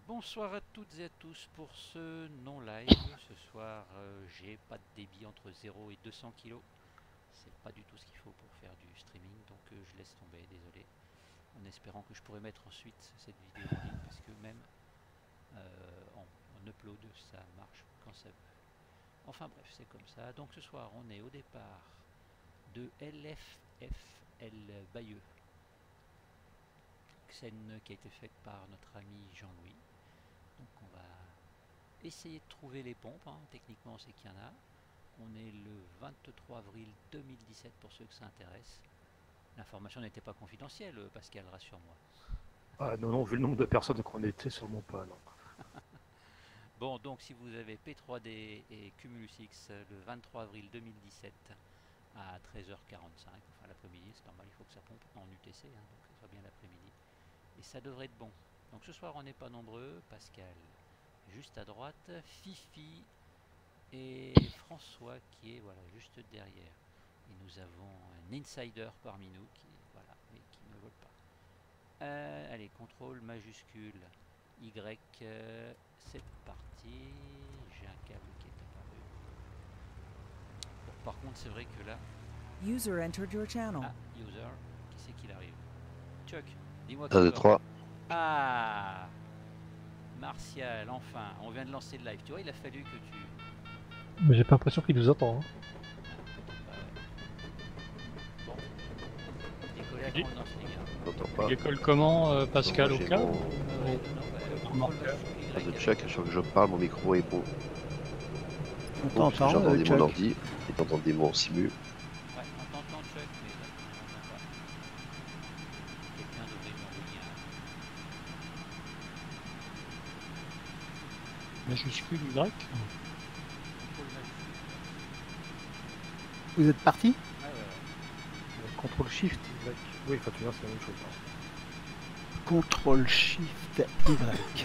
Bonsoir à toutes et à tous pour ce non-live. Ce soir, j'ai pas de débit entre 0 et 200 kg. C'est pas du tout ce qu'il faut pour faire du streaming, donc je laisse tomber, désolé. En espérant que je pourrai mettre ensuite cette vidéo en ligne, parce que même en upload, ça marche quand ça veut. Enfin bref, c'est comme ça. Donc ce soir, on est au départ de LFFL Bayeux. Scène qui a été faite par notre ami Jean-Louis. Donc on va essayer de trouver les pompes, hein. Techniquement c'est qu'il y en a. On est le 23 avril 2017 pour ceux que ça intéresse. L'information n'était pas confidentielle, Pascal, rassure-moi. Ah non, non, vu le nombre de personnes qu'on était, sûrement pas, non. Bon, donc si vous avez P3D et Cumulus X le 23 avril 2017 à 13h45, enfin l'après-midi, c'est normal, il faut que ça pompe en UTC, hein, donc ça soit bien l'après-midi. Et ça devrait être bon. Donc ce soir on n'est pas nombreux, Pascal juste à droite, Fifi et François qui est voilà juste derrière. Et nous avons un insider parmi nous qui voilà mais qui ne vole pas. Allez, contrôle majuscule Y, c'est parti. J'ai un câble qui est apparu. Bon, par contre c'est vrai que là. User entered your channel. Ah, user, qui c'est qu'il arrive? Chuck, dis-moi qui 1, 2, va. 3. Ah, Martial, enfin, on vient de lancer le live. Tu vois, il a fallu que tu. Mais j'ai pas l'impression qu'il nous entend. Hein. Bon. Décoller à grande danse, les gars. J'entends pas. Il décolle comment, Pascal, au J'ai cas mon de check, à chaque fois que je parle, mon micro est bon. On Bon, t'entend, j'entendais Chuck. mon ordi, et t'entendais mon simu. Ouais, on t'entend, Chuck, mais là, on n'entend pas. Quelqu'un devrait m'envoyer un majuscule Y. contrôle majuscule. Vous êtes parti? Ouais, ouais. Contrôle Shift, Y. Oui, enfin, tu vois, c'est la même chose. Hein. Contrôle Shift Y.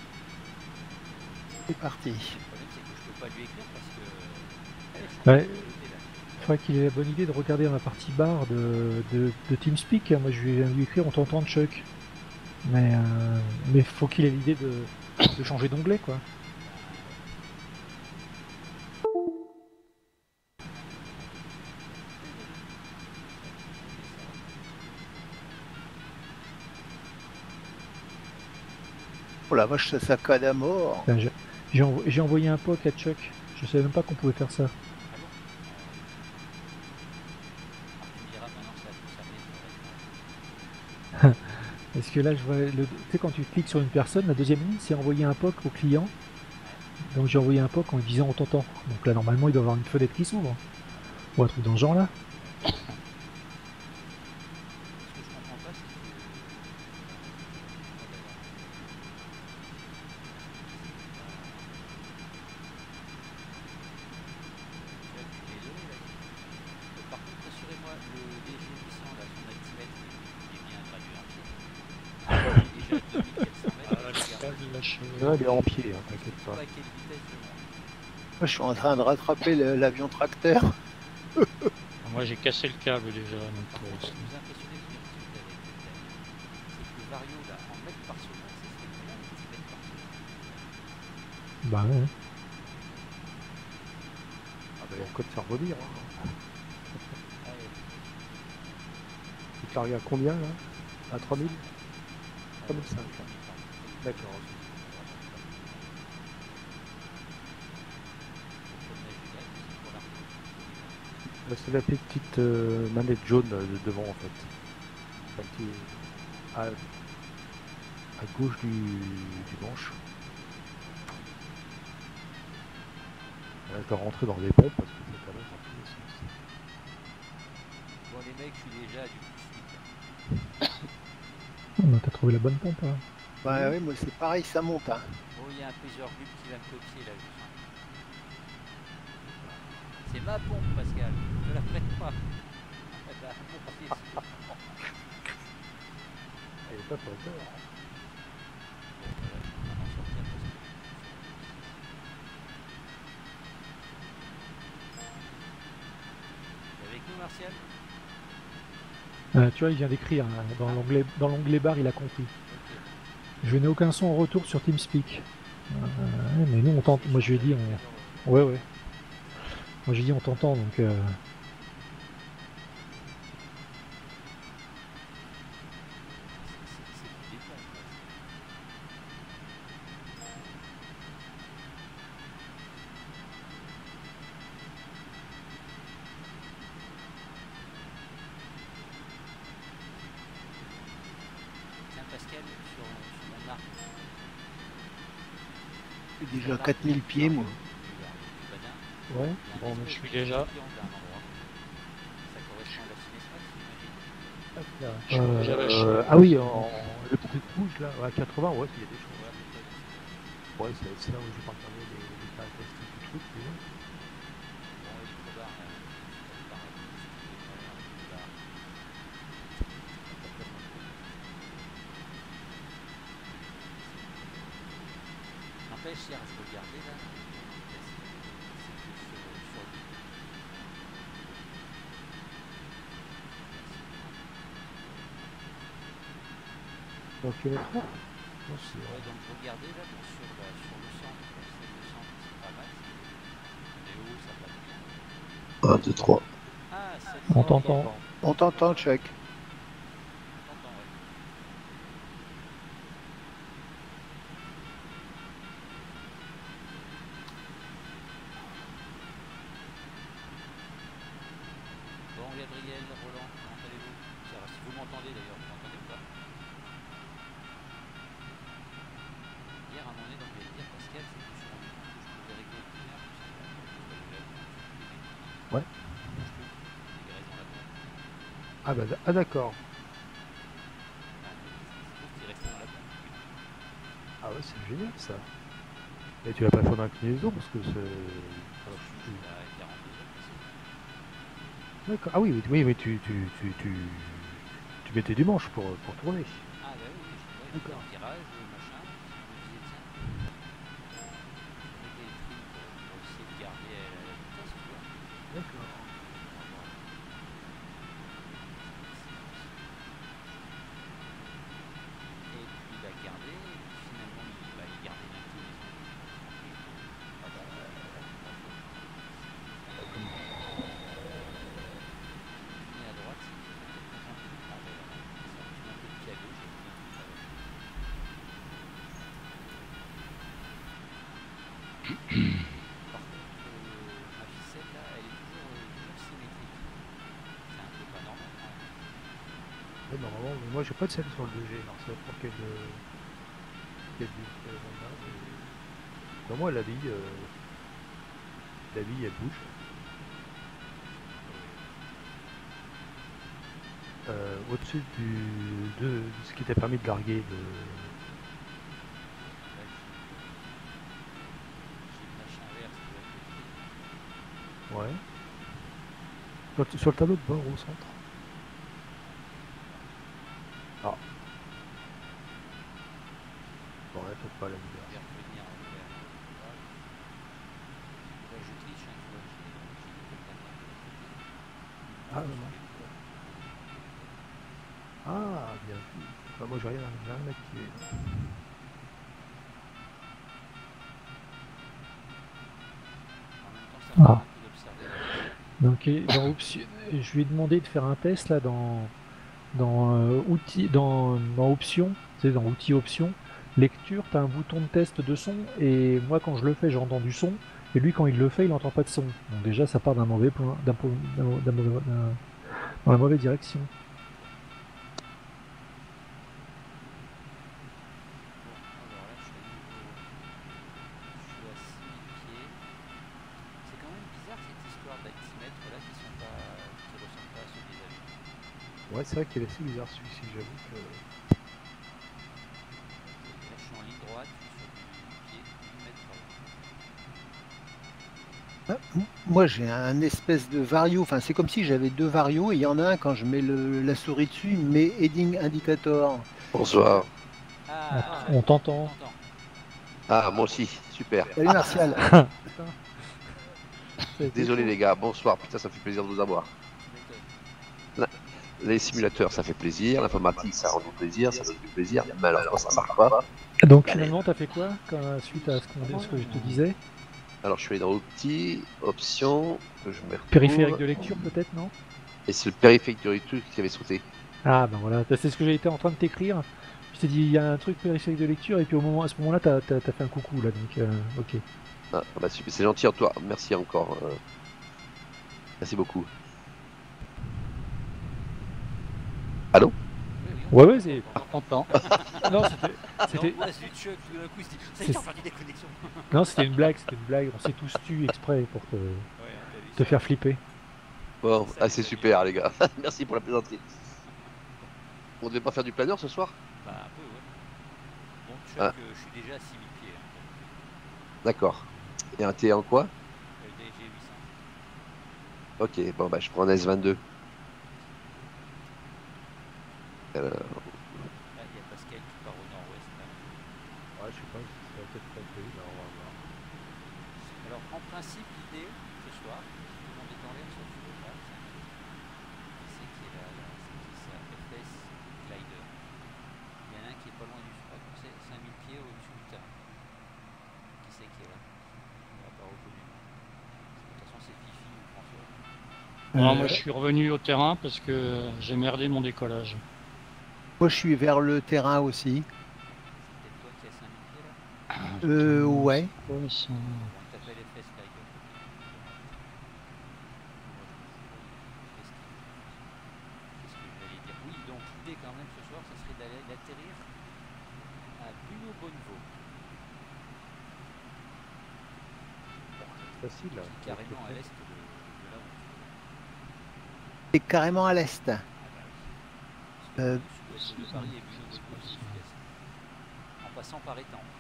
C'est parti. Le problème, c'est que je peux pas lui écrire parce que. Ouais. Il faudrait qu'il ait la bonne idée de regarder dans la partie barre de TeamSpeak. Moi, je vais lui écrire, on t'entend, Chuck. Mais faut qu'il ait l'idée de changer d'onglet, quoi. Oh la vache, ça saccade à mort. Enfin, j'ai envoyé un POC à Chuck. Je savais même pas qu'on pouvait faire ça. Ah bon? Tu me diras maintenant que ça a Parce que là, je vois, tu sais, quand tu cliques sur une personne, la deuxième ligne, c'est envoyer un POC au client. Donc j'ai envoyé un POC en lui disant on t'entend. Donc là, normalement, il doit y avoir une fenêtre qui s'ouvre. Ou un truc dans ce genre là. Ce que je comprends pas, c'est que. Par contre, rassurez-moi, le DG800, là, son altimètre, il est bien gradué en pied. Il est déjà à 2400 mètres. Là, il est en pied, hein, t'inquiète Pas pas. à quelle vitesse je monte. Moi, je suis en train de rattraper l'avion tracteur. Moi, j'ai cassé le câble déjà. Par contre, ce qui nous impressionnait sur les études avec le thème, c'est que le vario, là, en mètres par seconde, c'est combien de mètres par seconde? Bah ouais. Ah, bah, il y a le code faire relire. Hein. Ah, ouais. Tu t'arrives à combien, là? À 3000? 3005. D'accord. C'est la petite manette jaune de devant, en fait. Enfin, qui est à gauche du manche. Là, je dois rentrer dans les pompes parce que c'est quand même dans tous les sens. Bon, les mecs, je suis déjà du plus. T'as trouvé la bonne pompe. Hein. Bah oui, moi c'est pareil, ça monte. Hein. Bon, il y a un plusieurs buts qui va me copier là, je sens. C'est ma pompe, Pascal. Ne la prête pas. Elle va me copier dessus. Elle est pas pour peur. Hein. Bon, voilà, on va en sortir parce que. T'es avec nous, Martial? Tu vois, il vient d'écrire hein, dans l'onglet barre, il a compris. Ok. Je n'ai aucun son en retour sur TeamSpeak. Mais nous on tente. Moi je lui ai dit Ouais. Moi j'ai dit on t'entend donc. C'est du détail, quoi. Tiens, Pascal, sur mon arc. J'ai déjà 4000 pieds, moi. Ouais. Bon, mais je suis déjà. Ça correspond à la Cinespace, j'imagine. Je suis déjà lâché. Ah oui, le truc rouge là, à 80, ouais, il y a des choses. Ouais, c'est là où j'ai pas regardé les caractéristiques du truc. Mais... Bon, Electrobar, pareil. N'empêche, hier, je regardais là. C'est que sur le. Donc, kilomètre heure. Ouais, donc je regardais là bon, sur le centre, le centre c'est pas mal, on est haut, ça passe bien. 1, 2, 3. Ah, ça On t'entend. On t'entend, Chuck. on t'entend, ouais. Bon, Gabriel, Roland, comment allez-vous? Ça va, si vous m'entendez d'ailleurs, vous m'entendez ou pas? Hier, à un moment donné, donc, j'allais dire Pascal, c'est que je me suis rendu compte que je pouvais régler le primaire, tout ça, Ouais. les raisons là-dedans. Ah bah d'accord. Il restait dans la pompe. Ah ouais, c'est génial ça. Et tu l'as pas fait dans l'inclinaison parce que c'est. Je suis à 42 heures, D'accord. Ah oui, mais tu mettais du manche pour tourner. ah bah oui, je D'accord. en tirage, machin, je me disais tiens, je mettais les trims pour essayer de garder la vitesse, tu vois. D'accord. Et puis il a gardé, et puis finalement il gardait l'inclinaison. Ah bah, tourner à droite, c'est peut-être un peu plus tard, d'ailleurs. Ça, tu mets un peu de pied à gauche, et puis un peu de travers. Par contre, ma ficelle là, elle est toujours symétrique. C'est un peu pas normal, quand même. Ouais, normalement, mais moi j'ai pas de selle sur le 2G. Alors c'est pour quelle ville mais... moi la bille elle bouge. Au-dessus de ce qui t'a permis de larguer le. Là, j'ai une machine inverse qui va être Ouais. Sur le tableau de bord au centre. Ah. Bon, là, peut-être pas la lumière. faire venir vers. Là, je triche, hein, tu vois, j'ai des Ah, non. Ah, bien vu. Bah, moi, j'ai rien activé. En même temps, ça me Ah. permet d'observer. Donc je lui ai demandé de faire un test là dans outils, dans options, tu sais, dans outils options, lecture, tu as un bouton de test de son et moi quand je le fais j'entends du son et lui quand il le fait il n'entend pas de son. Donc déjà ça part d'un mauvais point, dans la mauvaise direction. Bon, alors là, je suis à 6000 pieds. C'est quand même bizarre cette histoire d'altimètres là qui ressemblent pas à ceux des avions. Ouais, c'est vrai qu'il est assez bizarre celui-ci, j'avoue que. Là, je suis en ligne droite, je suis sur du pied, 10 mètres par là. Moi, j'ai un espèce de vario. Enfin, c'est comme si j'avais deux varios et il y en a un, quand je mets la souris dessus, il me met Heading Indicator. Bonsoir. Ah, On t'entend. Ah, moi aussi, super. Salut Martial. Désolé les gars, bonsoir, putain ça fait plaisir de vous avoir. tu m'étonnes. les simulateurs, ça fait plaisir. L'informatique, ça rend du plaisir, ça donne du plaisir. Mais alors, quand ça marche pas, Donc finalement, t'as fait quoi suite à ce que je te disais? alors je suis allé dans outils, options, que je me retrouve. Périphérique de lecture peut-être, non? Et c'est le périphérique de lecture qui avait sauté. Ah ben voilà, c'est ce que j'ai été en train de t'écrire. Je t'ai dit, il y a un truc périphérique de lecture, et puis à ce moment-là, t'as fait un coucou là, donc ok. Ah, bah, super, c'est gentil en toi. Merci encore. Merci beaucoup. Allô? Ouais, c'est. Content. Non, C'était. L'angoisse du choc, tout d'un coup, il se dit ça y est, on fait des déconnexions. Non, c'était une blague, On s'est tous tués exprès pour te faire flipper. Bon, c'est super les gars. Merci pour la plaisanterie. On devait pas faire du planeur ce soir? Bah, un peu, ouais. Bon, choc, je suis déjà à 6000 pieds. D'accord. Et un T en quoi? DG 800. Ok, bon bah je prends un S22. Là, il y a Pascal qui part au nord-ouest. Ouais, je sais pas, ça va peut-être compter, là, on va voir. Alors, en principe, l'idée, ce soir, tout le monde est en l'air, sauf le là. Qui c'est qui est là, c'est un FS Glider. Il y en a un qui est pas loin du spot, c'est 5000 pieds au-dessus du terrain. Qui c'est qui est là? On l'a pas reconnu. De toute façon, c'est Fifi ou François. Non, moi je suis revenu au terrain parce que j'ai merdé mon décollage. Moi, je suis vers le terrain aussi. C'est peut-être toi qui as 5000 pieds là? Ouais. Bon, il t'appelle FS Glider. Qu'est-ce que j'allais dire? Oui, donc l'idée quand même ce soir, ça serait d'atterrir à Buno Bonnevo. C'est facile, là. Qui est carrément à l'est de là où C'est carrément à l'est. tu es. Parce que le sud-ouest de Paris et Buno Bonnevo, c'est sud-est. En passant par Étampes.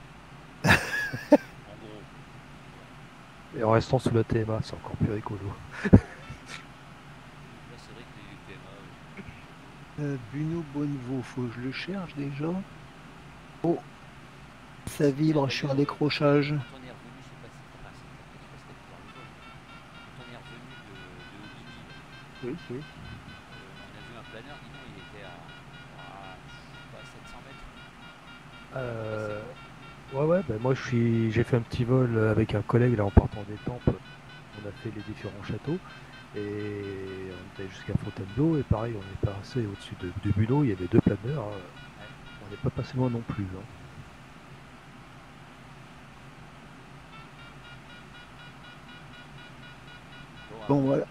En gros. Et en restant sous la TMA, c'est encore plus rigolo. Là, c'est vrai que des PMA. Buno Bonnevo, faut que je le cherche déjà. Oh, ça vibre, je suis en décrochage. Quand on est revenu, je sais pas si c'était dans le vol. Quand on est revenu de Aubigny, Oui. on a vu un planeur, dis donc, il était à je sais pas, 700 mètres. Ouais, bah moi j'ai fait un petit vol avec un collègue là en partant des Tempes. On a fait les différents châteaux et on était jusqu'à Fontainebleau et pareil on est passé au-dessus de Bulot, il y avait deux planeurs. On n'est pas passé loin non plus. Hein. Bon, voilà.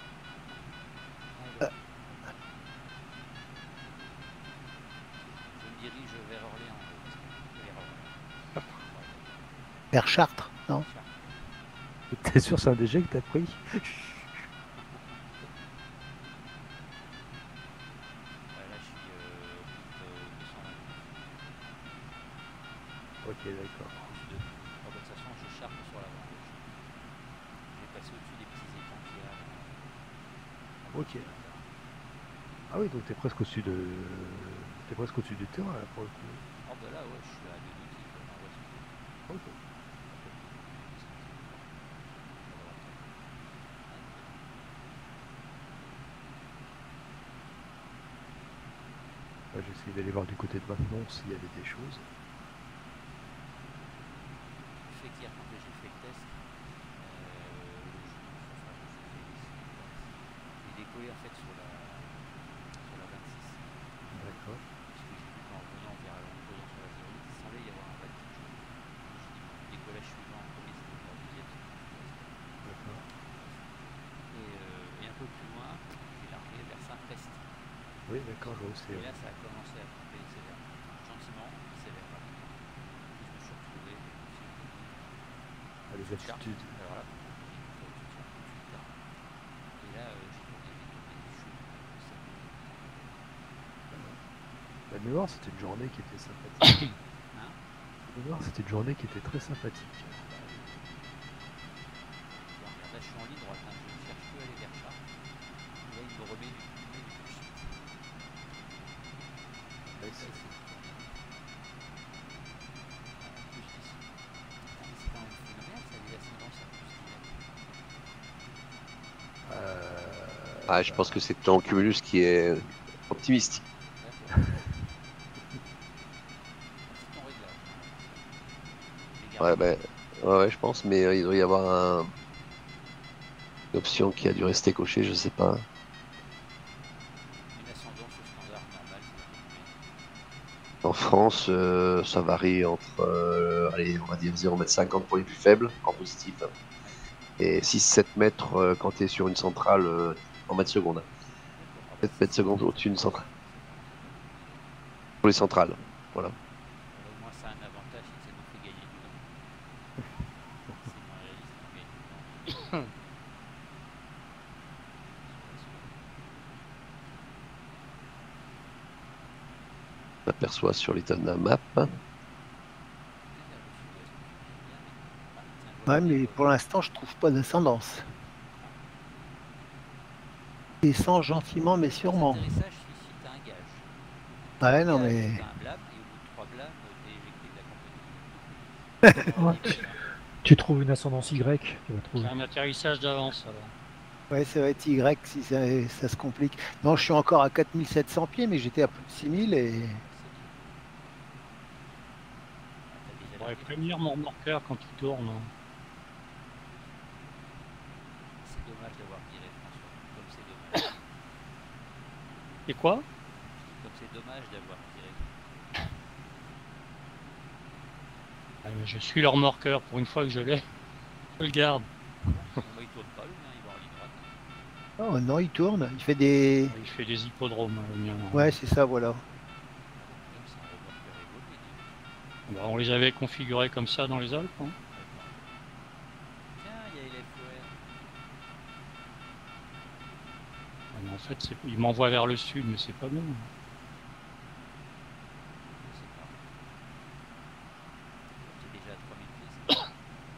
Je me dirige vers Orléans. Vers Chartres, non? T'es sûr c'est un DG que t'as pris? Là, je suis Ok, d'accord. de toute façon, je charpe sur l'avant gauche. Je vais passer au-dessus des petits étangs qu'il y a. Ok. Ah oui, donc t'es presque au-dessus de... T'es presque au-dessus du terrain là, pour le coup. Oh bah là, ouais, je suis à 2 nautiques dans l'ouest. Ok. Là, j'ai essayé d'aller voir du côté de Maintenon s'il y avait des choses. Le fait qu'hier, quand j'ai fait le test, j'ai décollé en fait sur la 26. D'accord. Parce que j'ai vu qu'en revenant vers en posant sur la 08, il semblait y avoir un bateau. J'ai dit, décollage suivant, premier c'était pour la deuxième. D'accord. Et un peu plus loin, j'ai largué vers Saint-Prest. Oui, d'accord, je vois aussi. Et là, ça a commencé à couper sévèrement. Gentiment, mais sévèrement. Je me suis retrouvé. À les altitudes. Alors là, et là, j'ai tourné des cheveux. La mémoire, c'était une journée qui était sympathique. Hein? La mémoire, c'était une journée qui était très sympathique. Là, je suis en ligne droite, hein. Je ne cherche que à aller vers ça. Là, il me remet du shit. Ouais, c'est- Plus qu'ici. C'est quand même phénoménal, ça dit l'ascendance à plus 10 mètres. Ah, je pense que c'est ton cumulus qui est optimiste. D'accord. C'est ton réglage. Les Ouais, gardes. ouais, je pense, mais il doit y avoir une option qui a dû rester cochée, je sais pas. Une ascendance au standard normal, c'est combien? En France, ça varie entre, allez, on va dire 0,50 m pour les plus faibles, en positif, et 6-7 mètres quand tu es sur une centrale en mètres secondes. D'accord. Ah bah 7 si mètres c'est secondes très au-dessus très d'une fort, centrale. c'est pas mal. Pour les centrales, voilà. Bon, là, au moins ça a un avantage, c'est que ça nous fait gagner du temps. C'est moins réaliste, on gagne du temps. On aperçoit sur l'état de la map. Ouais, mais pour l'instant, je trouve pas d'ascendance. Descends gentiment, mais sûrement. Atterrissage suscite un gage. Ouais, non, Gage, mais. t'as un blâme, et au bout de 3 blâmes, t'es éjecté de la compagnie. Ouais, tu trouves une ascendance Y, tu vas C'est trouver. un atterrissage d'avance alors. Ouais, ça va être Y si ça se complique. Non, je suis encore à 4700 pieds, mais j'étais à plus de 6000 et. C'est bien. Ah, t'as Je déjà pourrais largué. prévenir mon remorqueur quand il tourne. C'est dommage d'avoir viré, François. Comme c'est dommage. Et quoi? Comme c'est dommage d'avoir viré. Ah, mais je suis le remorqueur, pour une fois que je l'ai. Je le garde. Bon, bah, il tourne pas, lui, hein, il va en ligne droite. Oh non, il tourne. Il fait des. Il fait des hippodromes, le mien. Ouais, c'est ça, voilà. Même c'est un remorqueur évolué, dis donc. Bah, on les avait configurés comme ça dans les Alpes. Hein. D'accord. Tiens, il y a LFOR. Ah, mais en fait, il m'envoie vers le sud, mais c'est pas bon. Je sais pas. T'es déjà à 3000 pieds, c'est bon.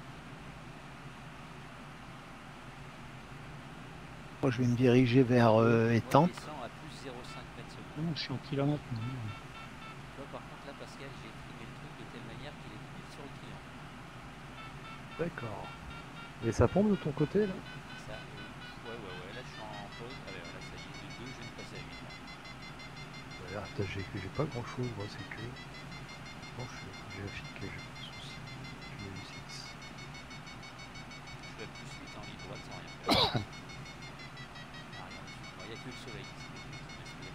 Moi, je vais me diriger vers Moi, Étampes. je descends à plus 0,5 mètres Ah, secondes. je suis en kilomètres. Toi, par contre, là, Pascal, j'ai trimé le truc de telle manière qu'il est pile sur le triangle. D'accord. Et ça pompe de ton côté là? Ça, ouais, là, je suis en pause. Ah, ouais, voilà, ça y est, de 2, je viens de passer à 8. Là. Ouais, attends, j'ai pas grand chose, moi c'est que. Non, je vérifie que j'ai pas de soucis. Cumulus X. Je suis à plus 8 en ligne droite sans rien faire. Ah, rien dessus. Bon, il n'y a que le soleil qui m'inspire.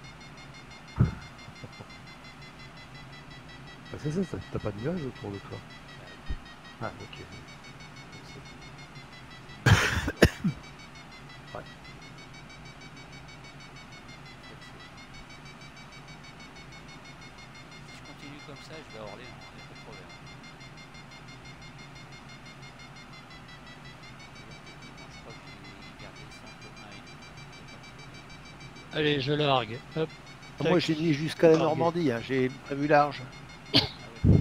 Ah, c'est ça, t'as pas de nuages autour de toi? Bah, Ah, ok. Ouais. Si je continue comme ça, je vais à Orléans, il n'y a pas de problème. Je crois que j'ai gardé simple 1 et 2. Allez, je largue. Hop. Moi, Tac. j'ai mis jusqu'à la Largué. Normandie. Hein. J'ai prévu large. Ah ouais.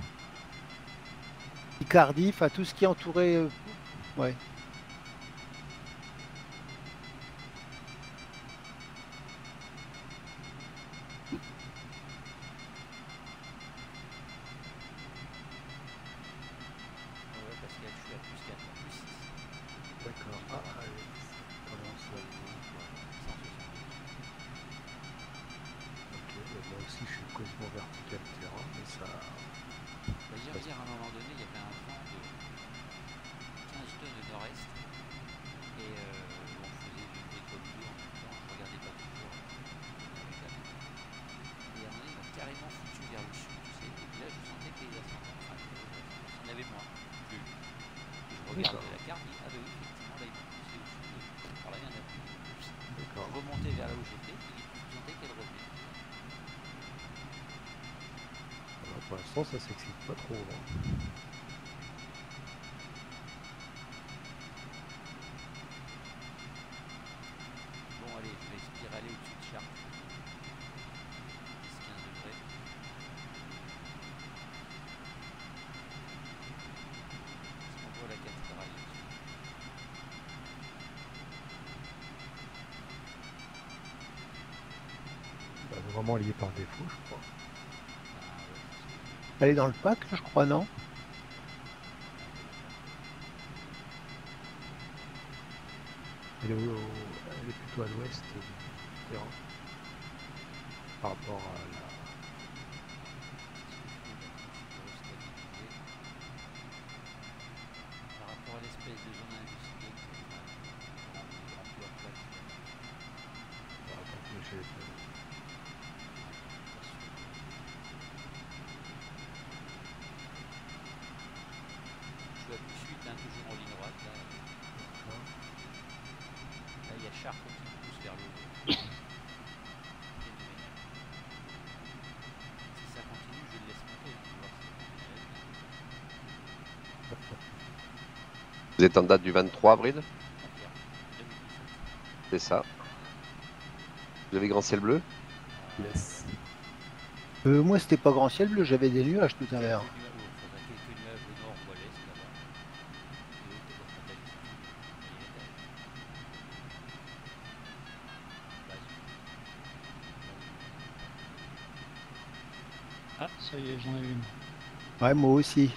Picardie, enfin tout ce qui entourait. Ouais. Ouais, Pascal, je suis à plus 4, plus 6. D'accord. Ah, allez. Tendance à... 170. Ok, moi aussi je suis quasiment vertical terrain, mais ça. Bah, hier, à un moment donné, il y avait un vent de 15 tonnes de nord-est. Et on faisait du bruit comme deux en même temps. Je regardais pas toujours avec la main. Et à un moment donné, il m'a carrément foutu vers le sud, tu sais. Et puis là, je sentais que les ascendants, enfin, il y en avait moins. Plus. Et je regardais la carte, et ah bah oui, effectivement, là, il m'a poussé au sud. Alors là, il y en a plus. Je D'accord. remontais vers là où j'étais, et je sentais qu'elle revenait. Alors, pour l'instant, ça s'excite pas trop. Hein. Bon, allez, je vais spiraler au-dessus de Chartres. 10-15 degrés. Parce qu'on voit la cathédrale là-dessus. Bah, vraiment lié par défaut, je crois. Ah ouais, Elle est dans le pack, je crois, non? Elle est plutôt à l'ouest du terrain. par rapport à la... Par rapport à l'espèce de zone industrielle, grand toit plat. Attends, Je vais tout de suite, hein, toujours en ligne droite. Là, il y a Chartres qui pousse vers le haut. Si ça continue, je le laisse monter. Hein, pour voir si Vous êtes en date du 23 avril, 2017. c'est ça. Vous avez grand ciel bleu? Yes. Moi, c'était pas grand ciel bleu, j'avais des nuages tout à l'heure. Quelques nuages au nord ou à l'est là-bas. Et l'autre, peut-être Ah, ça y est, j'en ai une. Ouais, moi aussi.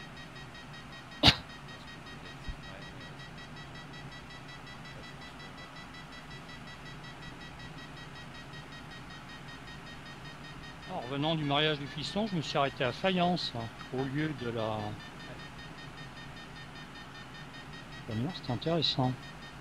En revenant du mariage du fiston, je me suis arrêté à Fayence, au lieu de la... C'est intéressant.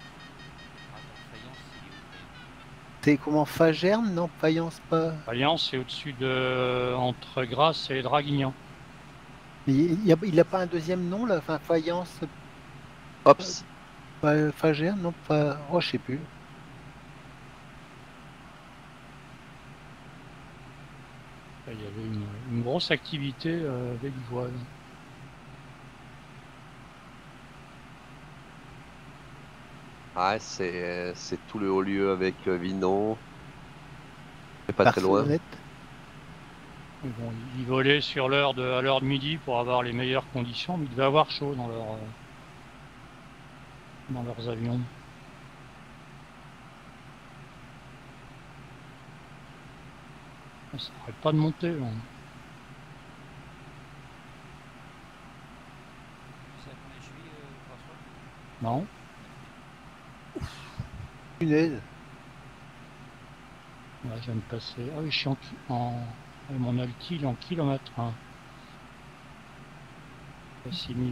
C'est comment, Fagerne? Non, Fayence pas. Fayence, c'est au-dessus de... entre Grasse et Draguignan. Mais il a pas un deuxième nom là? Enfin, Fayence, Ops. pas Fagerne, non, pas. Oh, je sais plus. Il y avait une grosse activité avec voile. Ah, c'est tout le haut lieu avec Vinon. C'est pas très loin. Barcelonnette. Bon, ils volaient sur l'heure à l'heure de midi pour avoir les meilleures conditions, mais il devait avoir chaud dans leurs avions. Ça n'arrête pas de monter. Là. C'est à combien je suis, François? Non? Punaise. Là, je viens de passer. Ah oui, je suis mon alti, il est en kilomètre. Hein. 6000.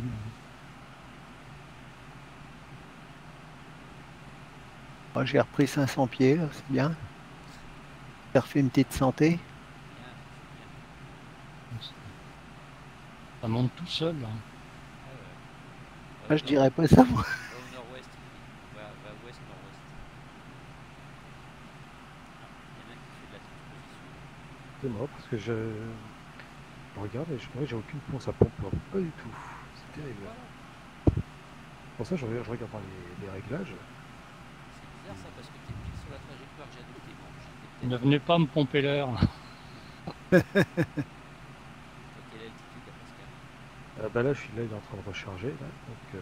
Moi, j'ai repris 500 pieds, là, c'est bien. J'ai refait une petite santé. Ça monte tout seul. Là. Ah, je dirais pas ça, moi. Va au nord-ouest, va ouest-nord-ouest. Il y en a un qui fait de la transposition. C'est moi parce que je regarde et j'ai aucune pompe, ça pompe pas du tout. C'est terrible. Pour ça, je regarde dans les réglages. C'est bizarre ça parce que t'es pile sur la trajectoire que j'ai adoptée. Bon, j'étais peut-être. Ne venez pas me pomper l'air. Quelle altitude à Pascal? Bah là, il est en train de recharger. Là, donc, Parce que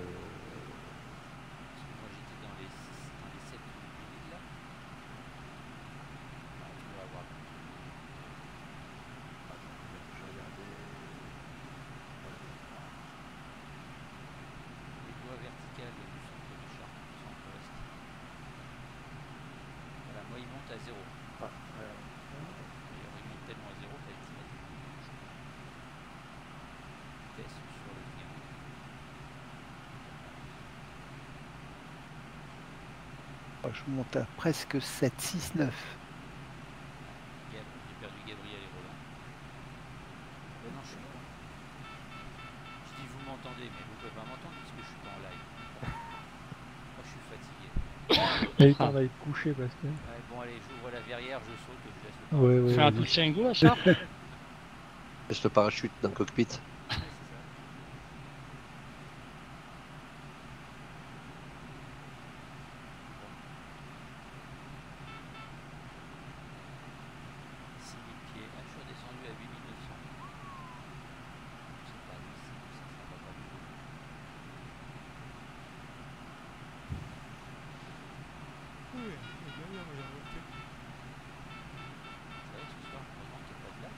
moi j'étais dans les 7 ou 8 là. Ah, tu dois avoir. je regardais. Les voies verticales du centre de Chartres, du centre-ouest. Voilà, moi il monte à 0. Ah, D'ailleurs, il monte tellement à 0 qu'à estimé vitesse sur le triangle. Je monte à presque 7, 6, 9. J'ai perdu Gabriel et Roland. Non, je suis là. Je dis vous m'entendez, mais vous pouvez pas m'entendre puisque je suis pas en live. Moi je suis fatigué. Et il t'en va être couché parce que. Ouais, bon allez, j'ouvre la verrière, je saute, je laisse le Ouais, ouais. Fais un vas-y. tout Sengo à ça. Je te parachute dans le cockpit. Ouais, c'est ça. Six mille pieds. Ah, je suis redescendu à 8900. C'est pas admissible, ça va pas du tout. C'est vrai que ce soir, heureusement qu'il n'y a pas de lac,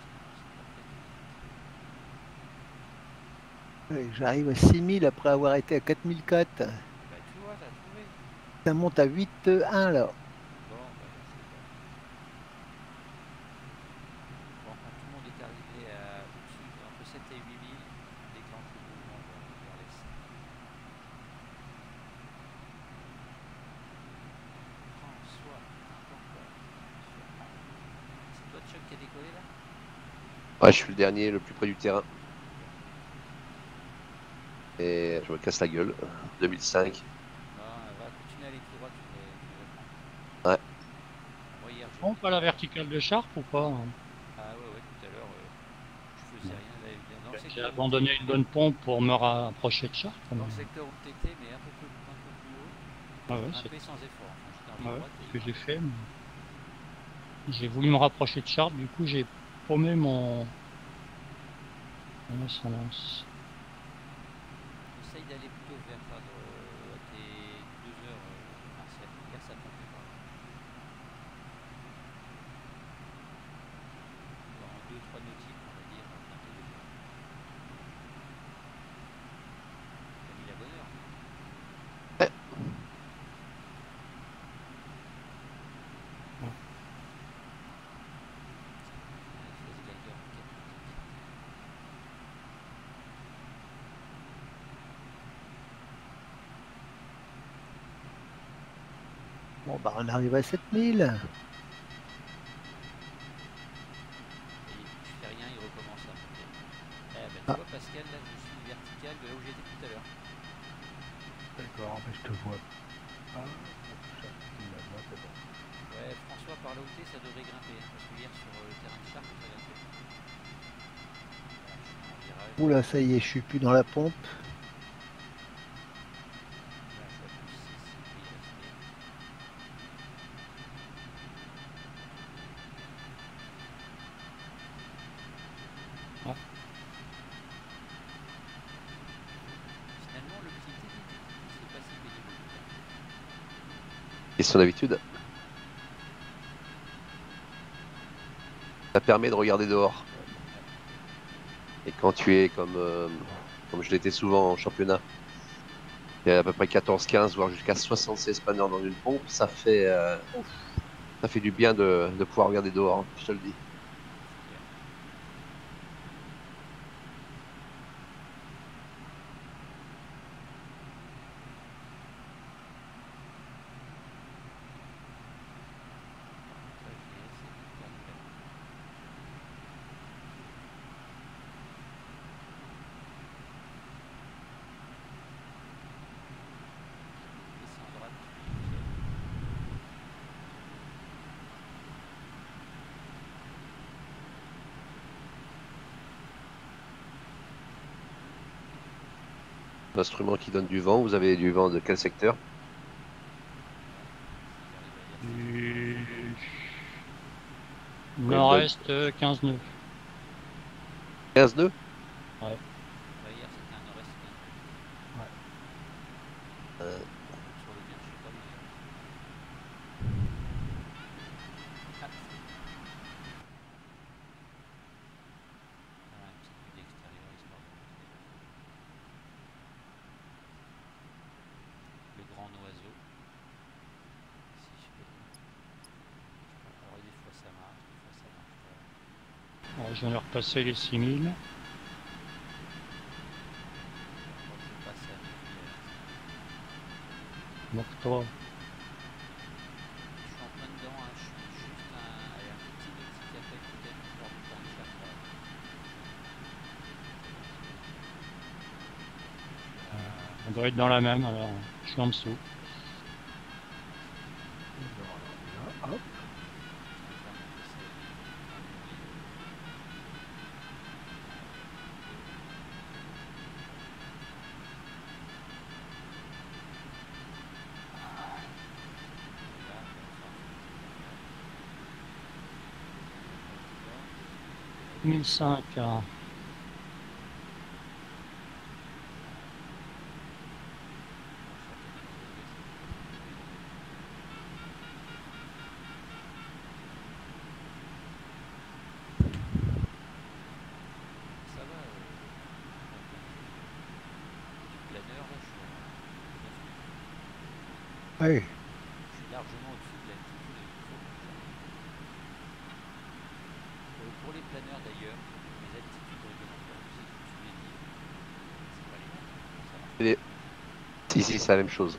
parce que sinon, c'est pas très. J'arrive à 6000 après avoir été à 4004. Bah, tu vois, t'as trouvé. Ça monte à 8,1 là. Bon, bah, c'est bon. 7 et 8000 déclenche le mouvement vers l'est. François, c'est toi Chuck qui a décollé là? Ouais, je suis le dernier, le plus près du terrain. Et je me casse la gueule. 2005. Non, va continuer à aller tout droit, tu vas prendre. Ouais. Moi hier j'ai... On pas la verticale de Chartres ou pas? Ah ouais, tout à l'heure, je faisais rien là, évidemment. Dans le J'ai secteur où abandonné une bonne pompe pour me rapprocher de Chartres. Dans le secteur où tu étais, mais un peu plus haut, Ah ouais, grimper sans effort. Enfin, j'étais en ligne ouais, droite c'est et- ce que j'ai fait. J'ai voulu me rapprocher de Chartres, du coup j'ai paumé mon ascendance. Essaye d'aller plutôt vers tes 2 heures, Martial. Hier, ça pompait pas. Dans 2-3 nautiques, on va dire, dans tes 2 heures. T'as mis la bonne heure. Ouais. Glider, 4 nautiques. Bon, bah, on arrive à 7000. Et tu fais rien, il recommence à monter. Eh ben, tu vois, Pascal, là, je suis vertical de là où j'étais tout à l'heure. D'accord, mais je te vois pas. Là-bas, c'est bon. Ouais, François, par là où t'es, ça devrait grimper. Hein, parce que hier, sur le terrain de Chartres, ça grimpait. Voilà, je suis en virage. Oula, ça y est, je suis plus dans la pompe. Là, je suis à plus 6, il peut y rester. Ouais. Finalement, le petit c'est pas si pénible que ça. Question d'habitude. Ça permet de regarder dehors. Et quand tu es comme je l'étais souvent en championnat, il y a à peu près 14-15, voire jusqu'à 76 panneurs dans une pompe, ça fait du bien de pouvoir regarder dehors, hein, je te le dis. L'instrument qui donne du vent, vous avez du vent de quel secteur? Il nord-est 15 nœuds. 15 nœuds? Hier, c'était un nord-est. Euh. Sur le bien, je sais pas. Ah, voilà, une petite vue d'extérieur, histoire de montrer le grand oiseau. Si je fais... Alors, des fois ça marche, des fois ça marche pas. Alors, je viens de repasser les 6000. Moi, je passe à 1000. Donc toi, Je suis en plein dedans, hein. Je suis juste un petit nautique après peut-être pour du temps de Chartres. on doit être dans la même, alors je suis en dessous. Là, hop. Là, 1005. Ça va, du planeur, là, Oui. je suis largement au-dessus de l'altitude qu'il faut. Pour les planeurs d'ailleurs, les altitudes réglementaires, Si, c'est la même chose.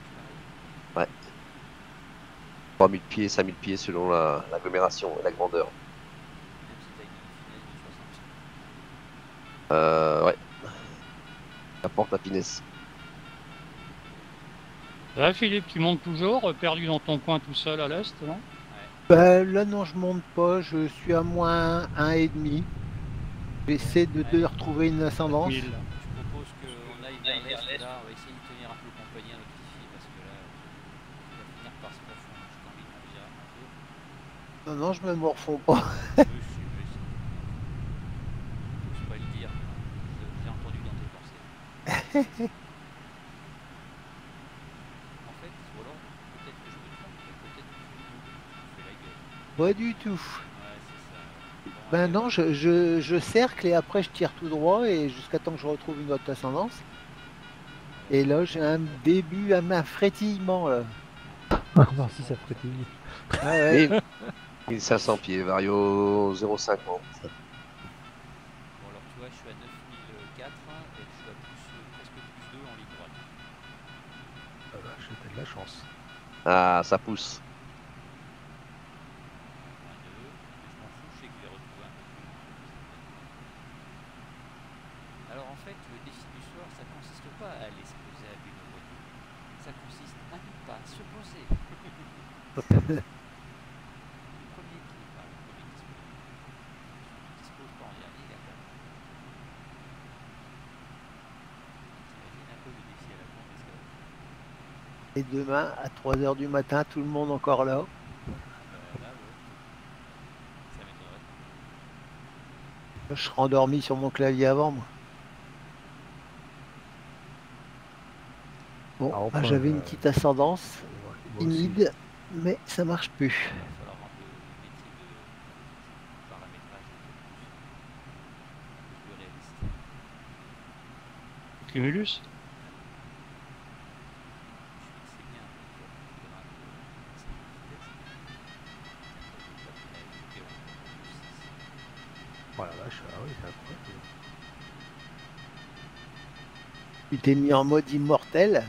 3000 pieds, 5000 pieds selon l'agglomération et la grandeur. Même si t'as une finesse de 60. Ouais. La porte à Pinès. Là, Philippe, tu montes toujours, perdu dans ton coin tout seul à l'est, non? Bah, là, non, je monte pas. Je suis à moins 1,5. J'essaie de retrouver une ascendance. 1000. Je propose qu'on aille vers l'est, là, on va essayer de tenir un peu compagnie à notre Fifi, parce que là, il va finir par se morfondre. J'ai envie de m'en virer un peu. Non, non, je me morfonds pas. Monsieur. J'ose pas le dire, mais j'ai entendu dans tes pensées. En fait, ou alors, peut-être que je me trompe, mais peut-être que tu fais la gueule. Pas du tout. Ouais, c'est ça. Bon, Ben allez, non, je cercle et après je tire tout droit et jusqu'à temps que je retrouve une autre ascendance. Et là, j'ai un début à un frétillement là. Ah, non, si ça frétille. Ah ouais. 1500 pieds, Vario 0,50. Bon, alors tu vois, je suis à 9004 et je suis à presque plus 2 en ligne droite. Ah, vache, t'as de la chance. Ah, ça pousse. Moins 2, mais je m'en fous, je sais que je vais retrouver un peu plus. Alors en fait, le défi du soir, ça consiste pas à aller se poser à une voiture. Ça consiste à ne pas se poser. Le premier qui, enfin, le premier qui se pose, celui qui se pose pas en dernier, il a peur. T'imagines un peu le défi à la con des scouts. Et demain, à 3h du matin, tout le monde encore là. Là, ouais. Ça m'étonnerait. Je serai endormi sur mon clavier avant moi. Bon, Ah, enfin, j'avais une petite ascendance Ouais, moi aussi. timide, mais ça marche plus. Il va falloir rendre le métier de paramétrage un peu plus réaliste. Cumulus? C'est bien, mais il faudra un peu c'est une vitesse. Oh la vache, ah oui, c'est incroyable. Tu t'es mis en mode immortel.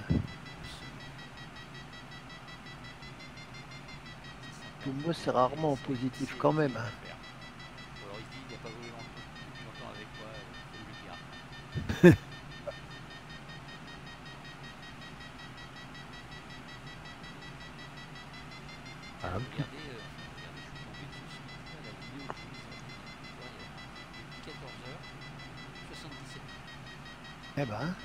Que moi, c'est rarement positif quand même. Ou alors il se dit, il n'a pas volé longtemps avec moi, faut le dire. Ah, Regardez, je suis tombé dessus ce midi, la vidéo que j'ai mise sur YouTube, il y a 14h77. Eh ben,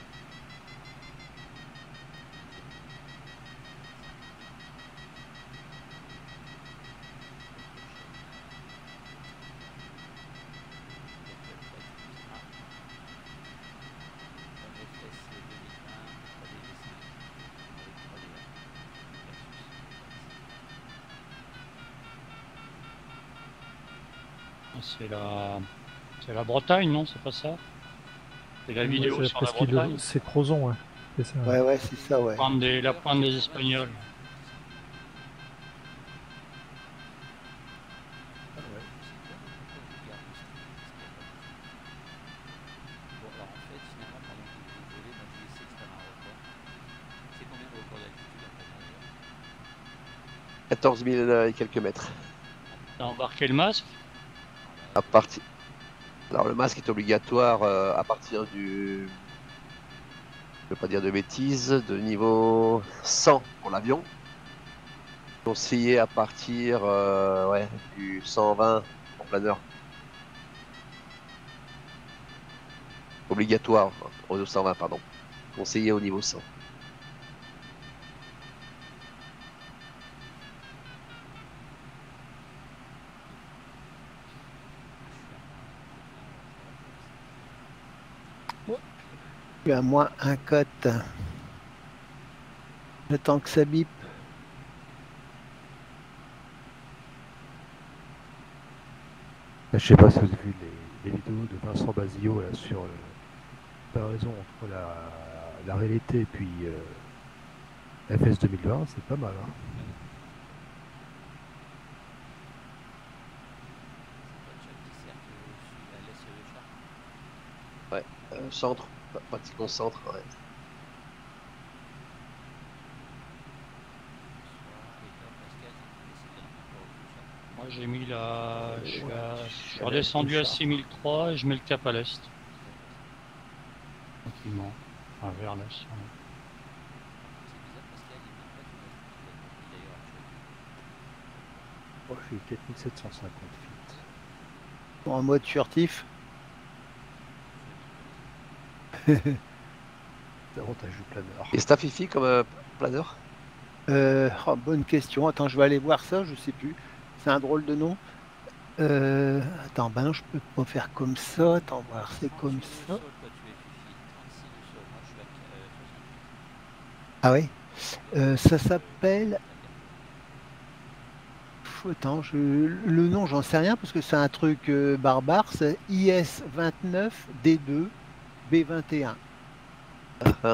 C'est la Bretagne, non? C'est pas ça? C'est la vidéo C'est sur la parce qu'il Bretagne. c'est Crozon, ouais. C'est ça. ouais, c'est ça, ouais. La pointe des Espagnols. Bon, alors en fait, finalement, pendant que vous volez, moi j'ai essayé de faire un record. C'est combien le record d'altitude en fait d'ailleurs 14 000 et quelques mètres. T'as embarqué le masque? À partir. Alors le masque est obligatoire à partir du. Je ne veux pas dire de bêtises, de niveau 100 pour l'avion. Conseillé à partir du 120 en planeur. Obligatoire au 120, pardon. Conseillé au niveau 100. Tu as moins un cote. Le temps que ça bip. Je sais pas si vous avez vu les vidéos de Vincent Basillot là, sur la comparaison entre la réalité et puis FS 2020, c'est pas mal. Hein. C'est pas le chat qui cercle à l'est de Chartres. Centre, pratiquement centre. Ouais. j'ai mis la... je suis redescendu à 6003 et je mets le cap à l'est. Tranquillement. Enfin, vers l'est. C'est bizarre parce qu'il y a des pas tout d'ailleurs. Moi, je suis 4750 feet. En mode furtif. C'est l'avantage du planeur. Et Stafifi comme planeur? Bonne question. Attends, je vais aller voir ça, je sais plus. C'est un drôle de nom. Attends, ben non, je peux pas faire comme ça. Attends, voir, c'est comme ça. Ah ouais. Ça s'appelle. Attends, le nom, j'en sais rien parce que c'est un truc barbare. C'est IS-29D2 B21. Ah,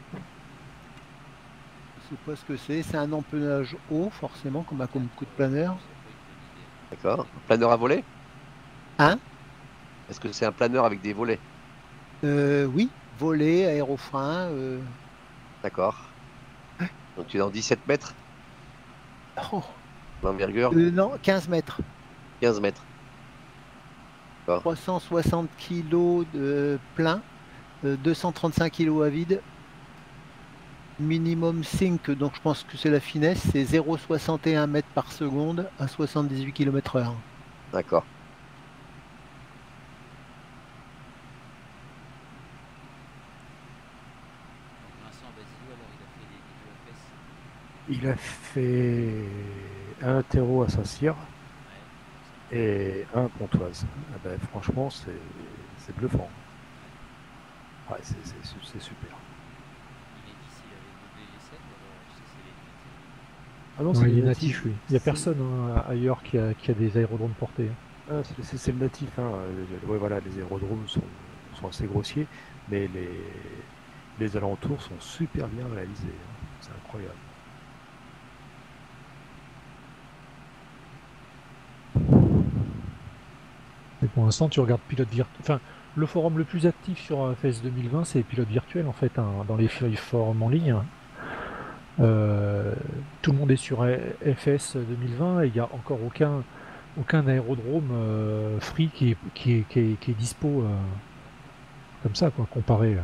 Je sais pas ce que c'est. C'est un empennage haut, forcément, comme un coup de planeur. d'accord. Planeur à volet? Hein? Est-ce que c'est un planeur avec des volets? Oui, volet, aérofrein. D'accord. Donc tu es dans 17 mètres Oh, d'envergure? non, 15 mètres. 15 mètres. 360 kg de plein, 235 kg à vide. Minimum sync, donc je pense que c'est la finesse, c'est 0,61 mètres par seconde à 78 km/h. D'accord. Vincent Basilio, alors il a fait des vidéos FS. Il a fait un terreau à Saint-Cyr et un Pontoise. Ah ben, franchement, c'est bluffant. Ouais, c'est super. Il est d'ici, il avait doublé l'essai, ou alors c'est les Ah non, Ouais, c'est il est le natif, oui. Il n'y a personne hein, ailleurs qui a des aérodromes portés. Ah, c'est le natif. Hein. Ouais, voilà, les aérodromes sont assez grossiers, mais les alentours sont super bien réalisés. Hein. C'est incroyable. Et pour l'instant, tu regardes pilote virtuel. Enfin, le forum le plus actif sur FS 2020, c'est pilote virtuel en fait, hein, dans les forums en ligne. Tout le monde est sur FS 2020 et il n'y a encore aucun aérodrome free qui est dispo comme ça, quoi, comparé.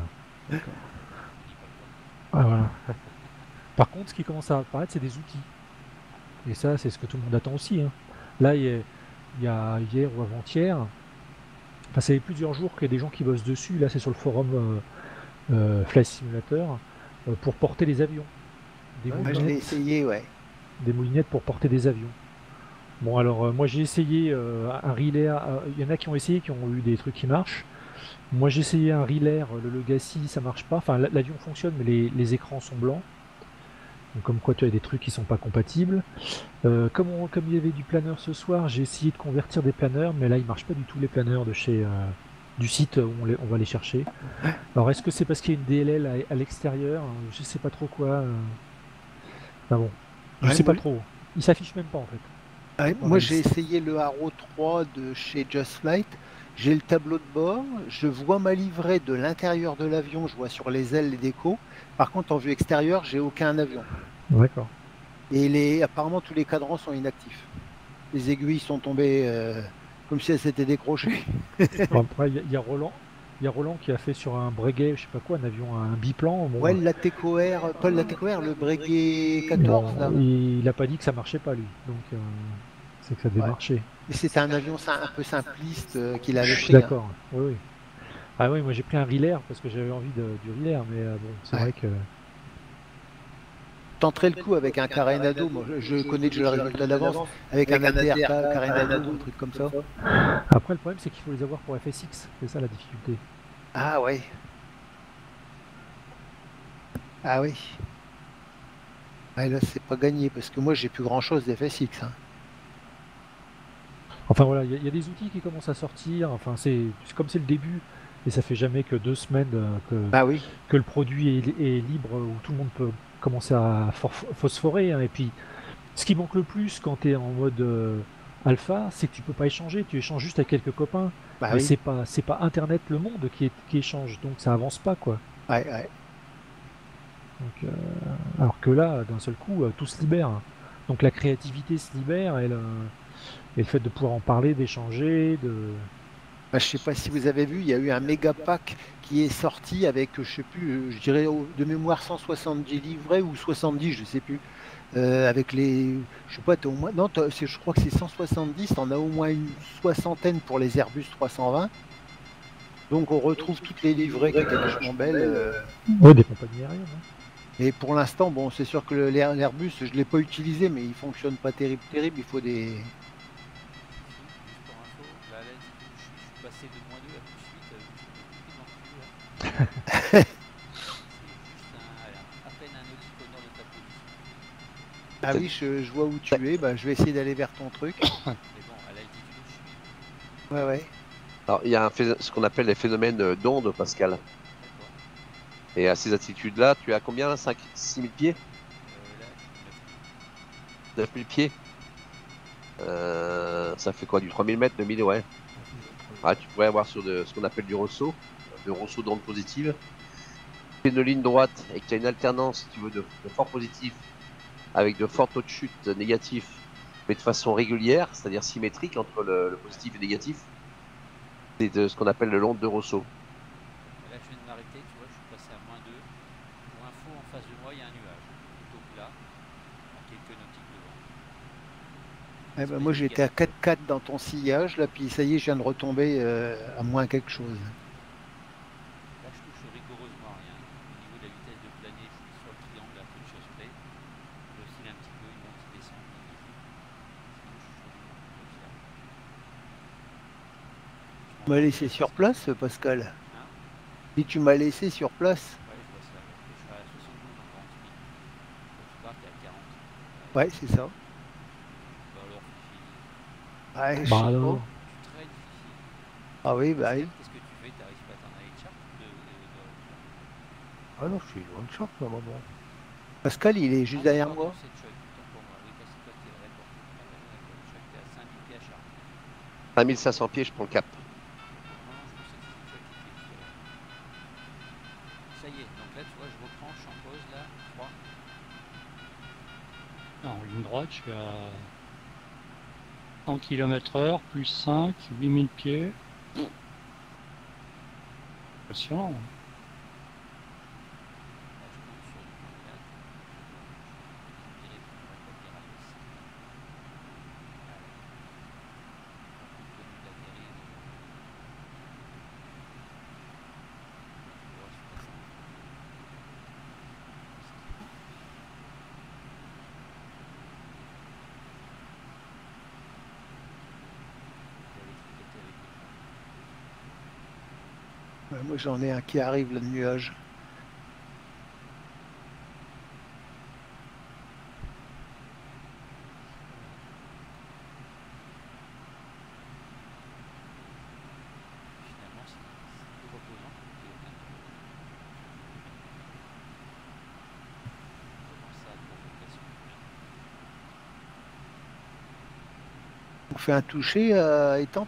Ah, voilà. Par contre, ce qui commence à apparaître, c'est des outils. Et ça, c'est ce que tout le monde attend aussi. Hein. Là, il y a hier ou avant-hier, enfin, ça fait plusieurs jours qu'il y a des gens qui bossent dessus. Là, c'est sur le forum Flight Simulator pour porter les avions. Des Je l'ai essayé, ouais. des moulinettes pour porter des avions. Bon, alors moi j'ai essayé un relay. Il y en a qui ont essayé, qui ont eu des trucs qui marchent. Moi j'ai essayé un relay, le Legacy, ça marche pas. Enfin, l'avion fonctionne, mais les écrans sont blancs. Donc, comme quoi tu as des trucs qui sont pas compatibles. Comme il y avait du planeur ce soir, j'ai essayé de convertir des planeurs, mais là ils marchent pas du tout les planeurs de chez du site où on va les chercher. Alors est-ce que c'est parce qu'il y a une DLL à l'extérieur? Je sais pas trop quoi. Enfin bon, je Ouais, sais pas moi- trop. Il s'affiche même pas en fait. Ouais, Dans moi la j'ai liste. essayé le Haro 3 de chez Just Flight. J'ai le tableau de bord, je vois ma livrée de l'intérieur de l'avion, je vois sur les ailes les décos. Par contre, en vue extérieure, j'ai aucun avion. D'accord. Et apparemment, tous les cadrans sont inactifs. Les aiguilles sont tombées comme si elles s'étaient décrochées. Bon, après, il y a Roland. Il y a Roland qui a fait sur un Breguet, je sais pas quoi, un avion, un biplan. Bon, Ouais, le Lateco Air, pas le Lateco Air, le Breguet 14. Là. bon, il a pas dit que ça marchait pas lui. Donc c'est que ça devait Ouais. marcher. Mais c'était un avion un peu simpliste qu'il avait Je suis pris. Hein. d'accord. Oui, oui. Ah oui, moi j'ai pris un Rillair parce que j'avais envie du Rillair, mais bon, c'est Ouais. vrai que. Tenterais le coup avec un Carenado, moi je connais déjà le résultat d'avance, avec un ATR Carenado ou un truc comme ça. Après, le problème c'est qu'il faut les avoir pour FSX, c'est ça la difficulté. Ah ouais. Ah oui. Ah, là c'est pas gagné parce que moi j'ai plus grand chose d'FSX. Hein. Enfin voilà, il y a des outils qui commencent à sortir. Enfin, c'est comme c'est le début et ça fait jamais que 2 semaines Bah oui. que le produit est libre, où tout le monde peut commencer à phosphorer. Hein. Et puis, ce qui manque le plus quand tu es en mode alpha, c'est que tu peux pas échanger. Tu échanges juste avec quelques copains. Bah Mais oui. c'est pas Internet le monde qui échange, donc ça avance pas quoi. Ouais, ouais. Donc, alors que là, d'un seul coup, tout se libère. Donc la créativité se libère et Et le fait de pouvoir en parler, d'échanger, de... Bah, je sais pas si vous avez vu, il y a eu un méga pack qui est sorti avec, je sais plus, je dirais de mémoire 170 livrets ou 70, je sais plus. Avec les, je sais pas, t'as au moins, non, je crois que c'est 170, t'en as au moins une soixantaine pour les Airbus 320. Donc on retrouve toutes les livrets qui étaient vachement belles. Ouais, des compagnies aériennes. Hein. Et pour l'instant, bon, c'est sûr que l'Airbus, je l'ai pas utilisé, mais il fonctionne pas terrible, terrible. Il faut des. Juste pour info, là, l'altitude où je suis passé de -2 à +8, je me fais dans le cul, là. C'est juste à peine un nautique au nord de ta position. Ah oui, je vois où tu es. Bah, je vais essayer d'aller vers ton truc. Mais bon, à l'altitude où je suis. Ouais, ouais. Alors, il y a ce qu'on appelle les phénomènes d'onde, Pascal. D'accord. Et à ces altitudes-là, tu es à combien là, 5 6 000 pieds? Là, je suis 9 000 pieds? Ça fait quoi, du 3000 mètres, 2000, ouais. Ah, tu pourrais avoir sur ce qu'on appelle du ressaut d'onde positive. Tu fais une ligne droite et que tu as une alternance, si tu veux, de fort positif avec de forts taux de chute négatifs, mais de façon régulière, c'est-à-dire symétrique entre le positif et le négatif. C'est de ce qu'on appelle l'onde de Rousseau. Là, je viens de m'arrêter, tu vois, je suis passé à -2. Pour info, en face de moi, il y a un nuage, plutôt plat, à quelques nautiques devant. Eh ben, moi, j'étais à 4,4 dans ton sillage, là, puis ça y est, je viens de retomber à moins quelque chose. Là, je touche rigoureusement rien. Au niveau de la vitesse de planer, je suis sur le triangle à peu de choses près. J'oscille un petit peu, il monte, il descend. Tu m'as laissé sur place, Pascal. Hein? Et tu m'as laissé sur place. Ouais, je vois ça. Je suis à 72 en 40 000. Quand tu pars, t'es à 40. Ouais, c'est ça. Bah alors, Fifi, Ouais, je sais Bah pas. alors, tu traînes, Fifi. Ah oui, bah oui. Qu'est-ce que tu fais? T'arrives pas à t'en aller de Chartres Ah non, je suis loin de Chartres, normalement. Pascal, il est juste derrière moi. C'est Chuck, autant pour moi. Oui, parce que toi, t'es d'accord. D'accord, Chuck, t'es à 5000 pieds à Chartres. 5500 pieds, je prends le cap. Non, non, je pensais que c'était Chuck qui était tout à l'heure. Ça y est, donc là, tu vois, je reprends, je suis en pause, là, 3. En ligne droite, je suis à 100 km/h, plus 5, 8000 pieds. Impressionnant. Ouais, moi, j'en ai un qui arrive, le nuage. Finalement, c'est reposant. Comment ça, provocation? On fait un toucher à Étampes.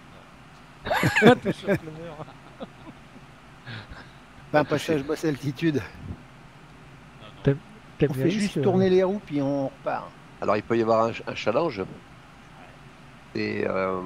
Pas un passage basse altitude. Non, non. t'aimes On bien fait ici, juste tourner les roues, puis on repart. Alors, il peut y avoir un challenge. C'est,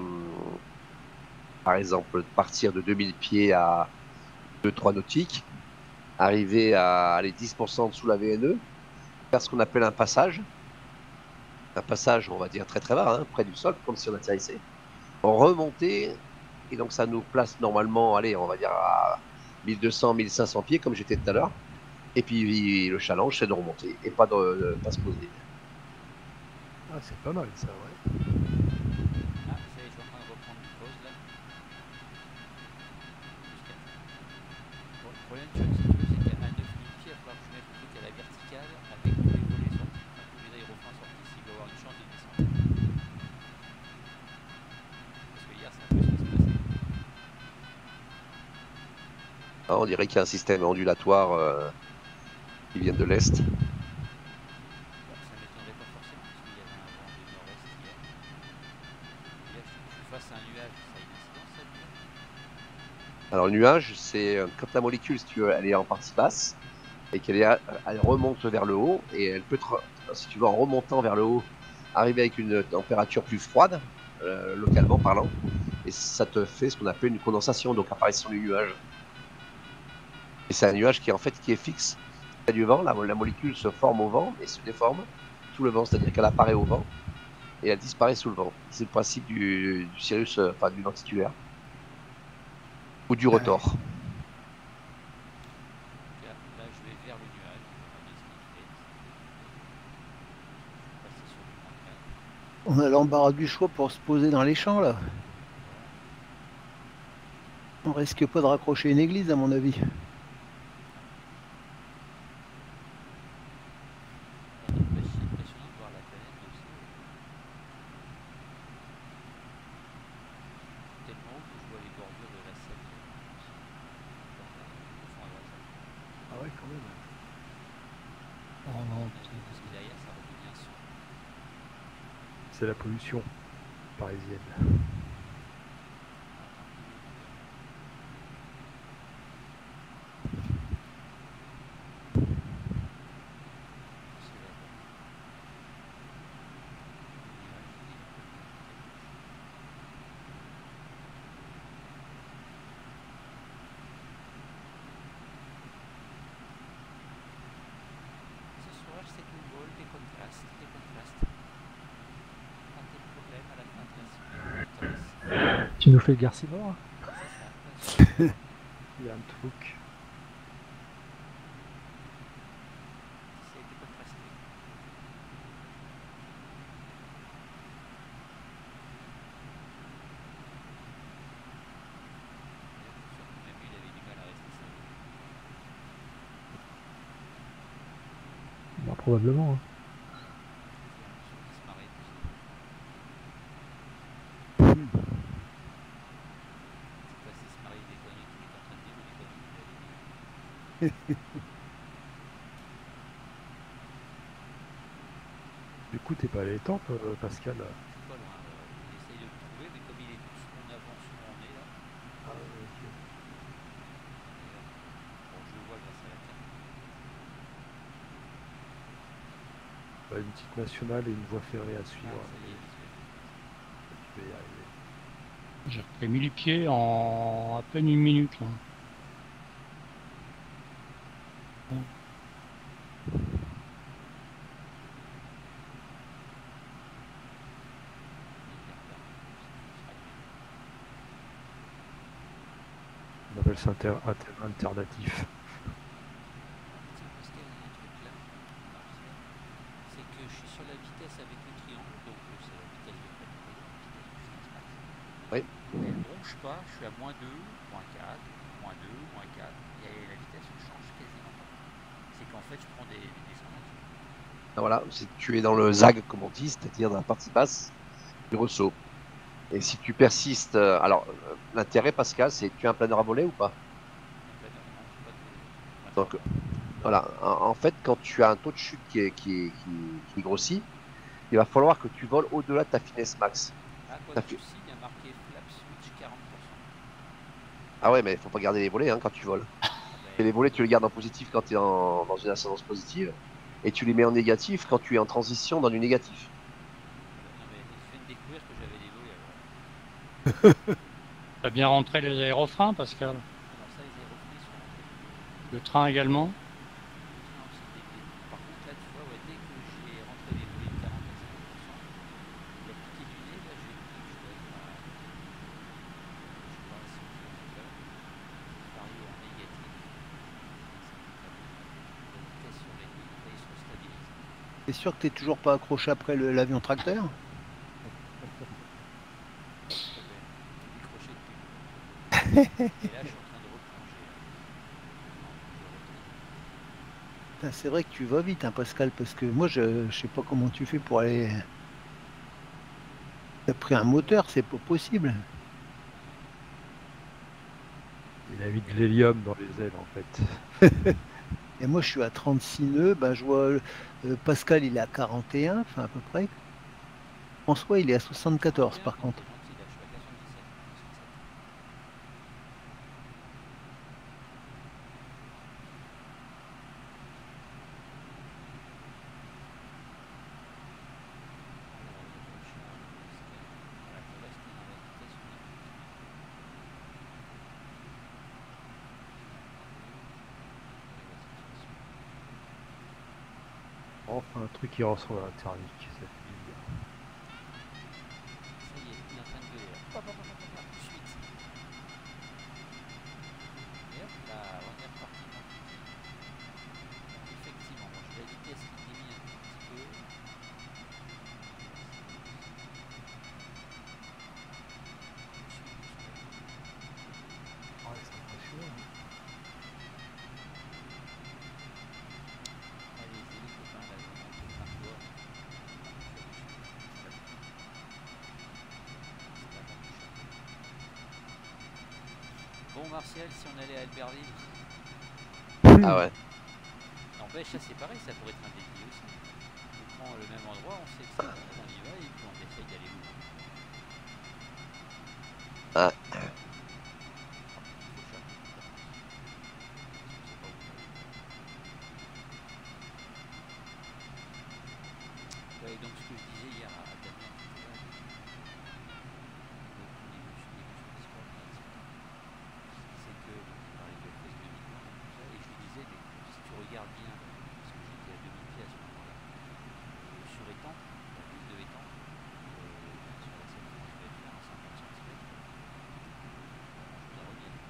par exemple, partir de 2000 pieds à 2-3 nautiques, arriver à aller 10% dessous la VNE, faire ce qu'on appelle un passage. Un passage, on va dire, très très bas, hein, près du sol, comme si on atterrissait. Remonter, et donc ça nous place normalement, allez, on va dire à 1200, 1500 pieds, comme j'étais tout à l'heure. Et puis le challenge, c'est de remonter et pas de pas se poser. Ah, c'est pas mal ça, ouais. Ah, ça y est, je suis en train de reprendre une pause là. Bon, le problème, tu vois, si tu veux, c'est qu'à 9000 pieds, il va falloir que je mette le truc à la verticale avec tous les volets sortis, enfin tous les aérofreins sortis s'il veut avoir une chance de descendre. Parce que hier, c'est un peu ce qui se passait. Ah, on dirait qu'il y a un système ondulatoire qui vient de l'est. Bon, ça m'étonnerait pas forcément, parce qu'il y avait un vent de nord-est hier. Et là, je suis face à un nuage, ça a une incidence, ça, le nuage? Alors le nuage, c'est quand la molécule, si tu veux, elle est en partie basse et elle remonte vers le haut et elle peut, si tu veux, en remontant vers le haut arriver avec une température plus froide, localement parlant, et ça te fait ce qu'on appelle une condensation, donc apparition du nuage. Et c'est un nuage qui est fixe. Il y a du vent, la molécule se forme au vent et se déforme sous le vent, c'est-à-dire qu'elle apparaît au vent et elle disparaît sous le vent. C'est le principe du Cirrus, enfin du lenticulaire ou du rotor. Là, je vais vers le nuage. On a l'embarras du choix pour se poser dans les champs là. On risque pas de raccrocher une église à mon avis. C'est impressionnant de voir la planète aussi. Tellement haut que je vois les bordures de la Seine. Ah ouais, quand même. Parce que derrière, ça revient sur. C'est la pollution parisienne. Ce soir, c'est tout vol, des contrastes. Pas de problème à la fin de la semaine. Tu nous fais le Garcimore? C'est ça. Il y a un truc. C'est des contrastés. Même lui, il avait du mal à rester seul. Bah, probablement. Hein. Il se marrait tout ça. C'est pas si se marrait des conneries qu'il est en train de dire ou des conneries qu'il avait dit. Du coup, t'es pas allé les temples, Pascal? C'est pas loin. Il essaye de le trouver, mais comme il est en avance où on est là, Ah, ok. bon, je le vois grâce à la carte. Bah, une petite nationale et une voie ferrée à suivre. Ah, ça y est, visuel. Tu vas y arriver. J'ai repris 1000 pieds en à peine une minute. Là. On appelle ça un terrain alternatif. Parce qu'il y a un truc là, Martial, c'est que je suis sur la vitesse avec le triangle, donc c'est la vitesse de gravité, la vitesse de puissance max. Oui. Elle ne bronche pas, je suis à -2, -4, -2, -4, et la vitesse ne change quasiment pas. C'est qu'en fait, je prends des descendances. Voilà, tu es dans le zag, comme on dit, c'est-à-dire dans la partie basse du ressaut. Et si tu persistes, l'intérêt, Pascal, c'est tu as un planeur à voler ou pas? Donc, voilà, en fait, quand tu as un taux de chute qui grossit, il va falloir que tu voles au-delà de ta finesse max. Ah, quoi Ça que fait- ceci, il y a marqué flap switch 40%. Ah ouais, mais il faut pas garder les volets hein, quand tu voles. Et les volets, tu les gardes en positif quand tu es dans une ascendance positive, et tu les mets en négatif quand tu es en transition dans du négatif. Non, mais je viens de découvrir que j'avais des volets alors. T'as bien rentré les aérofreins, Pascal. Alors ça, les aérofreins sont rentrés. Le train également. Le train aussi dévié. Par contre, là, tu vois, ouais, dès que j'ai rentré les volets de 40 à 50%, il a piqué du nez, là, j'ai pris, je dois être à, je sais pas si je vais varier en négatif. La vitesse sur les lignes, là, ils sont stabilisés. T'es sûr que t'es toujours pas accroché après l'avion tracteur? Décroché depuis. Et là, je suis en train de replonger. Putain, c'est vrai que tu vas vite, hein, Pascal, parce que moi, je sais pas comment tu fais pour aller. T'as pris un moteur, c'est pas possible. Il a mis de l'hélium dans les ailes, en fait. Et moi, je suis à 36 nœuds, ben, je vois Pascal, il est à 41, enfin à peu près. François, il est à 74 par contre. C'est gentil, là, je suis à 77. Là, Enfin, un truc qui ressemble à la thermique, ça fait du bien. Ça y est, il est en train de gueuler là. Hop, hop, hop, hop, hop, tout de suite. Et hop là, on est reparti. Effectivement, moi je vais la vitesse qui diminue un tout petit peu. Ah, c'est impressionnant. Allez-y les copains, là, vous montez plein de doigts. Bon Martial, si on allait à Albertville, Ah ouais. n'empêche, ça c'est pareil, ça pourrait être un défi aussi. On prend le même endroit, on sait que c'est bon, on y va et puis on essaye d'aller où. Ah. Il faut chercher. C'est pas où on va. Ouais, donc ce que je disais hier à Damien, c'était là, au niveau du sport, c'est que on parlait de FS 2000 et tout ça, et je lui disais, mais si tu regardes bien, parce que j'étais à 2000 pieds à ce moment-là, sur étang, la ville de étang, sur la scène, je vais faire un 50 cm, je la reviens.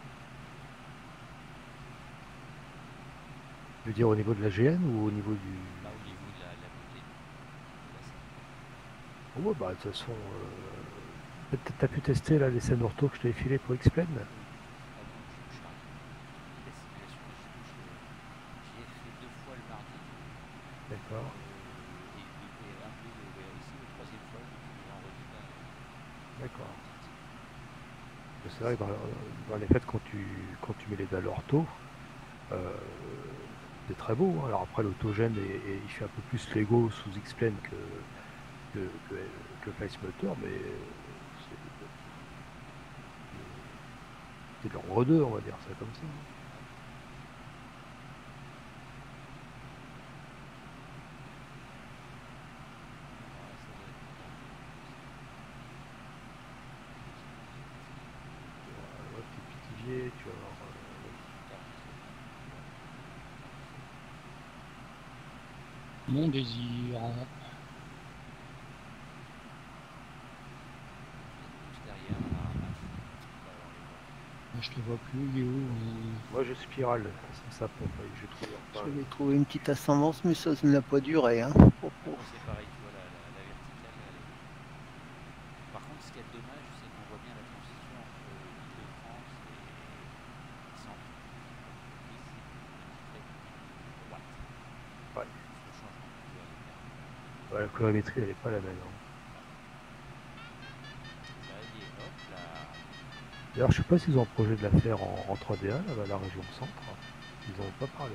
Tu veux dire au niveau de la GN ou au niveau du... Bah, au niveau de la beauté de la scène. Oh, ouais, bah, de toute façon, t'as pu tester là, les scènes ortho que je t'avais filé pour X-Plane? Ah bon, je suis arrivé. La simulation des couches, j'y ai fait 2 fois le mardi. D'accord. Et un peu ici, le troisième fois, depuis le vendredi, là, D'accord. C'est vrai que dans les faits, quand tu mets les dalles ortho, euh, c'est très beau, hein. Alors après, l'autogène, il fait un peu plus Lego sous X-Plane que Flight Simulator, mais c'est de l'ordre 2, on va dire ça comme ça. Ouais, petit Pithiviers, tu vas voir. Mon désir. juste derrière, là, Je te vois plus, il est où Moi, je spirale, ça pompe, j'ai trouvé. Enfin, J'avais trouvé une petite ascendance, mais ça ne l'a pas duré. Hein. moi c'est pareil, tu vois, la verticale, là, elle est... Par contre, ce qui est dommage, c'est qu'on voit bien la transition entre Île-de-France et centre. Ici, c'est très droite. Ouais. Le changement de couleur est clair. ouais, la colorimétrie, elle n'est pas la même, hein. Ça y est, hop là. D'ailleurs, je sais pas s'ils ont un projet de la faire en 3DA, là, la région centre. Ils n'en ont pas parlé.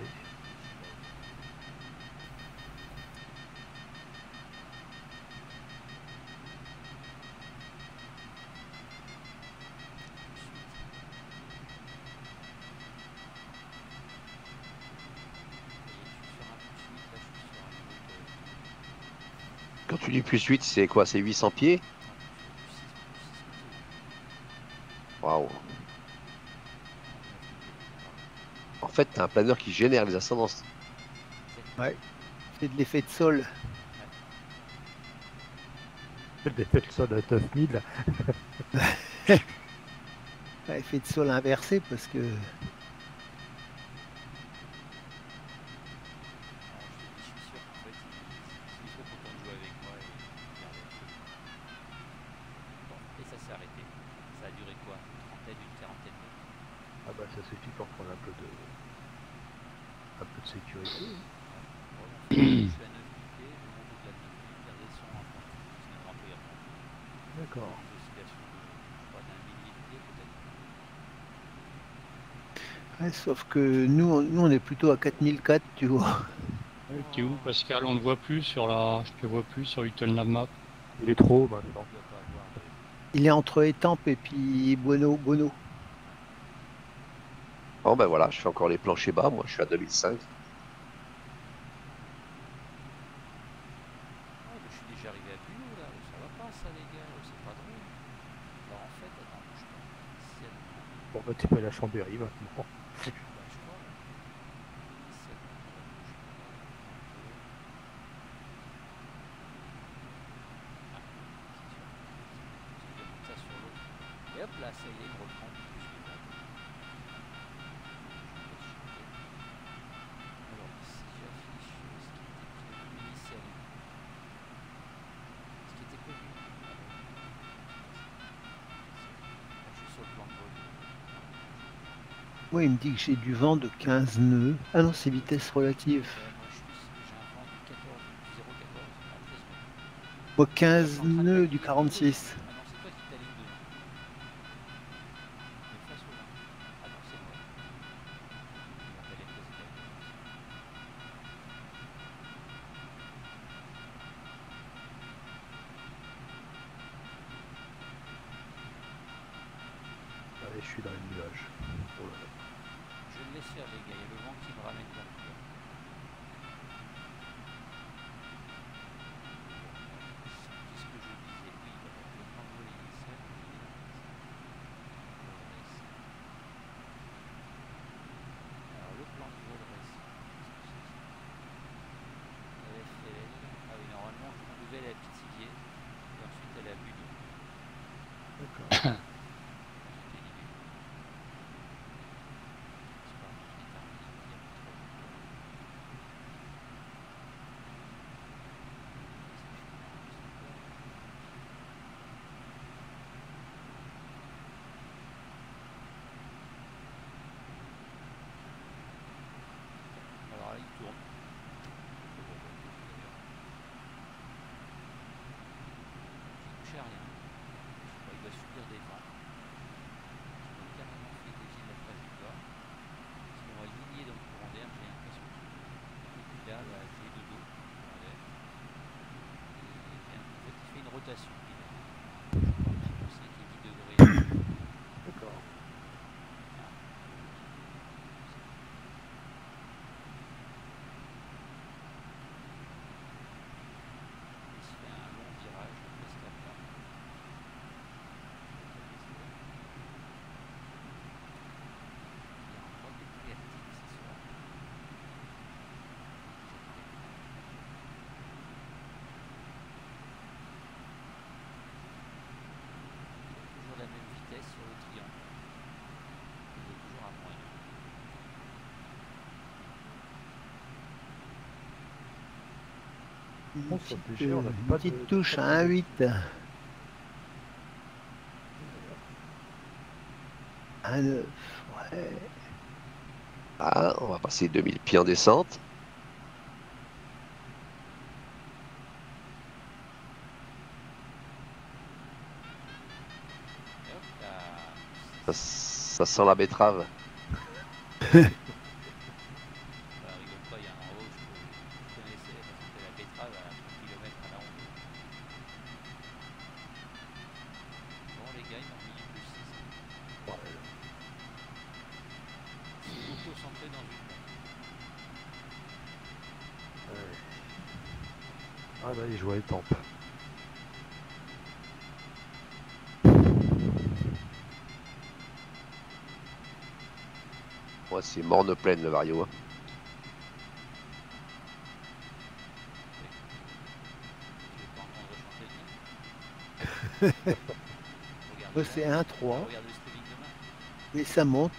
Quand tu dis plus 8, c'est quoi? C'est 800 pieds? Waouh. En fait, t'as un planeur qui génère les ascendances. Ouais. C'est de l'effet de sol. Des fêtes ça à 9000. Ouais, effet de sol inversé parce que Je suis sûr qu'en fait, il est trop content de jouer avec moi et il regardait un peu. Bon, et ça s'est arrêté. Ça a duré quoi? Une trentaine, une quarantaine de minutes. Ah bah ça suffit pour prendre un peu de sécurité. Bon, je suis à 9000 pieds, je monte au-delà de 9000, je redescends à fond. Finalement, après, il remonte. D'accord. Des oscillations de, je crois, d'un millier de pieds peut-être. ouais, sauf que nous on est plutôt à 4004, tu vois. T'es où, Pascal? On ne voit plus sur la. Je te vois plus sur Utelnam Map. Il est trop maintenant. On ne doit pas avoir de... Il est entre Étampes et puis Bono. Bon, ben voilà, je fais encore les planchers bas. Moi, je suis à 2005. Ah, mais je suis déjà arrivé à plus haut là, ça va pas ça les gars, c'est pas drôle. Alors en fait, attends, bouge pas. Ici, à mon Bon bah tu peux aller à Chambéry maintenant. bah, je crois là. Ici, à mon bouge pas, un peu. Moi, il me dit que j'ai du vent de 15 nœuds. Ah non, c'est vitesse relative. Moi, j'ai un vent du 14, du 0,14 à 13 nœuds. Moi, Là, je 15 suis en train de nœuds du naviguer plutôt 46. Ah non, c'est toi qui t'aligne dedans. Mais face au vent. Ah non, c'est moi. Il m'appelle les présidents. Allez, je suis dans les nuages. Oh là là. Je le laisse faire, les gars. Il y a le vent qui me ramène vers le bord. Qu'est-ce que je disais? Oui, d'accord. Le plan de vol initial, il est là. Alors, le plan de vol récent. Qu'est-ce que c'est ça? LFLL. Ah oui, normalement, je pouvais aller à Pithiviers. Et ensuite aller à Buny. D'accord. Quand j'étais libéré. C'est pas tout qui est terminé. Il y a plus trop de temps. Alors là, il tourne. Il touche à rien. Bon, il va subir des vents. Il a carrément fait dévier la trajectoire. Si on va aligner dans le courant d'air, j'ai l'impression. Et puis là, bah, j'ai de dos. Courant d'air. Et bien, en fait, il fait une rotation. Il a, je crois, entre 5 et 10 degrés. D'accord. Il se fait un long virage presque à plat. Il y a un mode triarctique ce soir. Toujours la même vitesse sur le triangle. Il est toujours à moyen. On se réfléchit, on n'a Une pas petite de- touche pas à de- 1,8. 1,9. Ouais. Ah, on va passer 2000 pieds en descente. Et hop là. Ça sent la betterave. Bah, rigole pas, il y a un en haut, je connaissais, parce que la betterave à 30 km à la ronde. Bon, les gars, ils m'ont mis plus 6. C'est auto-centré dans une bombe. Ouais. Ah là, il joue à les tempes. Moi, c'est morne pleine le Vario. Hein. Tu veux pas entendre chanter le bien? Regarde Moi, là, c'est 1,3. regarde le streaming demain. Et ça monte.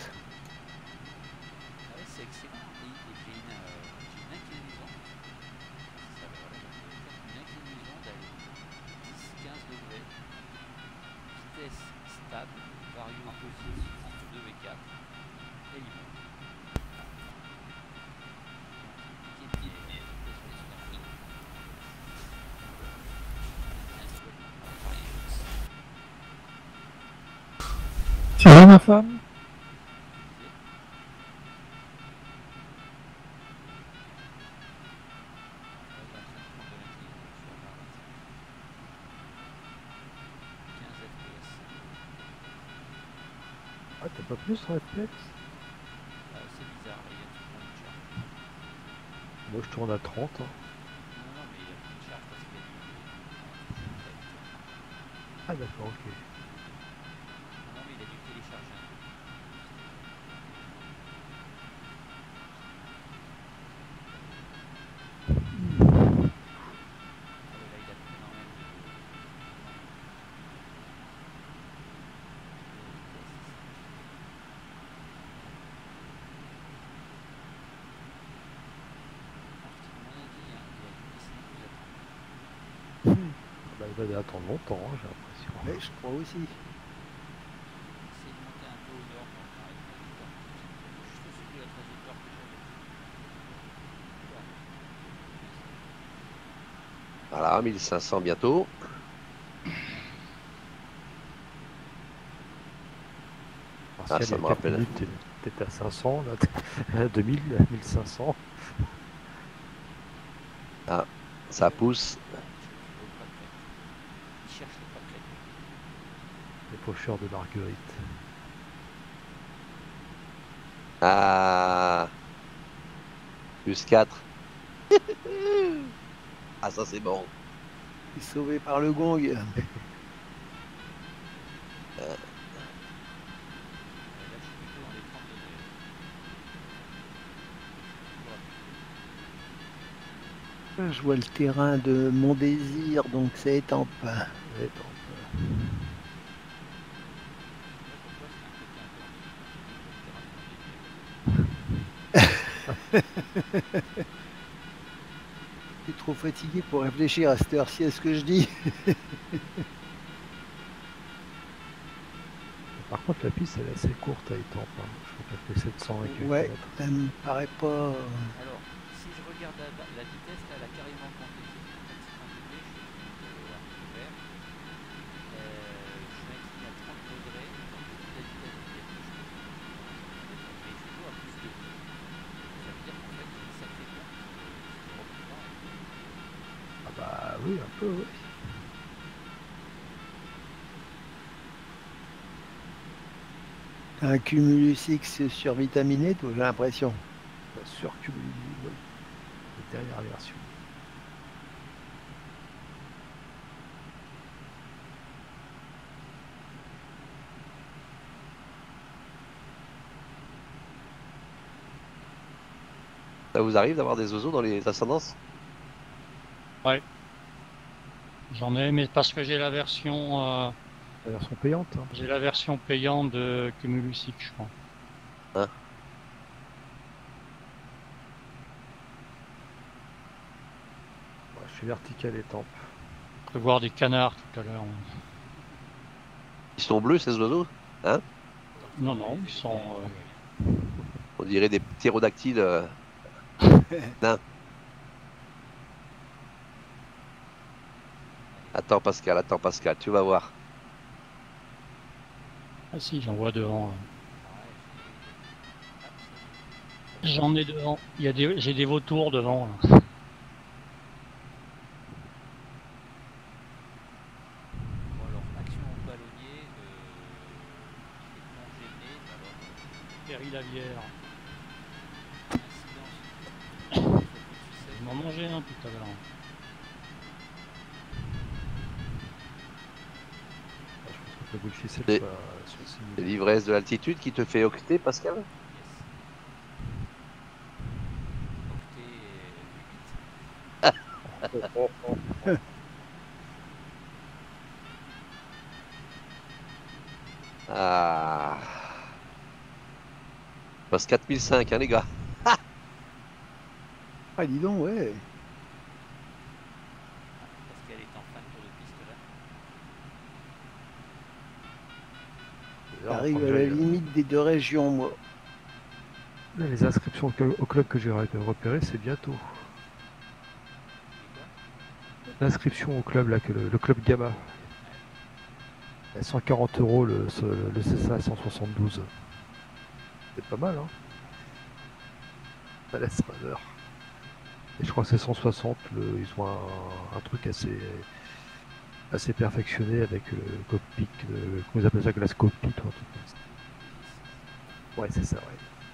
Ah ouais, c'est excellent. Et j'ai une inclinaison. Ça, ben voilà, une inclinaison d'aller 10-15 degrés. Vitesse stable, vario positif entre 2 et 4. Et il monte. Piqué de pied, vitesse stationnaire. Ça va ma femme? Ah, t'as pas plus en FPS? C'est bizarre, il y a tout le monde charge. Moi, je tourne à 30. Hein. Non, non, mais il y a plus de charge parce qu'il y a du. Ah, d'accord, ok. Non, mais il a dû télécharger un truc. Ah ouais, là, il a pris énormément Bah, il va attendre longtemps, hein, j'ai l'impression. Ouais, je crois aussi. Essayez de monter un peu au nord, on arrive à 8 heures. Voilà, 1500 bientôt. Martial, ça il y me a 4 rappelle. minutes, t'étais à 500, là, 2000, 1500. Ça pousse. Il cherche les pâquerettes. Les pocheurs de Marguerite. Ah, plus 4. Ah, ça c'est bon. Il est sauvé par le gong. Là, je suis plutôt dans les 30 degrés. Je vois le terrain de mon désir, donc ça étampe. Et donc, Je suis trop fatigué pour réfléchir à cette heure-ci à ce que je dis. par contre, la piste, elle est assez courte à Étampes. Hein. Je crois qu'elle fait 700 et quelques Ouais, mètres. elle me paraît pas. Alors, si je regarde la vitesse, là, elle a carrément monté. Ah bah oui, un peu, oui. Un Cumulus X survitaminé, toi, j'ai l'impression. La surcumulée, oui. La dernière version. Ça vous arrive d'avoir des oiseaux dans les ascendances? J'en ai, mais parce que j'ai la version payante. Hein. j'ai la version payante de Cumulus X, je crois. Ouais, je suis vertical Étampes. Je peux voir des canards tout à l'heure. Ils sont bleus ces oiseaux? Non, non, ils sont. On dirait des ptérodactyles. Nains. Attends Pascal, tu vas voir. Ah si, j'en vois devant. J'en ai devant. J'ai des vautours devant. Là. Bon, alors, action au ballonnier, il est non gêné, alors, Perry Lavière. incidence, Je m'en mangeais un tout à l'heure. Le bullficelle Et- soit simulé. C'est l'ivresse de l'altitude qui te fait octer, Pascal? yes. Octet et 8. Ah. Passe 4005, hein, les gars. Ah, dis donc, ouais. Parce qu'elle est en fin de tour de piste là. D'ailleurs, J'arrive faut que à la j'aille, limite des deux régions, moi. là, les inscriptions au club que j'ai repéré, c'est bientôt. L'inscription au club, là, que le club Gamma. À 140 € le CSA 172. C'est pas mal, hein. Ça laisse heure. Et je crois que c'est 160, ils ont un truc assez perfectionné avec le cockpit, comment ils appellent ça, glass cockpit ou un truc comme ça. Ouais, c'est ça, ouais.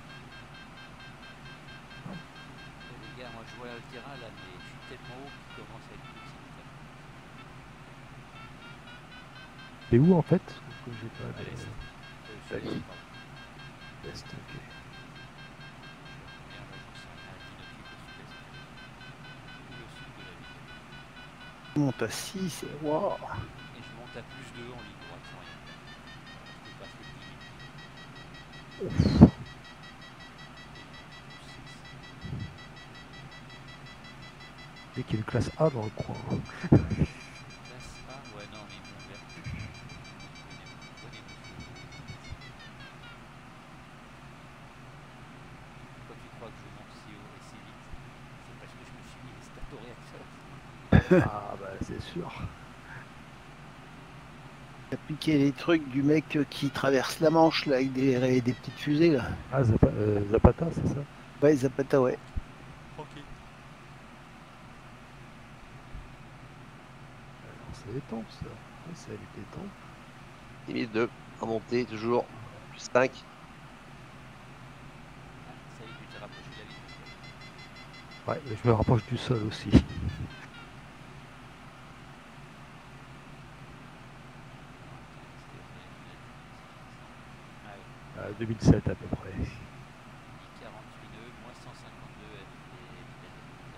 Les gars, moi je vois le terrain là, mais je suis tellement haut qu'il commence à être petit. Et où en fait? Que j'ai pas À de- l'est. Allez. Sud-est, pardon. Est, ok. Merde, là, j'en sais rien, à 10 nautiques au sud-est. Tout le sud de la ville. Je monte à 6 et waouh. Et je monte à plus 2 en ligne droite sans rien faire. Je passe les 10 000 pieds. Dès qu'il y a une classe A dans le coin. Classe A, ouais, non, mais ils m'ont ouvert. Pourquoi tu crois que je monte si haut et si vite? C'est parce que je me suis mis les stats au réacteur. Ah sûr. T'as piqué les trucs du mec qui traverse la Manche là avec des petites fusées là. Ah, Zapata, c'est ça? Ouais, Zapata, ouais. Tranquille. Alors, c'est les tempes, ça. Ouais, c'est avec les tempes. 1002 en montée, toujours. Plus 5. Ah, ça y est, tu t'es rapproché de la vitesse. Ouais, mais je me rapproche du sol aussi. Ah ouais. 2007 à peu près. 10,48,2, moins 152 F et vitesse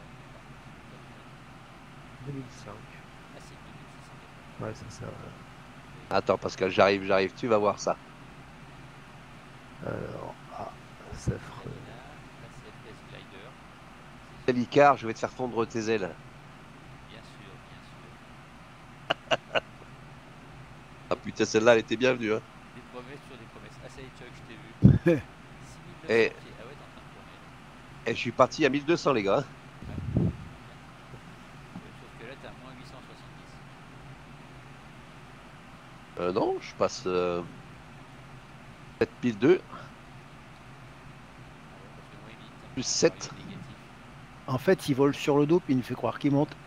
de 2005. Ah, c'est 2680. Ouais, c'est ça. Attends, Pascal, j'arrive, tu vas voir ça. Alors, ça ferait... Là, c'est FPS Glider. Quel Icar, je vais te faire fondre tes ailes. Bien sûr, bien sûr. Ah putain, celle-là, elle était bienvenue. Hein. Des promesses sur des promesses. Ah, ça y est, Chuck, je t'ai vu. 6900 Et- pieds. Ah ouais, t'es en train de tourner. Et je suis parti à 1200, les gars. Sauf que là, t'es à moins 870. Non, je passe 7002. Ah ouais, parce que moins 8. Plus 7. Négatif. En fait, il vole sur le dos puis il nous fait croire qu'il monte.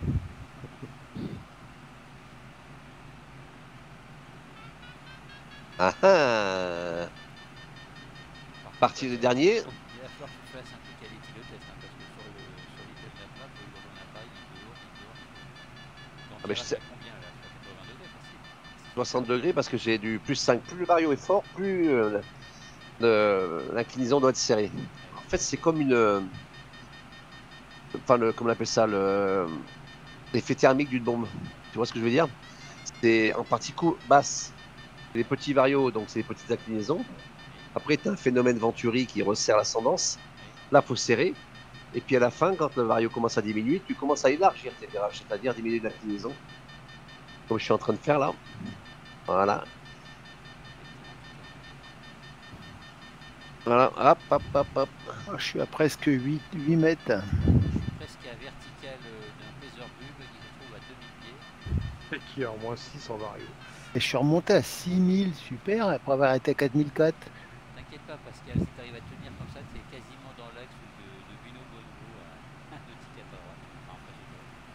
Ah ah. Parti le dernier. Il va falloir que tu fasses un truc à l'éthylotest, hein, parce que sur l'île de la map, il va dans appareil, il dehors. Donc, Ah, mais je sais. à combien là? Sur 80 degrés facile. 60 degrés parce que j'ai du plus 5. Plus le vario est fort, plus l'inclinaison doit être serrée. En fait, c'est comme une. Enfin, comment on appelle ça, l'effet thermique d'une bombe. Tu vois ce que je veux dire? C'est en partie basse, les petits varios, donc c'est les petites inclinaisons. Après, tu as un phénomène Venturi qui resserre l'ascendance. Là, il faut serrer. Et puis à la fin, quand le vario commence à diminuer, tu commences à élargir tes virages, c'est-à-dire diminuer l'inclinaison. Comme je suis en train de faire là. Voilà. Voilà, hop, hop, hop, hop. Oh, je suis à presque 8 mètres. Je suis presque à vertical d'un Peacerbug qui se trouve à 2000 pieds. Et qui est en moins 6 en vario. Et je suis remonté à 6000, super, après avoir été à 4004. T'inquiète pas, Pascal, si t'arrives à tenir comme ça, t'es quasiment dans l'axe de Buno Bono à 2 tickets à droite. Enfin, en face de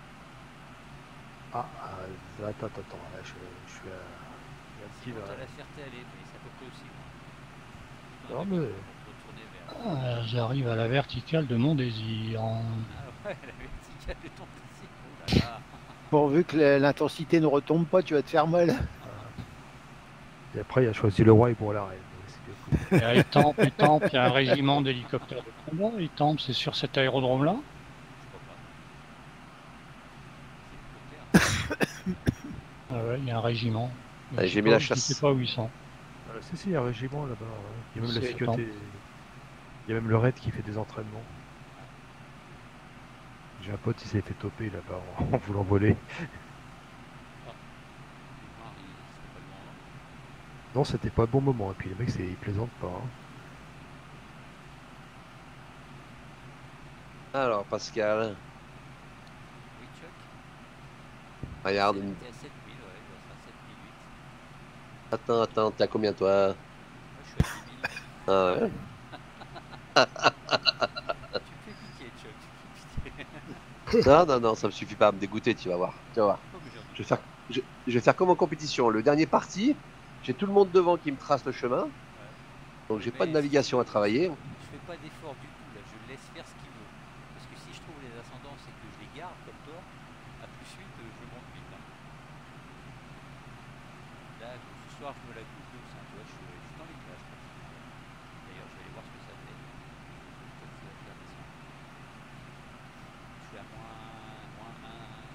toi. Attends, là je suis à... Il y a un petit Sinon, t'as là. la Ferté-Allée, mais c'est à peu près aussi loin. Non, mais... Retourner vers... Ah, j'arrive à la verticale de mon désir. Ah ouais, la verticale de ton PC. Oh là là. Pourvu que l'intensité ne retombe pas, tu vas te faire mal. Et après, il a choisi le roi pour la reine. Et à Étampes, il y a un régiment d'hélicoptères de combat. Étampes, c'est sur cet aérodrome-là. Je crois pas. C'est Ah ouais, il y a un régiment. Mais Allez, je j'ai sais mis pas la où- chasse. Je sais pas où ils sont. Si, il y a un régiment là-bas. Ouais. Il y a même la C'est sécurité. Il y a même le raid qui fait des entraînements. J'ai un pote, il s'est fait toper là-bas en voulant voler. Non, c'était pas le bon moment. Et puis les mecs, ils plaisantent pas. Hein. Alors, Pascal, Oui, Chuck. regarde. T'es à 7000, ouais, il doit être à 7008. Attends, t'es à combien toi? Moi, je suis à 10 000. Ah ouais. Tu me fais piquer, Chuck. Tu me fais piquer. Non, ça me suffit pas à me dégoûter, tu vas voir. Tu vas voir. Oh, mais j'en doute Je vais faire comme en compétition. Le dernier parti, j'ai tout le monde devant qui me trace le chemin. Donc j'ai pas de Mais navigation à travailler. Je fais pas d'effort du tout là, je le laisse faire ce qu'il veut. Parce que si je trouve les ascendances et que je les garde comme toi, à plus vite, je monte vite. Hein. Là, ce soir, je me la coupe douce, hein, tu vois, je suis dans les nuages. D'ailleurs, je vais aller voir ce que ça fait. Peut-être que ça va faire descendre. Je suis à moins 1,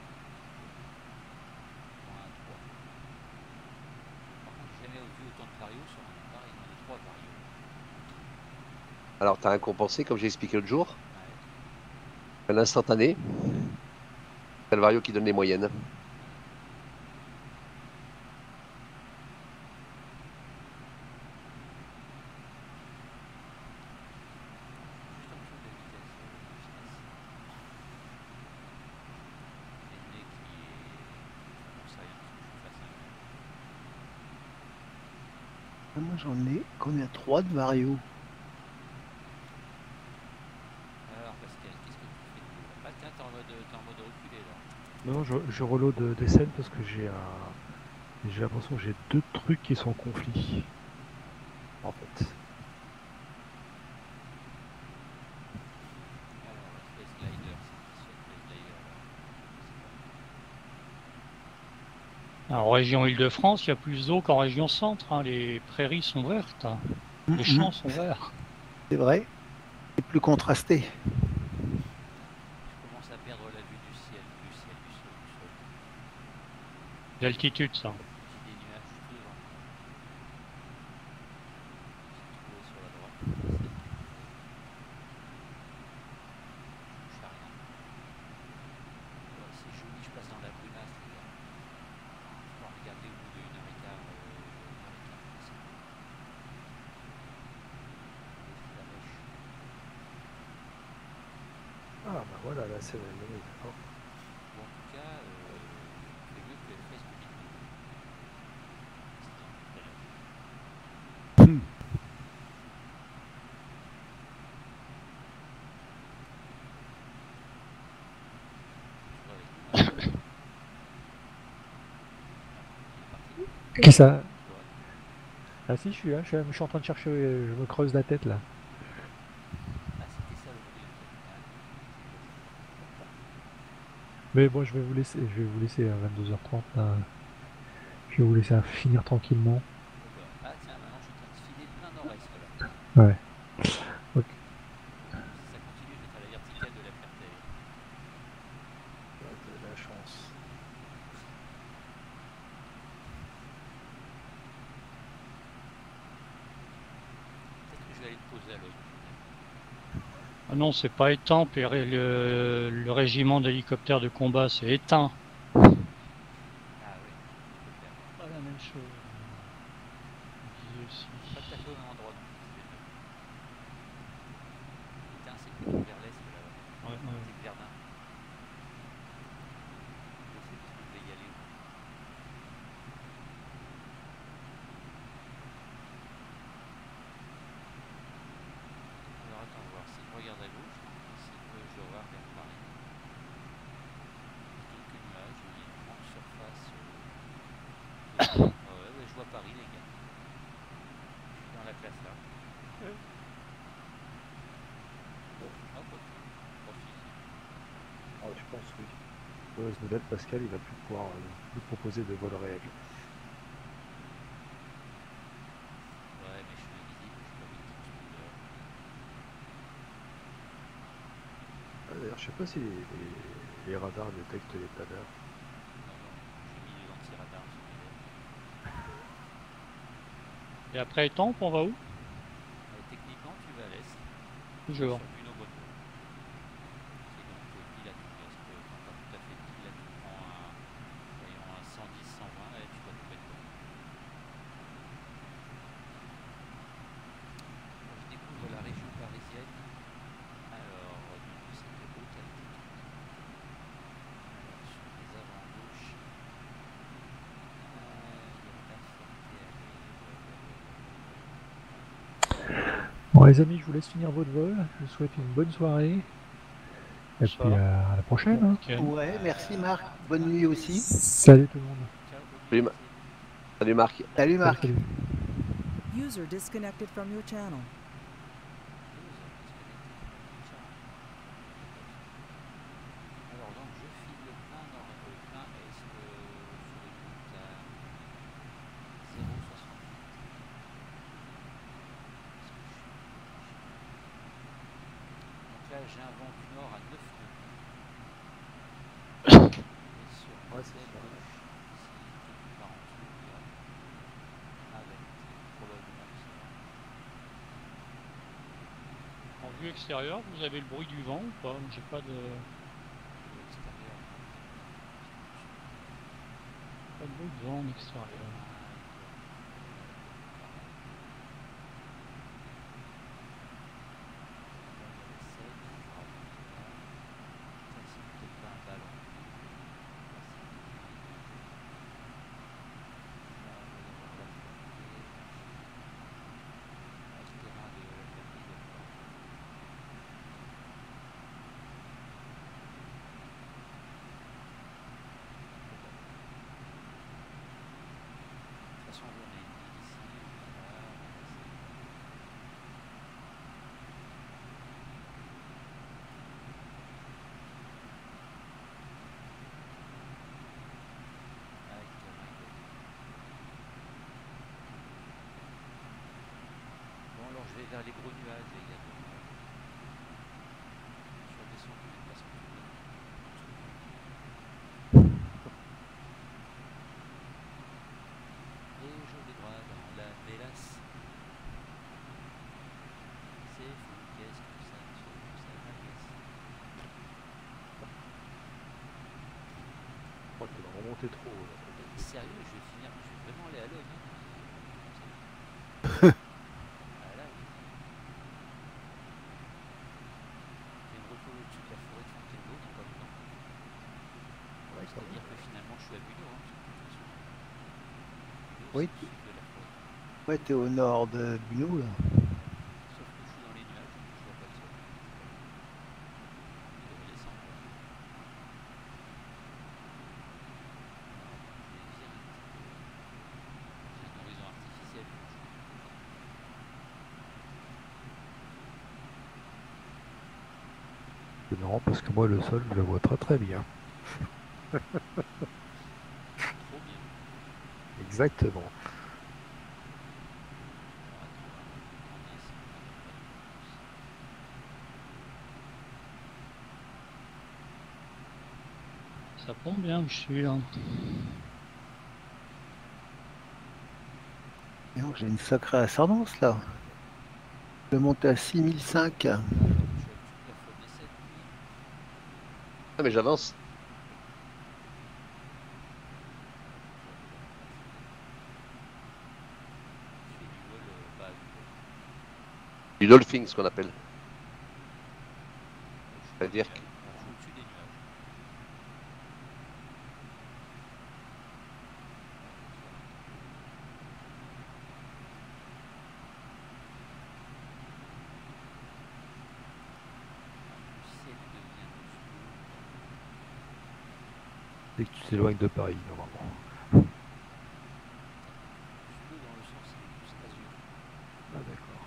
moins 3. Par contre, j'ai jamais vu autant de varios sur un appareil, il y en a 3 varios. Alors t'as un compensé, comme j'ai expliqué l'autre jour. Ouais. Un instantané. C'est le vario qui donne les moyennes. Juste en dessous de la vitesse. Le nez qui est Moi j'en ai combien? 3 de Vario. Alors Pascal, qu'est-ce que tu fais de beau là? Ah tiens, t'es en mode reculé là. Non, je reload des scènes parce que j'ai l'impression que j'ai deux trucs qui sont en conflit. En fait. Alors, Space Glider, c'est Space Glider là. En région Île-de-France, il y a plus d'eau qu'en région centre, hein. Les prairies sont vertes, hein. Les champs sont verts. C'est vrai. C'est plus contrasté. Je commence à perdre la vue du ciel, du sol, du sol. D'altitude, ça. J'ai des nuages tout devant. J'ai trouvé sur la droite. Je touche à rien. Ouais, c'est joli, je passe dans la brunasse, les gars. On va regarder au bout d'une heure et quart. La mèche. Ah bah voilà, là c'est la limite. Oh. Bon, en tout cas, c'est mieux que Facebook. Qui ça? Ah si, je suis là, je suis en train de chercher, je me creuse la tête là. Ah, c'était ça le bruit. Mais bon, je vais vous laisser à 22h30 là. Je vais vous laisser finir tranquillement. Ah tiens, maintenant je suis en train de filer plein nord-est là. Ouais. Ok. Si ça continue, je vais être à la verticale de la Ferté. De la chance. Peut-être que je vais aller me poser à l'autre. Ah non, c'est pas éteint, puis le régiment d'hélicoptères de combat, c'est éteint. Ah oui, Pas la même chose. pas tout à fait au même endroit non plus. Putain, c'est plutôt vers l'est là-bas. Ouais, ouais. C'est que Verdun. Je sais pas si vous voulez y aller. Alors attends voir, si je regarde à gauche, ici, je dois voir vers Paris. Quelques nuages, il y a une grande surface. Ouais, je vois Paris les gars. Je suis dans la classe là. Hop, profite. Ah, je pense oui. Mauvaise nouvelle, Pascal, il va plus pouvoir nous proposer de vol réel. Ouais, mais je suis invisible, je suis pas mis de transpondeur. Ah, d'ailleurs, je sais pas si les radars détectent les planeurs. Non, j'ai mis les anti-radars sur les ailes. Et après étampes, on va où? Techniquement, tu vas à l'est. Toujours. Sur Buneau-Bono. C'est donc pile à tout-est. Enfin, pas tout à fait pile à tout. Prends voyons, un 110, 120 et tu dois tomber dedans. Je découvre la région parisienne. Alors, du coup, c'est de haute altitude. Alors, sur les avants gauche, il y a la Ferté-Alais. Bon les amis, je vous laisse finir votre vol. Je vous souhaite une bonne soirée. Et puis Bonsoir. à la prochaine. Hein. Ok. Ouais, merci Marc. Bonne nuit aussi. Salut tout le monde. Ciao, Salut, bonne nuit, Salut Marc. Salut Marc. Salut. User disconnected from your channel. Alors donc je file plein nord, plein est sur une route à 0,68. Donc là j'ai un vent du nord à 9 nœuds. Et sur Ouais, les c'est ailes ça. gauche, si quelque part en dessous, il y a avec probablement que ça. En vue extérieure, vous avez le bruit du vent ou pas? J'ai pas de L'extérieur. bruit de vent en extérieur. façon, on est une ville ici. Voilà, bon, alors je vais vers les gros nuages également. Je suis redescendu de façon plus bonne. Et je vais droit dans la mélasse. C'est fou, qu'est-ce que ça m'agace. Je crois qu'il va remonter trop. Là. Sérieux, je vais vraiment aller à l'œil. Hein. Ah là, oui. Je vais me retrouver au-dessus de la forêt de Fontainebleau dans pas longtemps. Ouais, ça C'est-à-dire va. que finalement je suis à Buneau. Hein, parce que de toute façon, Buneau, Oui. c'est au sud de la forêt. Ouais, t'es au nord de Buneau, là. Sauf que je suis dans les nuages, donc je vois pas le sol. Il devrait descendre. Là. Je vais virer un petit peu. J'ai un horizon artificiel. C'est marrant parce que moi, le sol, je le vois très très bien. Trop bien. Exactement. Alors, attends, on va tourner ici, on va pas de plus. Ça pompe bien où je suis là. Et donc, j'ai une sacrée ascendance, là. Je vais monter à 6005. Je suis au-dessus de la faune des 7 lui. Ah, mais j'avance. Je fais du vol, pas du vol. Du dolphin, ce qu'on appelle. Je C'est-à-dire suis au-dessus des nuages. Le ciel devient obscur. Dès que tu t'éloignes de Paris, normalement. Obscur dans le sens plus azur. Ah, d'accord.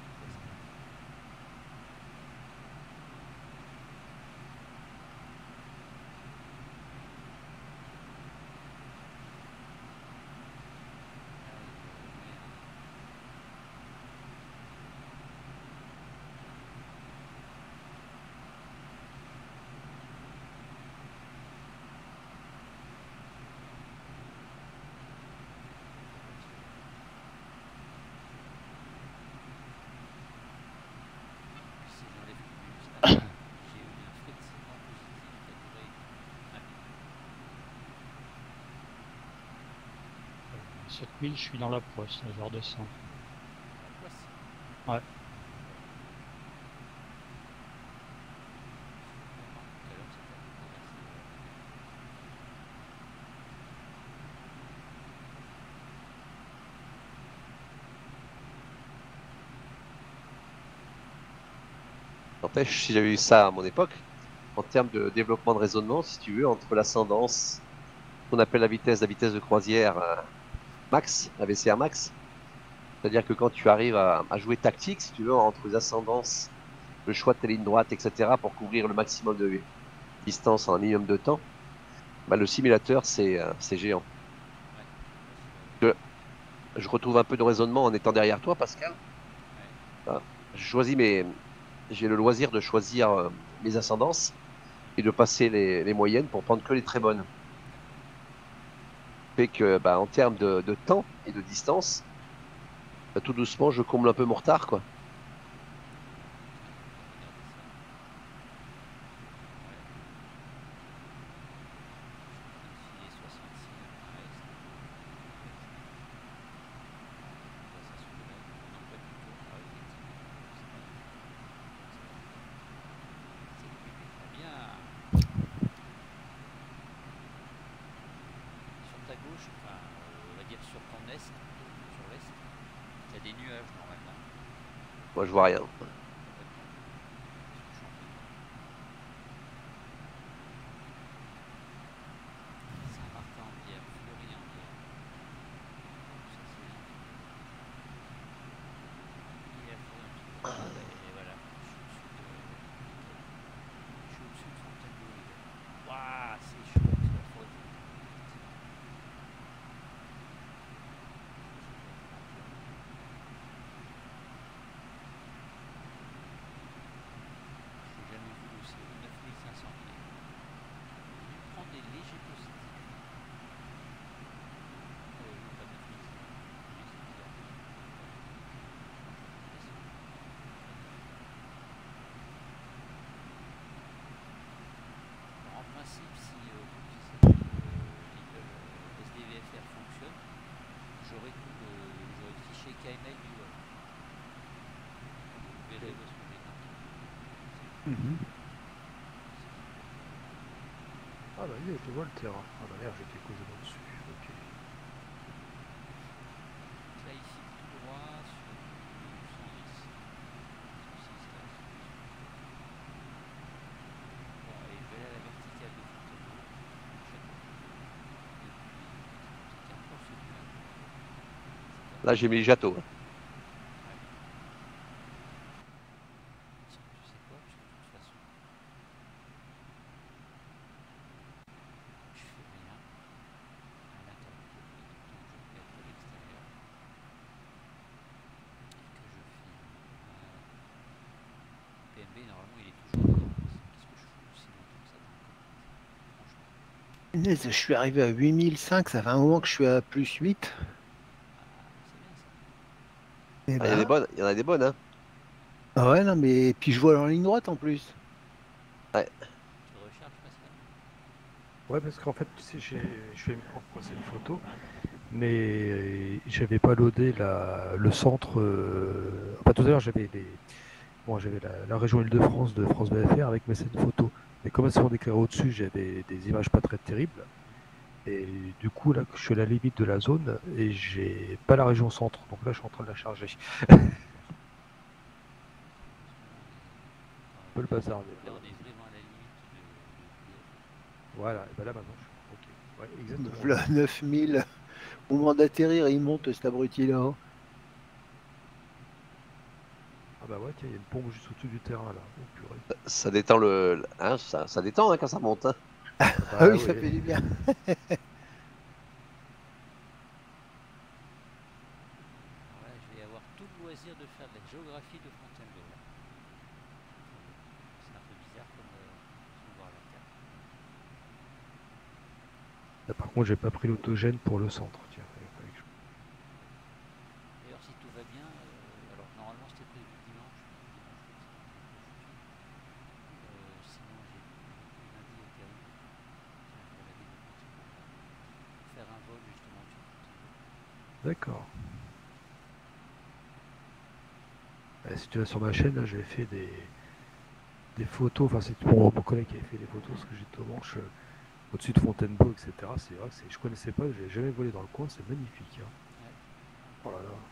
Si j'enlève Cumulus, j'ai eu un frétissement positif qui a duré 1 minute. 7000, je suis dans la poisse, là, je redescends. La poisse. Ouais. Vraiment, tout à l'heure, ça t'a traversé. N'empêche, si j'avais eu ça à mon époque, en termes de développement de raisonnement, si tu veux, entre l'ascendance, qu'on appelle la vitesse de croisière max, la VCR max, c'est-à-dire que quand tu arrives à jouer tactique, si tu veux, entre les ascendances, le choix de tes lignes droites, etc., pour couvrir le maximum de distance en un minimum de temps, bah, le simulateur, c'est géant. Je retrouve un peu de raisonnement en étant derrière toi, Pascal. Voilà. J'ai le loisir de choisir mes ascendances et de passer les moyennes pour prendre que les très bonnes. Fait que, bah, en termes de temps et de distance, bah, tout doucement, je comble un peu mon retard, quoi. Sur ta gauche, enfin, on va dire sur ton est, sur l'est, il y a des nuages normalement. Moi, je vois rien. Complètement. Parce que je suis en plein dedans. Saint-Martin-en-Bière, Fleury-en-Bière. Ça, c'est l'enfer. regardez où est-ce que j'ai marqué. Mhm. Ah bah oui, je vois le terrain. Ah bah merde, j'étais complètement dessus. Ok. Donc là, ici, tout droit sur du 110. 106 là. Bon, allez, je vais aller à la verticale de Fontainebleau. Château. Et puis, c'était encore celui-là. Là, j'ai mis les châteaux. Hein. Tiens, tu sais quoi? Parce que de toute façon, je fais rien à l'intérieur. Donc je vais mettre à l'extérieur et que je filme. PMB, normalement, il est toujours dedans. Qu'est-ce que je fous aussi longtemps que ça dans le cockpit? Franchement. Punaise, je suis arrivé à 8005, ça fait un moment que je suis à plus 8. Ah, c'est bien ça. Et Ah, il y a des ben, bonnes, il y en a des bonnes. Hein. ah ouais, non, mais puis je vole en ligne droite en plus. Ouais. Tu recharges, Pascal? Ouais, parce qu'en fait, tu sais, je fais mes propres photos, mais j'avais pas loadé le centre. Enfin, tout à l'heure, j'avais la région Île-de-France de France BFR avec mes scènes photos. Mais comme elles sont déclarées au-dessus, j'avais des images pas très terribles. Et du coup, là, je suis à la limite de la zone et j'ai pas la région centre. Donc là, je suis en train de la charger. Parce que là, Un peu le bazar. là, on est vraiment à la limite du BFR. Voilà, et ben là maintenant, ok. Ouais, Me exactement. voilà 9000. Au moment d'atterrir, il monte cet abruti-là. Ah bah ouais, tiens, il y a une pompe juste au-dessus du terrain là. Oh purée. Ça détend hein, ça détend hein, quand ça monte. Hein. Ah Bah oui, ça oui. fait du bien. Alors là, je vais avoir tout le loisir de faire de la géographie de Fontainebleau. Là. C'est un peu bizarre comme façon de voir la carte. Là, par contre, j'ai pas pris l'autogène pour le centre. Tiens, fallait que je- D'ailleurs, si tout va bien, alors normalement c'était prévu dimanche, sinon j'ai lundi est terrible. Tiens, je vais regarder le petit pour faire un vol justement sur Fontainebleau. D'accord. Si tu vas sur ma chaîne, là, j'avais fait des photos. Enfin, c'est mon collègue qui avait fait des photos parce que j'étais au manche au-dessus de Fontainebleau, etc. C'est vrai que je connaissais pas, j'ai jamais volé dans le coin, c'est magnifique. Hein. Ouais. Oh là là.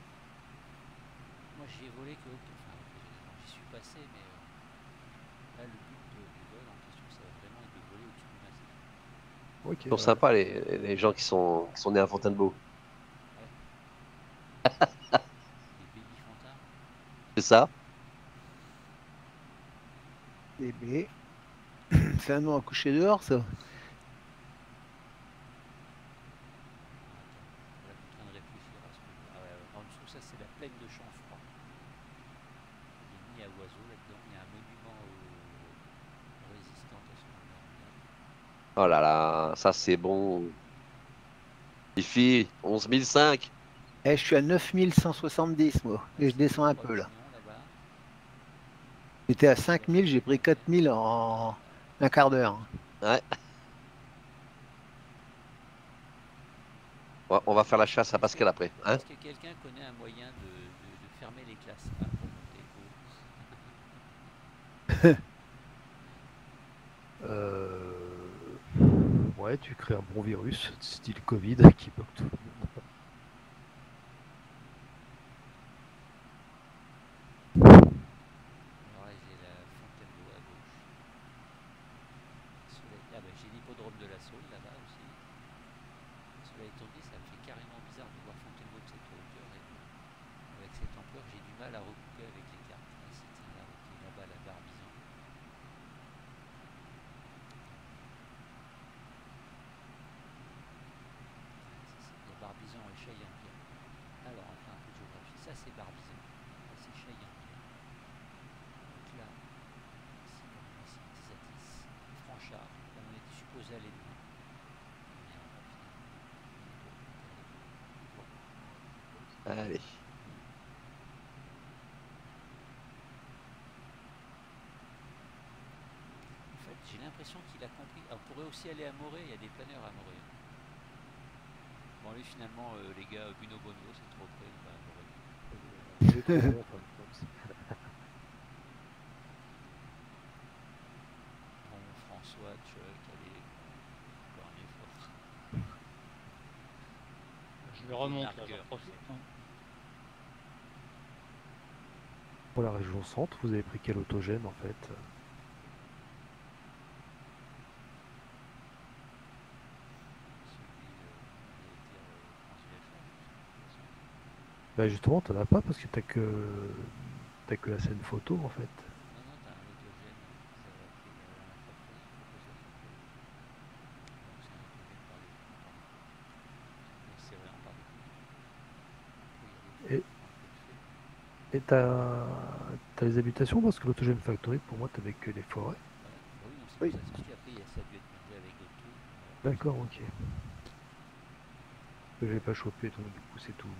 Moi j'y ai volé que enfin, occasionnellement, j'y suis passé, mais là le but du vol en question ça va vraiment être de voler au-dessus du massif. Ok, Ils sont sympas les gens qui sont nés à Fontainebleau. Les baby Fontains. C'est ça. Bébé. C'est un nom à coucher dehors, ça. Attends, là, je suis en train de réfléchir à ce que. Ah ouais, en dessous, ça c'est la plaine de Champfroid. Il est mis à oiseaux là-dedans. Il y a un monument aux résistants de la Seconde Guerre mondiale. Oh là là, ça c'est bon. Les filles, 11005. Je suis à 9170, moi. Et je descends un peu, là. Chinon, là-bas. J'étais à 5000, j'ai pris 4000 en un quart d'heure. Ouais. On va faire la chasse à Pascal après. Hein. Est-ce que quelqu'un connaît un moyen de fermer les classes A pour monter haut? Ouais, tu crées un bon virus, style Covid, qui bloque tout le monde. Alors là, j'ai la Fontainebleau à gauche. Ah bah, j'ai l'hippodrome de la Saule là-bas aussi. Cela étant dit, ça me fait carrément bizarre de voir Fontainebleau de cette hauteur et avec cette ampleur, j'ai du mal à recouper avec les cartes. Ici, tiens, là, ok, là-bas, la Barbizon. La Barbizon et Cheyenne. Alors, on fait un peu de géographie. Ça, c'est Barbizon. Là, c'est Cheyenne. Donc là, ici, comme on a ici, 10 à 10. Franchard, là, on était supposé aller demain. Mais on va finalement Allez. En fait, j'ai l'impression qu'il a compris. Alors, on pourrait aussi aller à Morée, il y a des planeurs à Morée. Bon, lui, finalement, les gars, Buno Bono, c'est trop près, il va à Morée. C'est trop bon, enfin, comme ça. François, Chuck, allez, encore un effort. Je le remonte là, Nargueur, j'en profite. Hein. Pour la région centre, vous avez pris quel autogène en fait? Bah justement, t'en as pas parce que t'as que la scène photo en fait. Non, non, t'as un autogène, ça va pris la dernière fois donc c'est un autogène par défaut. C'est vraiment par défaut. Après, il y a des Et, fois, on peut le faire. et t'as les habitations parce que l'autogène factory pour moi t'avais que les forêts. Voilà. Bah oui, non, c'est Oui. pour ça que je dis, après, ça a dû être mélangé avec d'autres trucs. D'accord, ok. Que j'ai pas chopé donc du coup c'est tout.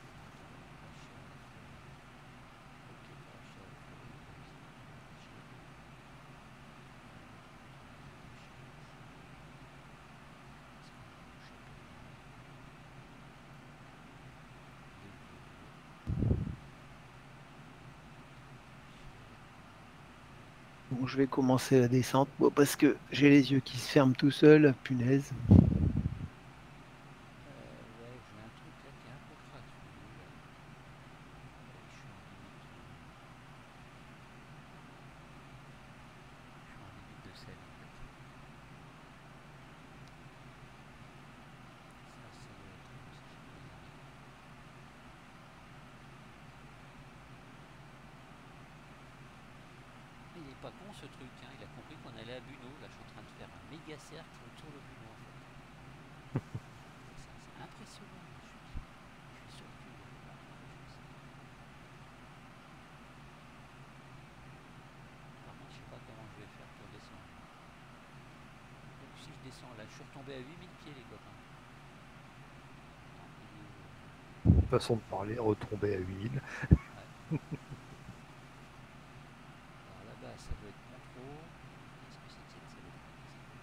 Bon, je vais commencer la descente. Bon, parce que j'ai les yeux qui se ferment tout seuls, punaise. Ouais, j'ai un truc là qui est un peu cracra. Je suis en limite de sel en fait. Ça, ça doit être parce que c'est bizarre. Il est pas con ce truc, hein. Il a compris qu'on allait à Buno. Là, je suis en train de faire un méga cercle autour de Buno en fait. C'est impressionnant. Je suis sur le cul. Par contre, je sais pas comment je vais faire pour descendre. Donc, si je descends là, je suis retombé à 8000 pieds, les copains. Attends, il est où, Façon de parler, retomber à 8000. Alors là-bas, ça doit être Montreux. Qu'est-ce que c'est que cette saloperie qui s'écoute?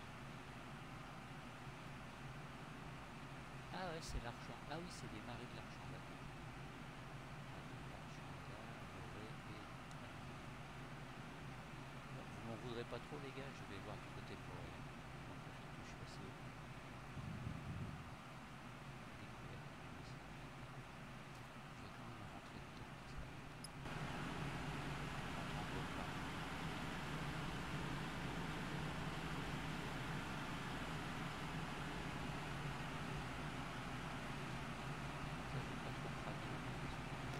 Ah ouais, c'est l'Argent. Ah oui, c'est les marais de l'Argent, d'accord. Marais de l'Argent, là, Morée et... Bon, vous m'en voudrez pas trop, les gars, je vais voir du côté forêt. J'en profite que je suis passé au... découvert. Je vais quand même rentrer dedans, parce que... On rentre en gros pas. Ça, je vais pas trop craquer non plus, parce que...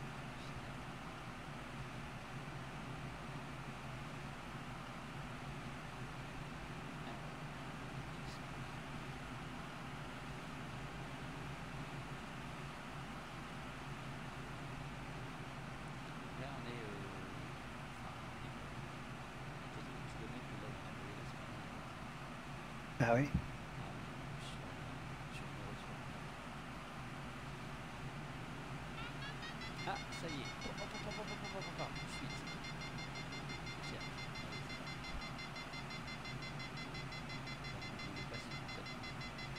Là, on est... enfin, on est à quelques kilomètres de là où on a volé la semaine dernière. Ah oui. Ah, on est plus sur Morée sur le Ah, ça y est. Hop, hop, hop, hop, hop, hop, hop, hop, hop, tout de suite. Cercle. Allez, c'est parti. Donc, on est passé complètement.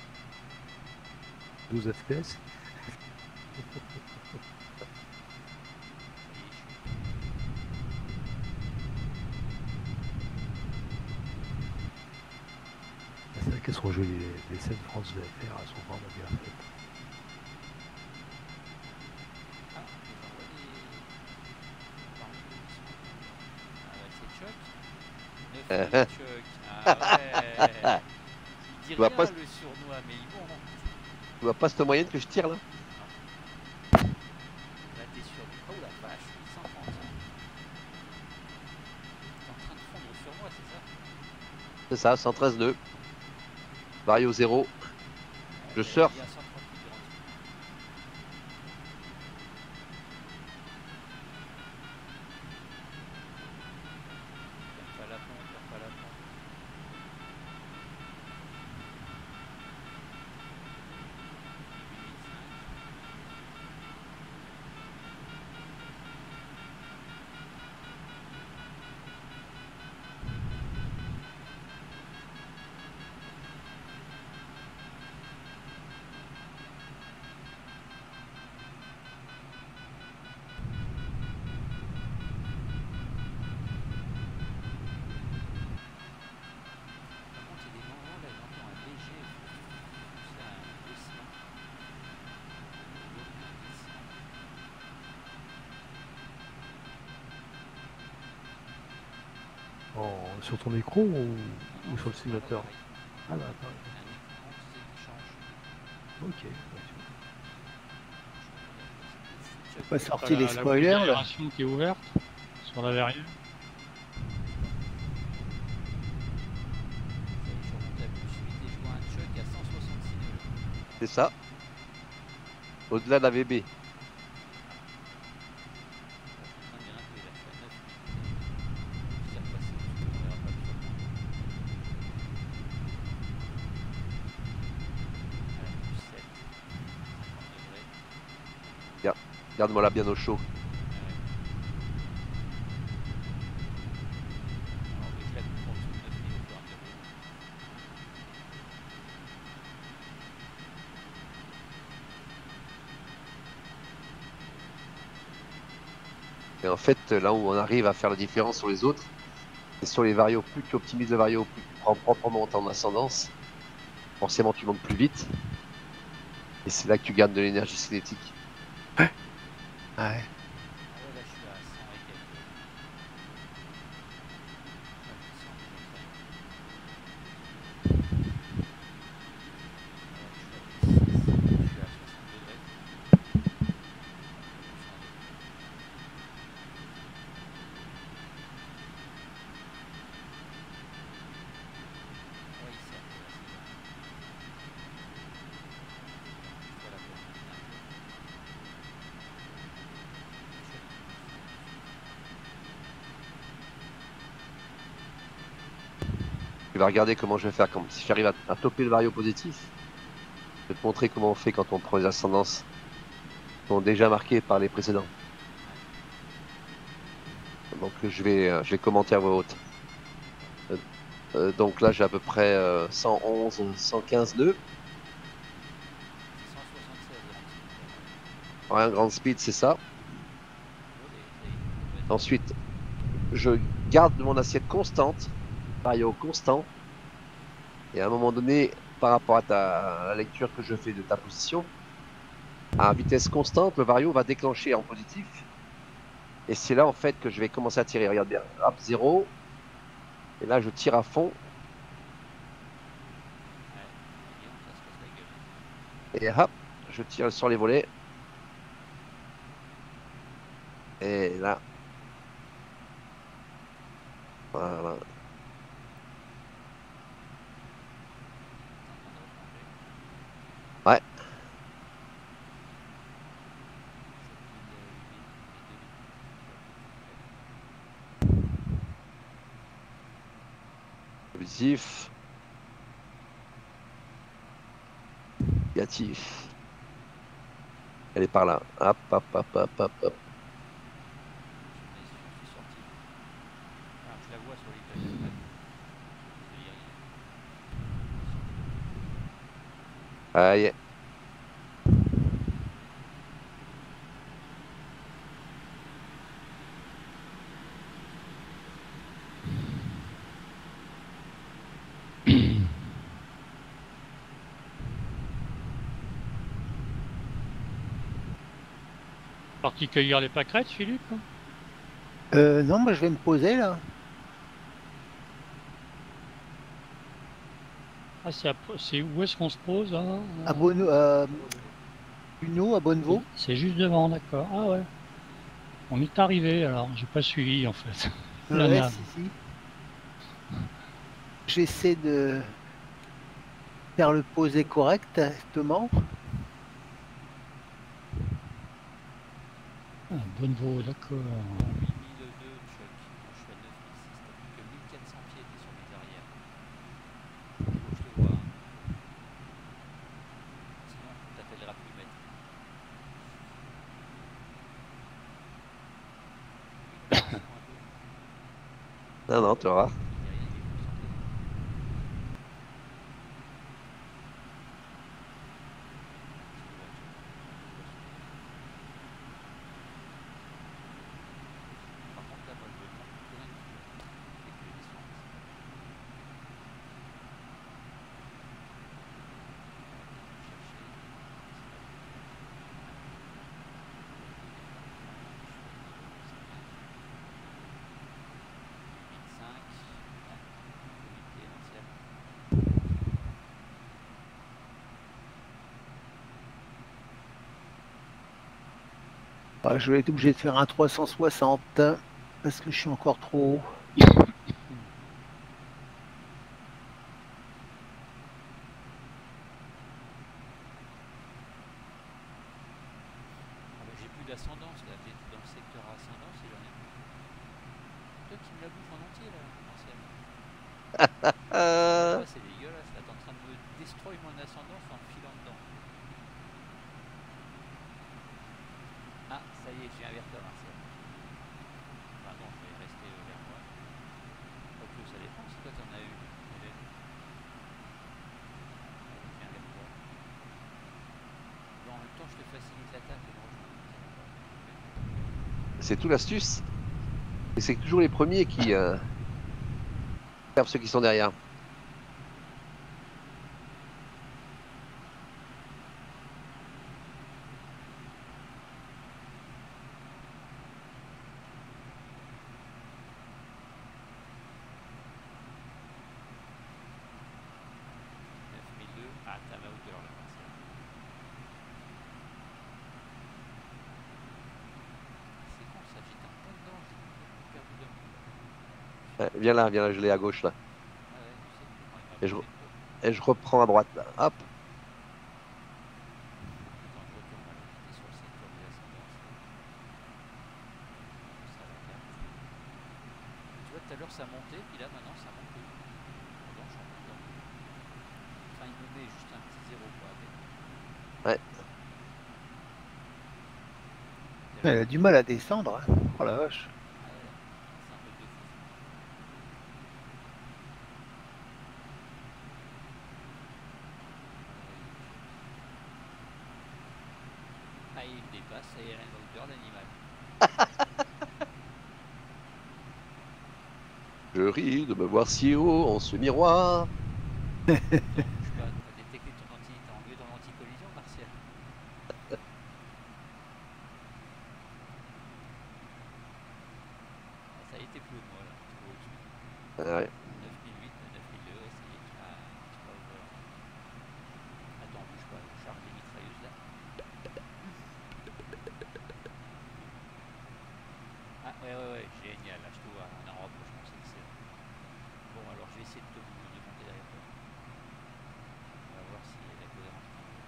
12 FPS. Ça y est, je suis. C'est vrai qu'elles sont jolies, les scènes France VFR, elles sont vraiment bien faites. Ah, je les envoie des... Ah ouais, c'est Chuck. 9 Chuck. Ah ouais. Il dit Tu vois rien pas, le sournois, mais il vont. tu vois pas cette moyenne que je tire là? Là, t'es sur du... Oh la vache, 830. T'es en train de fondre sur moi, c'est ça? C'est ça, 113.2. Vario 0. Je Il y a surfe. 130 figurants. Perds pas la pompe, perds pas la pompe. sur ton écran ou sur le simulateur? Ah là, pareil. Ok. Pas sorti La les bouche spoilers là. d'aération qui est ouverte sur la verrière. C'est ça. Au-delà de la VB. Garde-moi là bien au chaud. Et en fait, là où on arrive à faire la différence sur les autres, c'est sur les varios. Plus tu optimises le vario, plus tu prends proprement ton ascendance. Forcément, tu montes plus vite. Et c'est là que tu gagnes de l'énergie cinétique. Ouais. Tu vas regarder comment je vais faire. Si j'arrive à toper le vario positif, je vais te montrer comment on fait quand on prend les ascendances qui sont déjà marquées par les précédents. Donc je vais commenter à voix haute. Donc là j'ai à peu près 111, 115 nœuds. Ouais, un grand speed c'est ça. Ensuite je garde mon assiette constante, vario constant. Et à un moment donné, par rapport à la lecture que je fais de ta position, à vitesse constante, le vario va déclencher en positif. Et c'est là en fait que je vais commencer à tirer. Regarde bien, hop, 0. Et là je tire à fond. Et hop, je tire sur les volets. Et là. Voilà. Ouais. Positif. Négatif. Elle est par là. Hop, hop, hop, hop, hop, hop. Aïe. Parti cueillir les pâquerettes, Philippe? Non, moi je vais me poser là. Ah, c'est où est-ce qu'on se pose hein À Buneau, à Bonnevaux. C'est juste devant, d'accord. Ah ouais. On est arrivé alors, j'ai pas suivi en fait. La Ouais, nave. si. J'essaie de faire le poser correctement. Ah, Bonnevaux, d'accord. Non, non, tu vas voir. Ah, je vais être obligé de faire un 360 parce que je suis encore trop haut. Ah bah, j'ai plus d'ascendance là, t'es dans le secteur ascendance et j'en ai plus. Toi qui me la bouffes en entier là, Martial. Euh, C'est dégueulasse là, t'es en train de me destroy mon ascendance en me filant dedans. Ah, ça y est, j'ai un vers toi, Martial. Enfin non, je vais rester vers moi. Quoique ça dépend si toi t'en as une. Hélène. Allez, viens vers toi. Bon, en même temps, je te facilite la tâche de me rejoindre. c'est tout l'astuce. Et c'est toujours les premiers qui servent ceux qui sont derrière. Ah, t'as ma hauteur là, Martial. C'est con ça, j'étais en plein dedans, j'ai perdu d'un coup. Ouais, viens là, je l'ai à gauche là. Ah ouais, tu sais, quand il m'a Et je, bougé de dos. et je reprends à droite là. Hop. Attends, je retourne là, j'étais sur le secteur des ascendances. Ça la carte. Tu vois, tout à l'heure ça montait, puis là maintenant ça monte plus. Pardon, je suis en plein dedans. Enfin, il me met juste un petit zéro quoi. Ouais. Elle a du mal à descendre. Hein. Oh la vache. Ah ouais, c'est un peu de fou. Ah, il me dépasse, ça y est, la hauteur d'animal. Je ris de me voir si haut en ce miroir. Je sais pas, t'as détecté ton t'as enlevé ton anti-collision, Martial. Ah, ça y est, t'es plus haut de moi là, tu vois au-dessus. Ouais. 9008, 9002, ouais, ça y est, tu vas au volant. Attends, bouge pas, je charge les mitrailleuses là. Ah, ouais, génial, là je te vois, on est en rapprochement, c'est excellent. Bon, alors je vais essayer de monter derrière toi. On va voir si la cohérence prend un peu.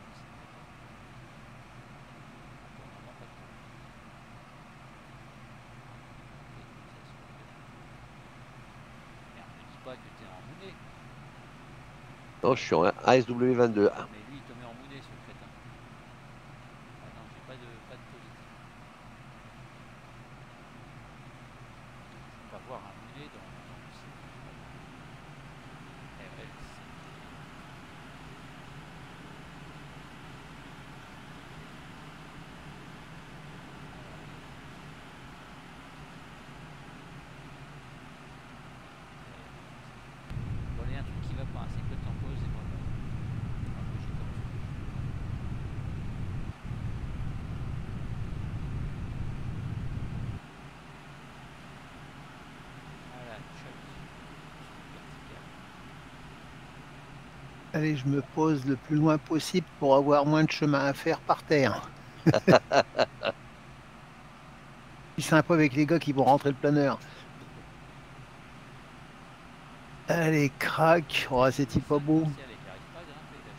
Pour le moment, pas trop. Merde, ne dis pas que t'es en mounet. Non, je suis en ASW22. Ah, mais lui, il te met en mounet, ce crétin. Ah non, j'ai pas de positif. Je peux pas voir un mounet dans le site. Eh ouais, bon, il y a un truc qui va pas, c'est que t'en poses et moi pas. Ah, moi, j'ai comme ça. Voilà, chalut. Vertical. Allez, je me pose le plus loin possible pour avoir moins de chemin à faire par terre. C'est sympa avec les gars qui vont rentrer le planeur. Allez, crac. Oh, c'est pas beau. Martial, il arrive pas à grimper, là,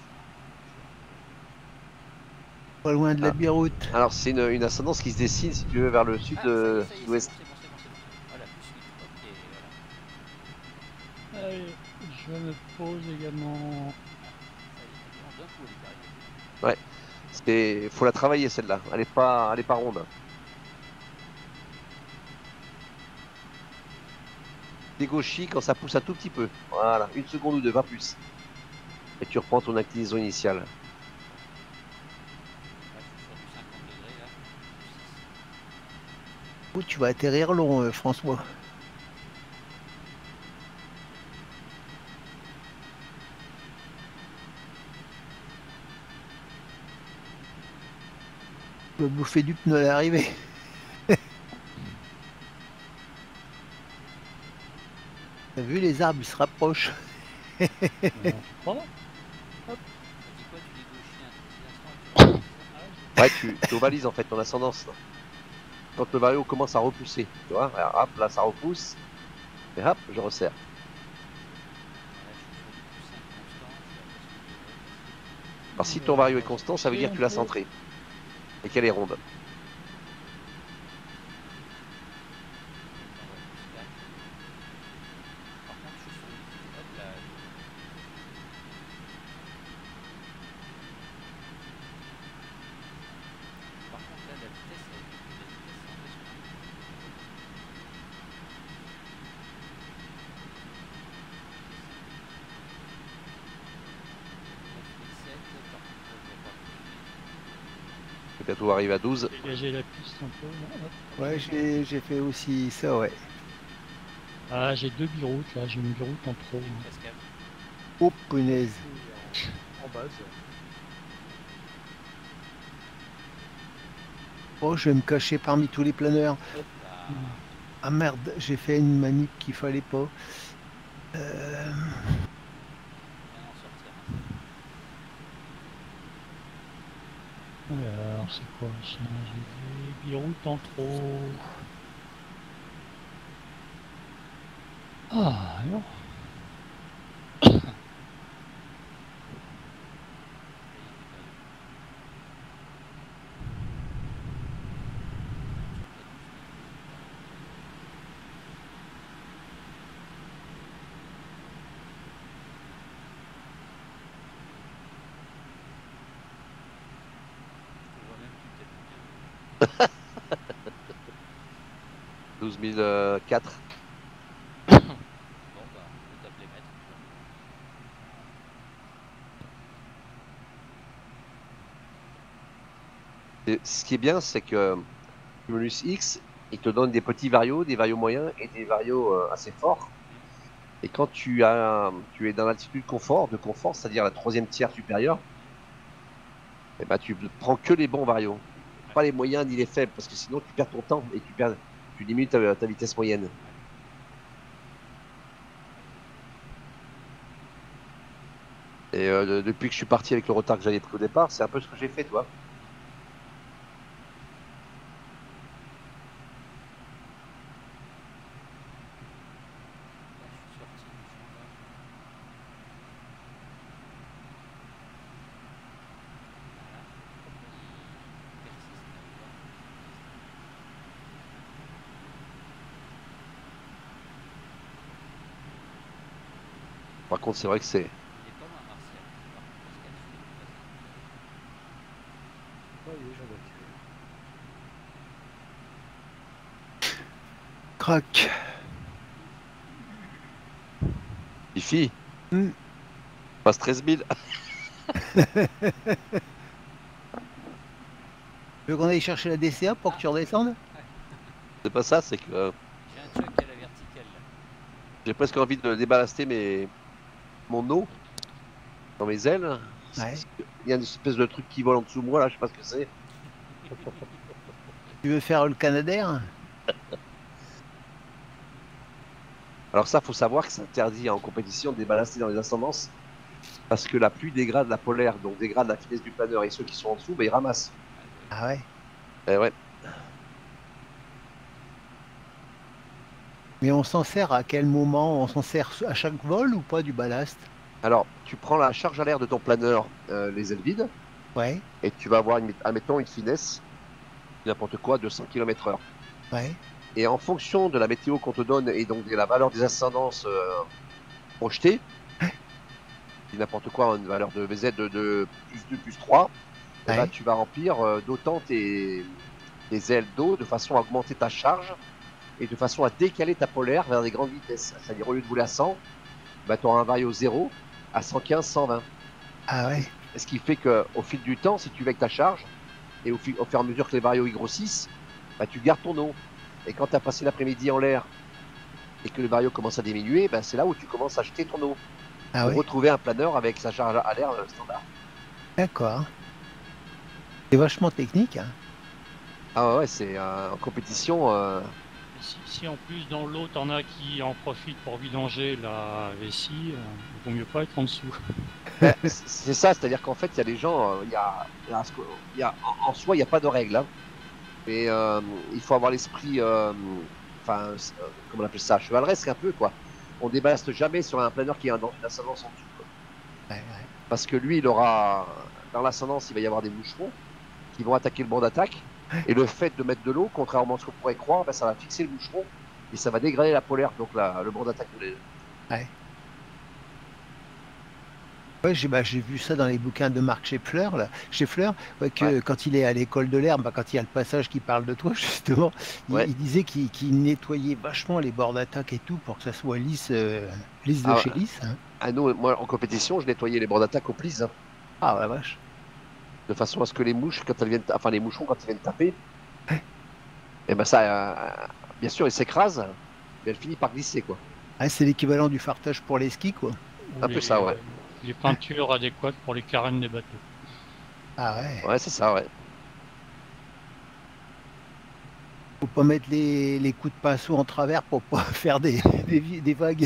Pas loin de la Ah. biroute. Alors c'est une ascendance qui se dessine si tu veux vers le je suis en train de- Ah, ça y est, sud-ouest. c'est bon. Voilà, plus 8. Ok, voilà. Allez, je me pose également. Ça y est, d'un coup, elle est arrivée. Faut la travailler celle-là. Elle est pas ronde. Dégauchis quand ça pousse un tout petit peu. Voilà, 1 seconde ou 2, pas plus. Et tu reprends ton inclinaison initiale. Là, je suis sur du 50 degrés, là. Oh, tu vas atterrir long, François. Tu vas bouffer du pneu à l'arrivée. T'as vu, les arbres, ils se rapprochent. Oh, Ça dit quoi, tu dégauchis un tout petit instant et tu reviens, c'est ça? Ouais, tu ovalises en fait ton ascendance. Là. quand le vario commence à repousser. Tu vois, alors, hop, là ça repousse, et hop, je resserre. Alors si ton vario est constant, ça veut dire que tu l'as centré et qu'elle est ronde. Je vais bientôt arriver à 12. Dégager la piste un peu. Là, hop. Ouais, j'ai fait aussi ça, ouais. Ah, j'ai 2 biroutes là, j'ai une biroute en trop. Cascade. Oh, punaise. En base. Oh, je vais me cacher parmi tous les planeurs. Là, Ah merde, j'ai fait une manip qu'il fallait pas. bien en sortir. Alors, c'est quoi ça? J'ai des biroutes en trop. Ah, alors. Je te vois même plus tellement bien. 12 004. Bon, bah, on tape les mètres. Et ce qui est bien, c'est que Cumulus X, il te donne des petits varios, des varios moyens et des varios assez forts. Et quand tu es dans l'altitude de confort, c'est-à-dire la 3e tiers supérieure, eh ben, tu prends que les bons varios. Pas les moyens ni les faibles, parce que sinon tu perds ton temps et tu diminues ta vitesse moyenne. Et depuis que je suis parti avec le retard que j'avais pris au départ, c'est un peu ce que j'ai fait, toi. Là, je suis sorti du sondage. Voilà. Il persiste là-dedans. Par contre, c'est vrai que c'est... Il est pas loin, Martial. Par contre, Pascal, je suis passé. Ouais, il est déjà battu. Crac. Fifi, Hmm. passe 13 000. Tu veux qu'on aille chercher la DCA pour que tu redescendes? C'est pas ça, c'est que J'ai un choc à la verticale là. j'ai presque envie de déballaster mon eau dans mes ailes. Ouais. Il y a une espèce de truc qui vole en dessous de moi, là, je sais pas ce que c'est. Tu veux faire le Canadair? Alors ça, faut savoir que c'est interdit en compétition de déballaster dans les ascendances, parce que la pluie dégrade la polaire, donc dégrade la finesse du planeur, et ceux qui sont en dessous, bah, ils ramassent. Ah ouais. Eh ouais. Mais on s'en sert à quel moment? On s'en sert à chaque vol ou pas du ballast? Alors, tu prends la charge à l'air de ton planeur, les ailes vides, Ouais, et tu vas avoir, admettons, une finesse, n'importe quoi, 200 km/h. ouais, Et en fonction de la météo qu'on te donne et donc de la valeur des ascendances projetées, n'importe quoi, une valeur de VZ de plus 2, plus 3, et ouais. ben, tu vas remplir d'autant tes ailes d'eau de façon à augmenter ta charge et de façon à décaler ta polaire vers des grandes vitesses. C'est-à-dire au lieu de voler à 100, bah, tu auras un vario 0 à 115, 120. Ah ouais. Ce qui fait qu'au fil du temps, si tu vas avec ta charge, et au fur et à mesure que les varios y grossissent, bah, tu gardes ton eau. Et quand tu as passé l'après-midi en l'air et que le vario commence à diminuer, bah, c'est là où tu commences à jeter ton eau. Ah Pour ouais. retrouver un planeur avec sa charge à l'air standard. D'accord. C'est vachement technique, hein. Ah ouais, c'est en compétition. Et si en plus dans l'eau t'en as qui en profitent pour vidanger la vessie, il vaut mieux pas être en dessous. C'est ça, c'est-à-dire qu'en fait, il y a des gens, en soi, il n'y a pas de règle. Hein. Mais il faut avoir l'esprit, enfin, comment on appelle ça, chevaleresque un peu, quoi. On déballaste jamais sur un planeur qui a une ascendance en dessous, quoi. Ouais, ouais. Parce que lui, il aura, dans l'ascendance, il va y avoir des moucherons qui vont attaquer le banc d'attaque. Et le fait de mettre de l'eau, contrairement à ce qu'on pourrait croire, ben, ça va fixer le moucheron et ça va dégrader la polaire, donc le banc d'attaque de l'aile. Ouais, j'ai vu ça dans les bouquins de Marc Scheffler, là. Scheffler, ouais, que Ouais. quand il est à l'école de l'air, bah, quand il y a le passage qui parle de toi, justement, Ouais. il disait qu'il nettoyait vachement les bords d'attaque et tout pour que ça soit lisse, lisse de Ah, chez lisse. Hein. ah, nous, moi, en compétition, je nettoyais les bords d'attaque au plis, hein, Ah la vache. de façon à ce que les mouches, quand elles viennent, enfin les moucherons, quand ils viennent taper, et ben ça, bien sûr, ils s'écrasent, mais elles finissent par glisser, quoi. Ah, c'est l'équivalent du fartage pour les skis, quoi. Ou Un peu ça, ouais. les peintures adéquates pour les carènes des bateaux. Ah ouais. Ouais, c'est ça, ouais. Faut pas mettre les coups de pinceau en travers pour pas faire des vagues.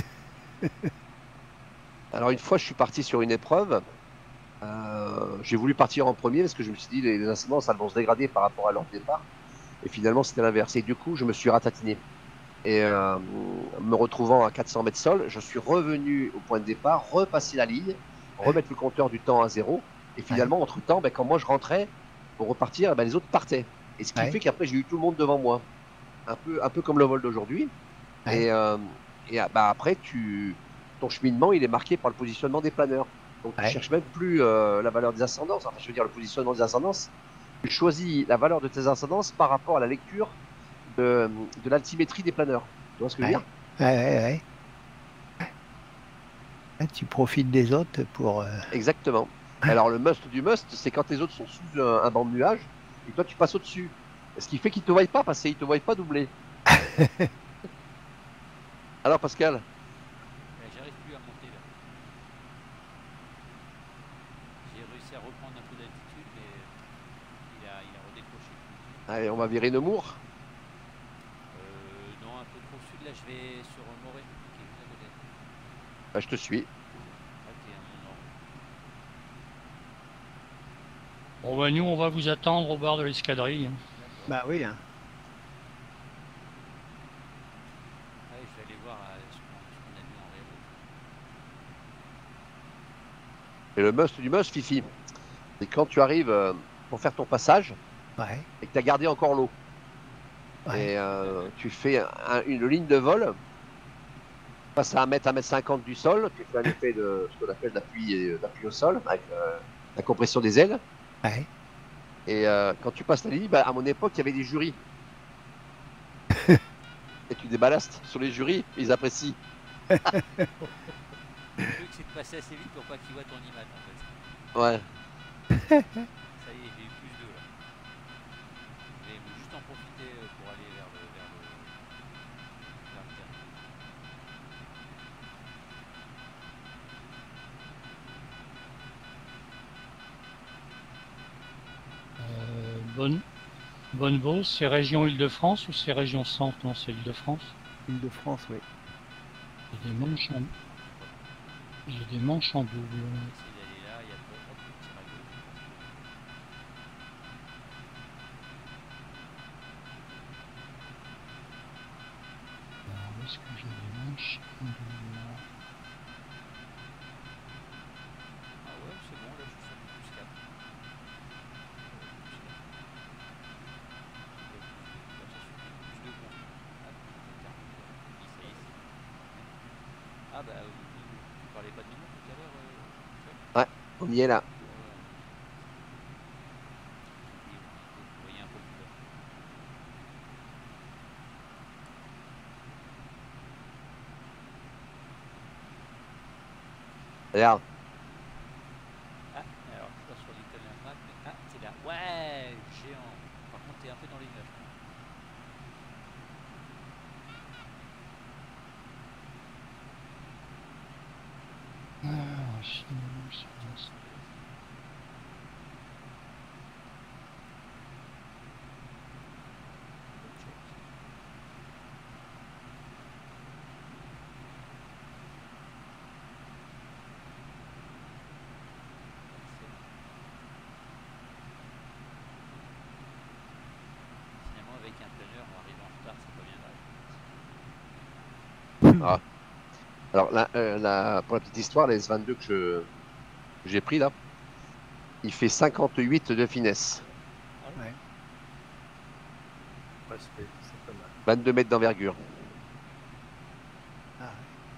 Alors une fois, je suis parti sur une épreuve. J'ai voulu partir en premier parce que je me suis dit les ascendances elles vont se dégrader par rapport à leur départ. Et finalement, c'était l'inverse. Et du coup, je me suis ratatiné. Et me retrouvant à 400 mètres sol, je suis revenu au point de départ, repasser la ligne, remettre le compteur du temps à zéro. Et finalement, entre-temps, ben, quand moi je rentrais pour repartir, ben, les autres partaient. Et ce qui Ouais. fait qu'après, j'ai eu tout le monde devant moi. Un peu comme le vol d'aujourd'hui. Ouais. Et bah, après, ton cheminement, il est marqué par le positionnement des planeurs. Donc, tu Ouais. cherches même plus la valeur des ascendances. Enfin, je veux dire, le positionnement des ascendances. Tu choisis la valeur de tes ascendances par rapport à la lecture de l'altimétrie des planeurs. Tu vois ce que je veux Ouais. dire? Ouais. Ouais, tu profites des autres pour. Exactement. Alors, le must du must, c'est quand les autres sont sous un banc de nuages et toi, tu passes au-dessus. Ce qui fait qu'ils ne te voient pas passer, ils ne te voient pas doubler. Alors, Pascal, J'arrive plus à monter là. J'ai réussi à reprendre un peu d'altitude, mais il a redécroché. allez, on va virer Nemours. Non, un peu trop au sud là, je vais sur Morée, qui est juste à côté. Bah, je te suis. Là, t'es à mon nord. Bon, bah, nous, on va vous attendre au bar de l'escadrille. D'accord. Bah oui. Hein. Allez, je vais aller voir ce qu'on a mis en réel. Et le must du must, Fifi, c'est quand tu arrives pour faire ton passage Ouais. et que tu as gardé encore l'eau. Ouais. Et tu fais une ligne de vol, tu passes à 1 mètre 50 du sol, tu fais un effet de ce qu'on appelle d'appui au sol, avec la compression des ailes. Ouais. Et quand tu passes la ligne, bah, à mon époque, il y avait des jurys. Et tu déballastes sur les jurys, ils apprécient. Le truc, c'est de passer assez vite pour pas qu'ils voient ton image en fait. Ouais. Ça y est, j'ai eu plus d'eau là. Je vais juste en profiter pour aller vers le terrain. Bonnevaux, c'est région Île-de-France ou c'est région Centre? Non, c'est Île-de-France. Île-de-France, oui. Il y a des manches en, il y a des manches en double. On va essayer d'aller là, il y a pas de petit ragot. Alors, où est-ce que j'ai des manches en double? Ah ouais, c'est bon, là je suis sur du plus 4. Plus 2 points. Ah bah tu parlais pas de Nemours tout à l'heure, Ouais, on y est là. vous voyez un peu plus bas. Regarde. Ah, alors je suis pas sur Little Map, mais ah, t'es là. Ouais, géant. Par contre, t'es un peu dans les nuages. Ah, sinon, c'est- Ah. Alors, pour la petite histoire, la S22 que j'ai pris là, il fait 58 de finesse, Ouais, c'est pas mal. 22 mètres d'envergure. Ah,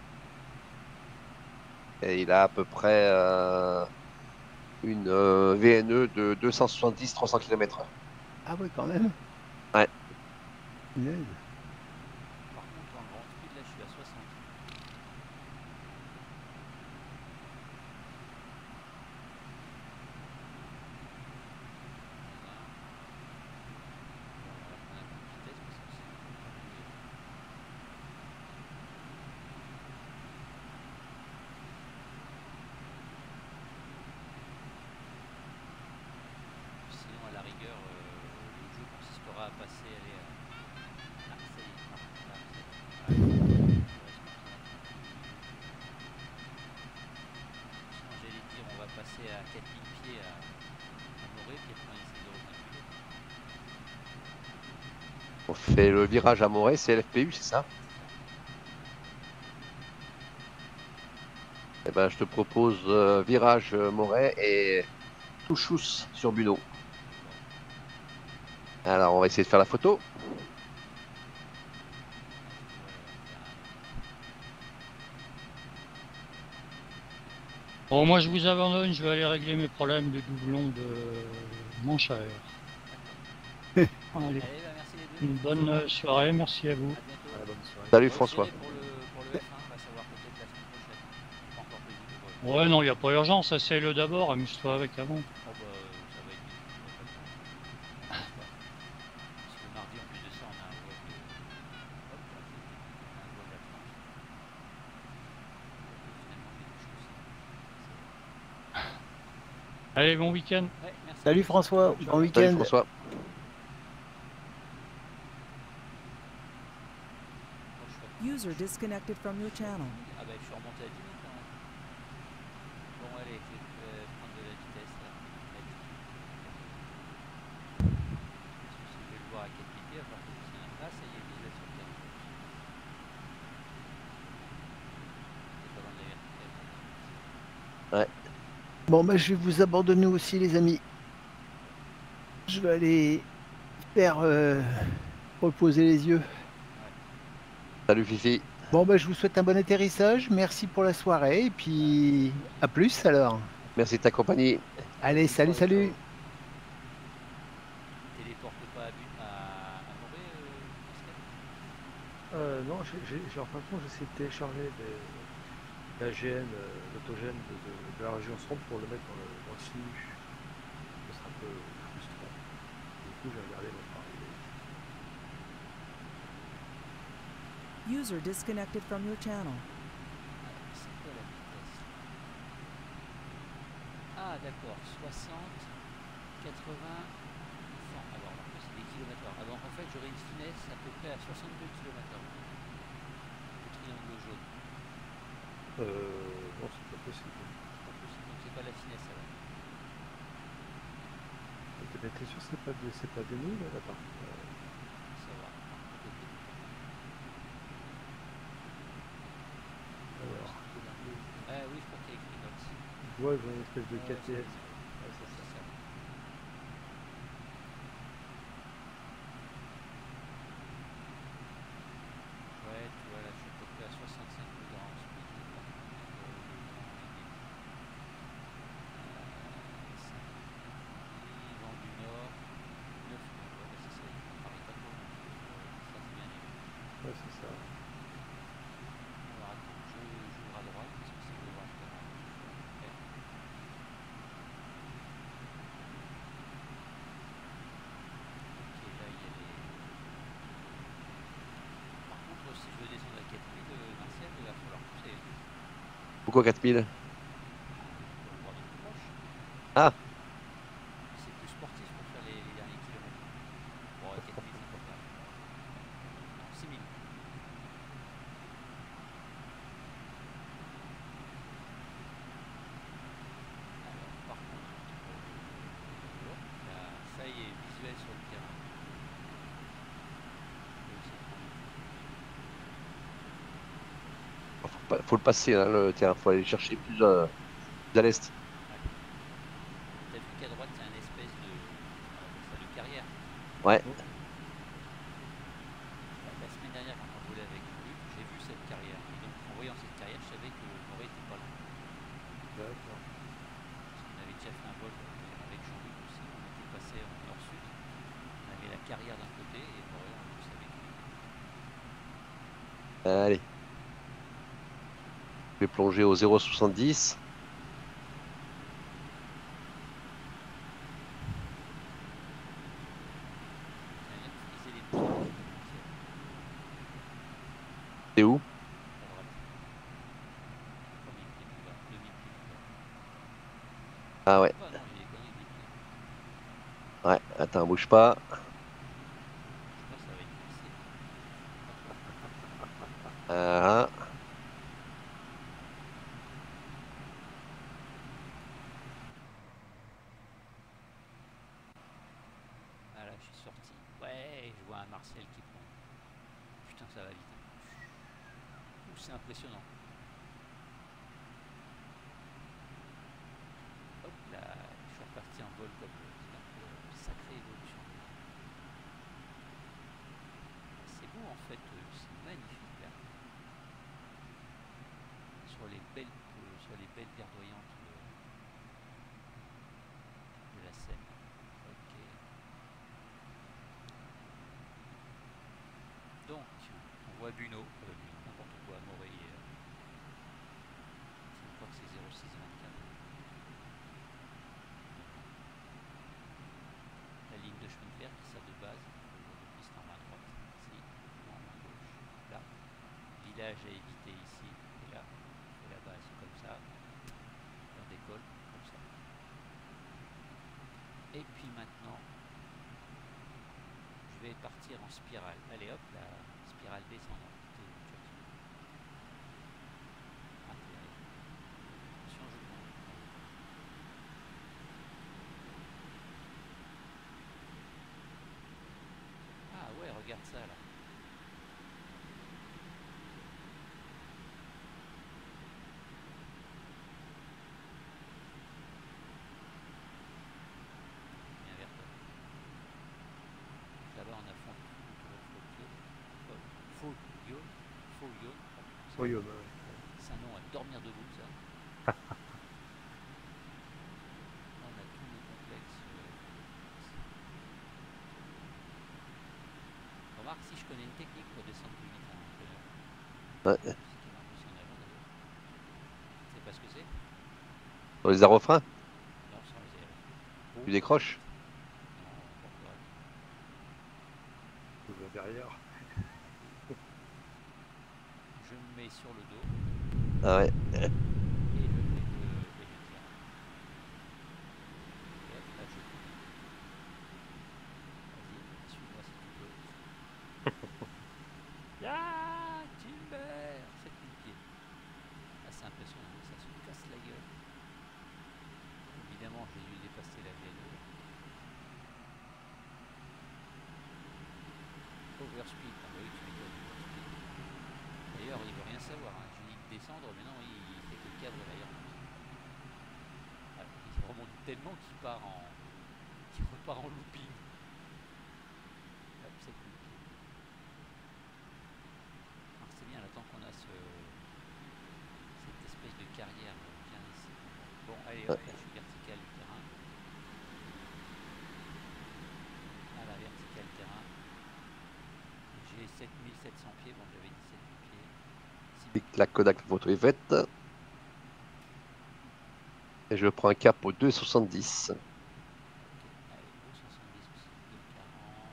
Et il a à peu près une VNE de 270-300 km/h. ah ouais, quand même. Ouais. Punaise. Par contre, en grand speed, là, je suis à 60. Sinon, à la rigueur, le jeu consistera à passer, aller à... Ah, ça y est, non, là, ça y est. Ah, il reste plus que ça. Sinon, j'allais te dire, on va passer à 4000 pieds à Morée, puis après on essaie de reconduire. On fait le virage à Moret, c'est LFPU, c'est ça? Eh ben, je te propose virage Moret et Touchous sur Buneau. Alors, on va essayer de faire la photo. Bon, moi je vous abandonne, je vais aller régler mes problèmes de doublon de mon cher. Allez, Allez, bah, merci les deux. une bonne soirée, merci à vous. À bientôt. Ah, bonne soirée. Salut Bon, François. essayer pour le F1, on va savoir peut-être la semaine prochaine. Pas encore prévu de vol. Ouais, non, il n'y a pas urgence, essaye-le d'abord, amuse-toi avec avant. Oh bah, ça va être vite, on va pas le temps. Parce que le mardi, en plus de ça, on a un vol de... Hop, là, on a un vol à 30. Finalement, il y a des choses. Allez, bon week-end. Ouais, merci. Salut François, bon Salut week-end. François. Moi, je suis à User disconnected from your channel. Ah bah je suis remonté à 10 000 quand même. Bon allez, je vais prendre de la vitesse là. Parce que si je vais le voir à 4 pieds, alors que c'est un... Ah ça y est, visuel sur le terrain. C'est pas loin de la verticale. Bon, bah, je vais vous abandonner aussi, les amis. Je vais aller faire reposer les yeux. Salut Fifi. Bon, bah, je vous souhaite un bon atterrissage. Merci pour la soirée. Et puis, à plus alors. Merci de ta compagnie. Allez, salut, salut. Téléporte pas à Morée, Pascal. Non, en fin de compte, j'essaie de télécharger l'AGN, l'autogène de la région centre pour le mettre dans le simu. Ce sera un peu frustrant. Du coup, j'ai regardé mon pareil. User disconnected from your channel. C'est quoi la vitesse? Ah d'accord, 60, 80, 100. Alors en fait c'est des kilomètres heure. Alors en fait j'aurai une finesse à peu près à 62 km/h. Le triangle jaune. Non, c'est pas possible. C'est pas possible, donc c'est pas la finesse alors. T'es sûr que c'est pas des nouilles là-bas? Ça va. Alors, Ah oui, je crois qu'il y a écrit notes. je vois, j'ai une espèce de KTS. Ouais, Ouais, c'est ça. Ouais, tu vois là, je suis à peu près à 65 kg en speed. Vent du Nord, 9 nœuds. Ouais, bah, c'est ça, il paraît pas trop. Ça, c'est bien aimé. Ouais, c'est ça. Alors attends, j'ouvre à droite parce que c'est le voir tout à l'heure. Ok. Ok, là il y a les. Par contre, si je veux descendre à 4000, Martial, il va falloir pousser. Pourquoi 4000? Pour voir de plus proche. Ah. C'est plus sportif pour faire les derniers kilomètres. Bon, à 4000, c'est pas grave. Non, 6000. Alors, par contre, là, ça y est, visuel sur le terrain. Je vais essayer de prendre une photo. Faut le passer, hein, le terrain. Faut aller chercher plus à l'est. T'as vu qu'à droite, il y a une espèce de, de carrière. Ouais. La semaine dernière, quand on volait avec Jean-Luc, j'ai vu cette carrière. Et donc, en voyant cette carrière, je savais que Morée était pas loin. Parce qu'on avait déjà fait un vol avec Jean-Luc aussi. On était passé en nord-sud. On avait la carrière d'un côté et Morée en plus avec lui. Allez. Je vais plonger au 0,70. J'aime bien friser les moussages. C'est où? À droite. 3000 pieds plus bas. 2000 pieds plus bas. Ah ouais. Ah non, il est connu, 1000 pieds. Ouais, attends, bouge pas. Je pense que ça va être difficile. Ah, Ah là, je suis sorti. Ouais, je vois un Marcel qui prend. Putain, ça va vite. Ouh, c'est impressionnant. Hop là, je suis reparti en vol comme sacrée évolution. C'est beau en fait, c'est magnifique là. Sur les belles verdoyantes de la Seine. Ok. Donc, on voit Buno, n'importe quoi, Morée. Je crois que c'est 0624. La ligne de chemin de fer qui sert de base, de piste en main droite, ici, en main gauche, là. Village à éviter ici, et là, on fait la base comme ça, et on décolle comme ça. Et puis maintenant, je vais partir en spirale. Allez hop, la spirale descendante. Attention, je monte. Ah ouais, regarde ça là. Bien vers toi. Là-bas on a fond Folio. C'est un nom à dormir debout ça. Là, on a tout le complexe. Remarque, si je connais une technique pour descendre plus vite à l'intérieur. ouais. C'est qui est marqué sur un avant d'ailleurs. Tu sais pas ce que c'est? Sur les aérofreins, Non, sans les airs. tu décroches. Non, pourquoi? Derrière. Je me mets sur le dos Ah ouais. et je tire. Et hop, là je coupe. Vas-y, suis-moi si tu peux. Ah, Timber 7000 pieds. Ah, c'est impressionnant, ça se casse la gueule. Évidemment, j'ai dû dépasser la VLE. Overspeed, ah bah oui, tu m'étonnes, overspeed. D'ailleurs, il veut rien savoir, hein. J'ai dit de descendre, mais non, il fait que le cadre d'ailleurs. Ah, il remonte tellement qu'il repart en looping. Hop, 7000 pieds. Alors c'est bien, là, tant qu'on a cette espèce de carrière bien ici. Bon, allez hop, là je suis vertical du terrain. À la verticale terrain. J'ai 7700 pieds, bon j'avais dit 7000 pieds. Et la Kodak photo est faite. Et je prends un cap au 2,70. Ok, allez, 270 aussi, 240.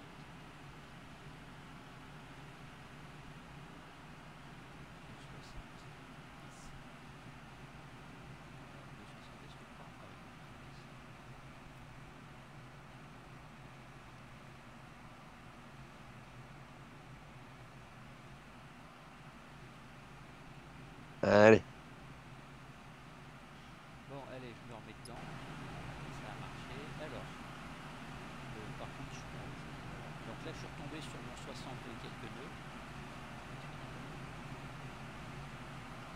270, je crois. Ah oui. Allez. Bon, allez, je me remets dedans. Ça a marché. Alors, par contre, donc là, je suis retombé sur mon 60 et quelques nœuds.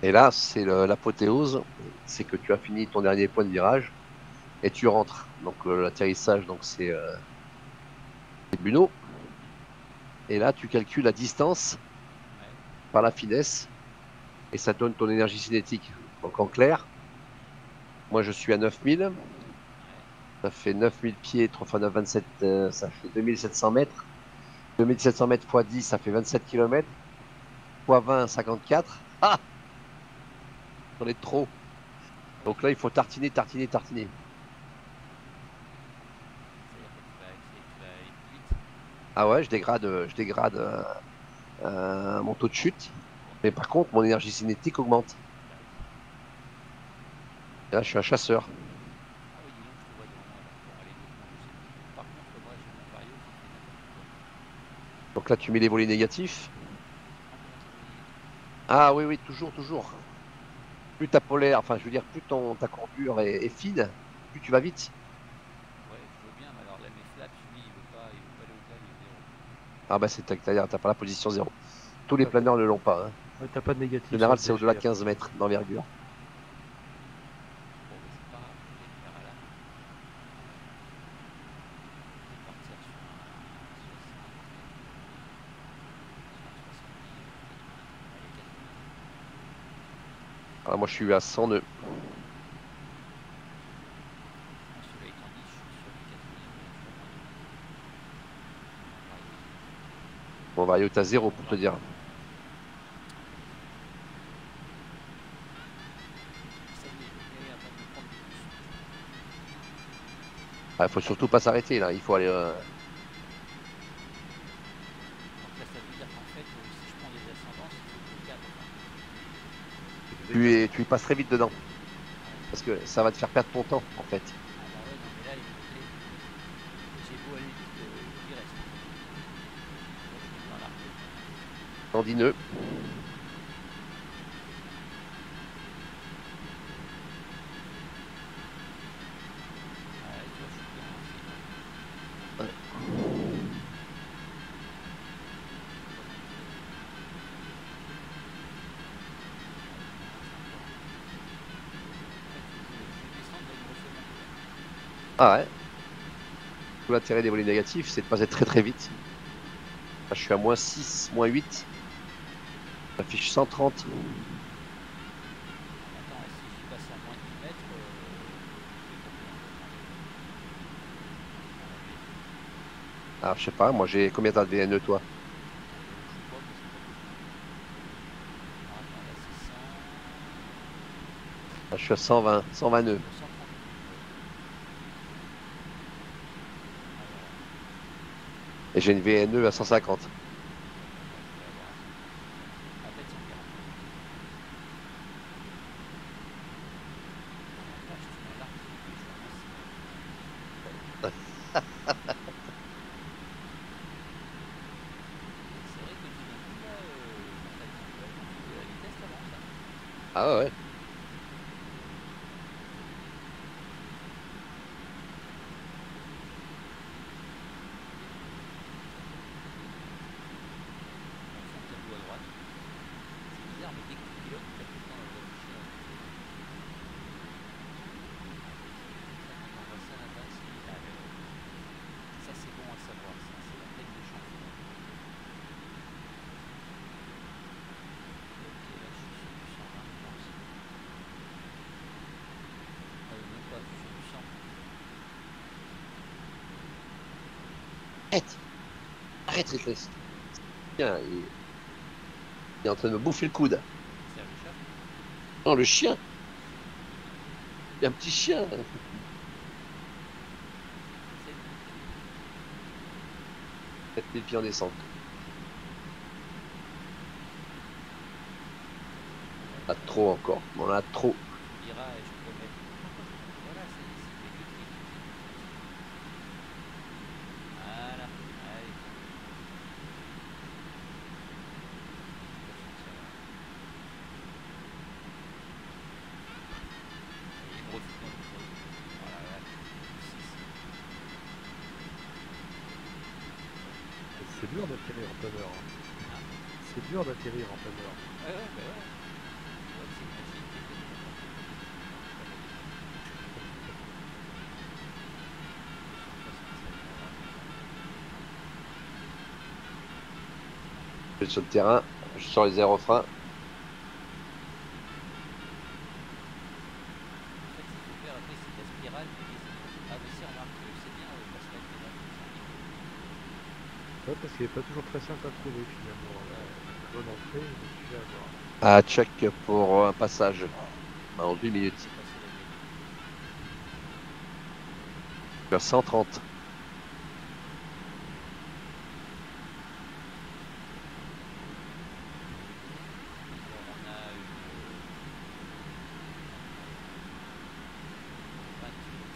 Et là, c'est l'apothéose, c'est que tu as fini ton dernier point de virage et tu rentres. Donc l'atterrissage, donc c'est Buno. Et là, tu calcules la distance Ouais. par la finesse et ça donne ton énergie cinétique. Donc en clair, moi je suis à 9000. Ouais. Ça fait 9000 pieds, 3 x 9, 27, ça fait 2700 mètres. 2700 mètres x 10, ça fait 27 km. X 20, 54. Ah, on est trop. Donc là, il faut tartiner, tartiner, tartiner. C'est-à-dire que tu vas aller plus vite. Ah ouais, je dégrade mon taux de chute. Mais par contre, mon énergie cinétique augmente. Et là, je suis un chasseur. Ah oui, dis donc, je te vois devant moi là. Bon, allez, l'autre, non, je sais plus. Par contre, moi, j'ai mon vario qui fait n'importe quoi. Donc là, tu mets les volets négatifs. Enclenche les- Ah oui, oui, toujours, toujours. Plus ta polaire, enfin, je veux dire, plus ta courbure est fine, plus tu vas vite. Ouais, je veux bien, mais alors là, mes flaps, lui, il veut pas aller au-delà, il veut 0. Ah bah, c'est-à-dire, t'as pas la position 0. Tous les Ok. planeurs ne l'ont pas. Hein. Ouais, t'as pas de négatif. En général, sur c'est le au-delà de DGR. 15 mètres d'envergure. Bon, mais c'est pas grave, je vais le faire à la main. Je vais partir sur un 60, sur un 70, peut-être 80. Allez, 80. Alors moi, je suis à 100 nœuds. Cela étant dit, je suis sur du 80, mais Mon vario est à 0 pour te dire. ça y est, je vais attendre de prendre du pouce. Il faut surtout pas s'arrêter là. Il faut aller. Donc là, ça veut dire qu'en fait, si je prends des ascendances, il faut que je garde. Tu y passes très vite dedans. Parce que ça va te faire perdre ton temps en fait. Ah bah ouais, non, mais là, j'ai beau aller vite, il reste. Voilà. 110 nœuds. Ouais, tu vois, je suis bien. Ah ouais. Tout l'intérêt des volets négatifs, c'est de passer très très vite. Là, je suis à moins 6, moins 8. J'affiche 130. Attends, et si je passe à moins de 10 mètres, je fais combien? Alors je sais pas, moi j'ai combien t'as de VNE toi? Je sais pas, mais c'est pas possible. Alors, attends, là, c'est 100. Là, je suis à 120, 120 nœuds. 130. Et j'ai une VNE à 150. En fait, 140. Là, je te mets là. C'est vrai que tout d'un coup, là, on fait la vitesse avant ça. Ah ouais. On fonce à droite. C'est bizarre, mais dès que tu pilotes, tu as tout le temps la voie du chien. Quand on voit ça là-bas, ça c'est bon à savoir, ça c'est la plaine des champs. Ok, là je suis sur du 120 je pense. Ah oui, même pas, je suis sur du 100. Arrête. Arrête, Réclès. Tiens, il est en train de me bouffer le coude. C'est à l'échappe. Non, le chien. Il y a un petit chien. 4000 pieds en descente. On a trop encore. On a trop. Tu diras et je peux mettre. Voilà, c'est fait que tri. Voilà, allez. Il me refuse dans le contrôle. Voilà, là, 6. C'est dur d'atterrir en planeur. Hein. C'est dur d'atterrir en planeur. Ouais, ouais, bah ouais. Ouais, Je suis sur le terrain, je suis sur les aérofreins. En fait, ce qu'il faut faire après, c'est la spirale de quasiment. Ah, mais si, remarque, c'est bien parce qu'elle fait Ouais, parce qu'il n'est pas toujours très simple à trouver finalement. La bonne entrée, il est sujet à voir. Ah, check pour un passage en 8 minutes. c'est passé la nuit. Vers 130. Alors, on a une 28.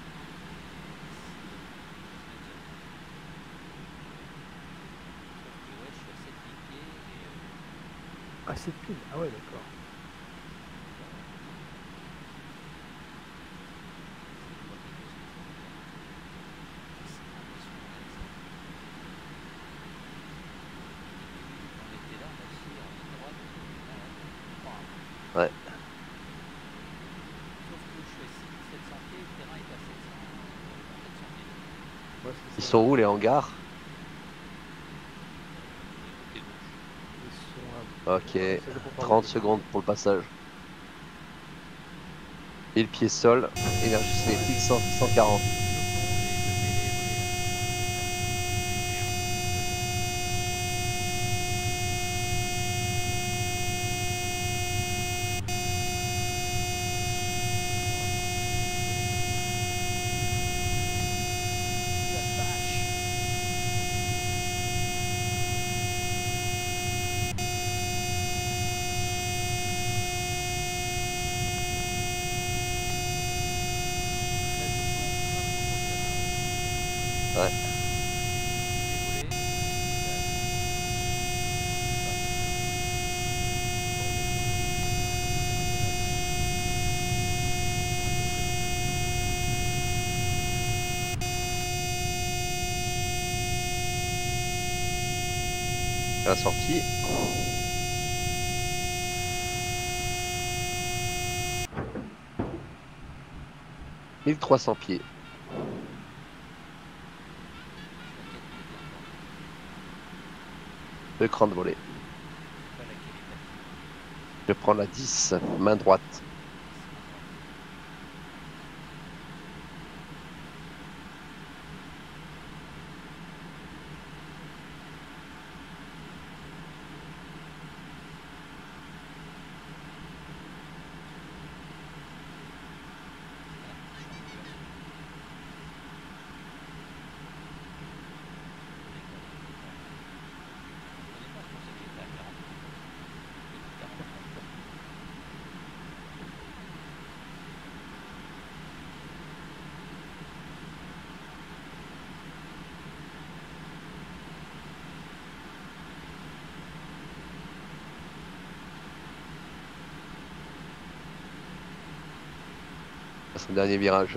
Sauf que ouais, je suis à 7000 pieds et Ah, c'est pile. Ah ouais, d'accord. on était là, on a aussi en ligne droite. Ouais. Sauf que je suis à 6700 pieds, le terrain est à 700 pieds. Ouais, c'est Ils ça. sont où les hangars? Côté gauche. Ils sont Ok, ouais, ça dépend par 30 où. secondes pour le passage. Et le pied sol, énergie cinétique 140. Ouais. La sortie. « 1300 pieds. Deux crans de volée. Je prends la 10, main droite. Son dernier virage.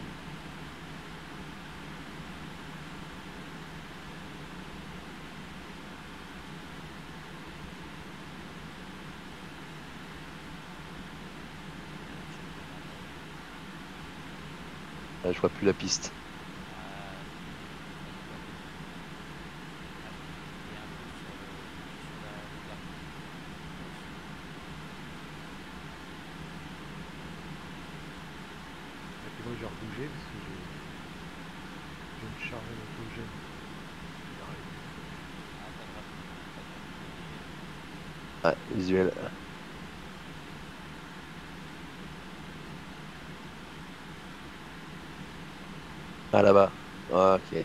Là, je vois plus la piste. Et puis moi j'ai rebougé parce que je viens de charger l'autogène. Ouais, visuel. Ah là-bas. Ok.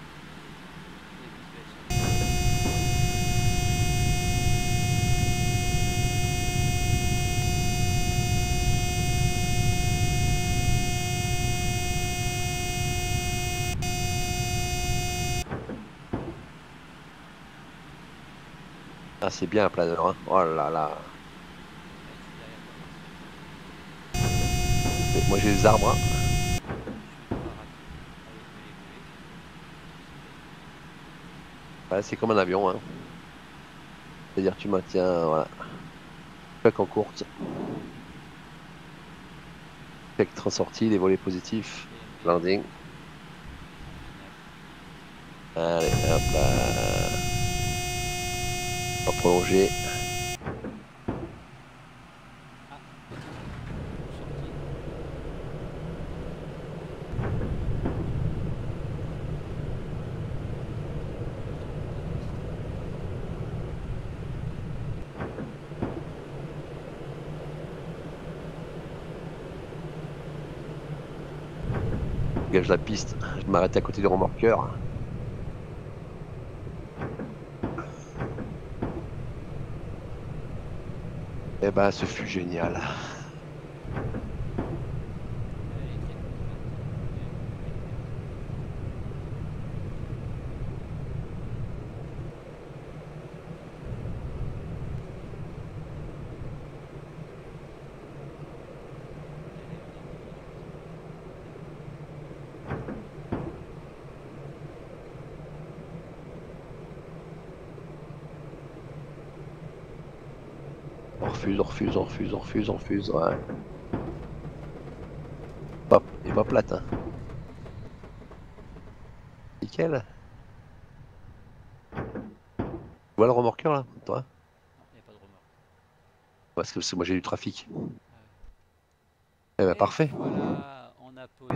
Ah, c'est bien un planeur, hein. Oh là là. Mais moi j'ai des arbres, hein. Ouais, c'est comme un avion, hein. C'est-à-dire tu maintiens, voilà. Plaque en courte. Spectre sortie, les volets positifs. Landing. Allez, hop là. On va prolonger. Sortie. Je dégage la piste. Je m'arrête à côté du remorqueur. Eh ben, ce fut génial. Allez, tiens. On refuse, ouais. Hop, il est pas plate, hein. Nickel. Tu vois le remorqueur là, toi? Non, il n'y a pas de remorque. Parce que moi j'ai du trafic. Ah ouais. Eh ben Et parfait. voilà, on a posé.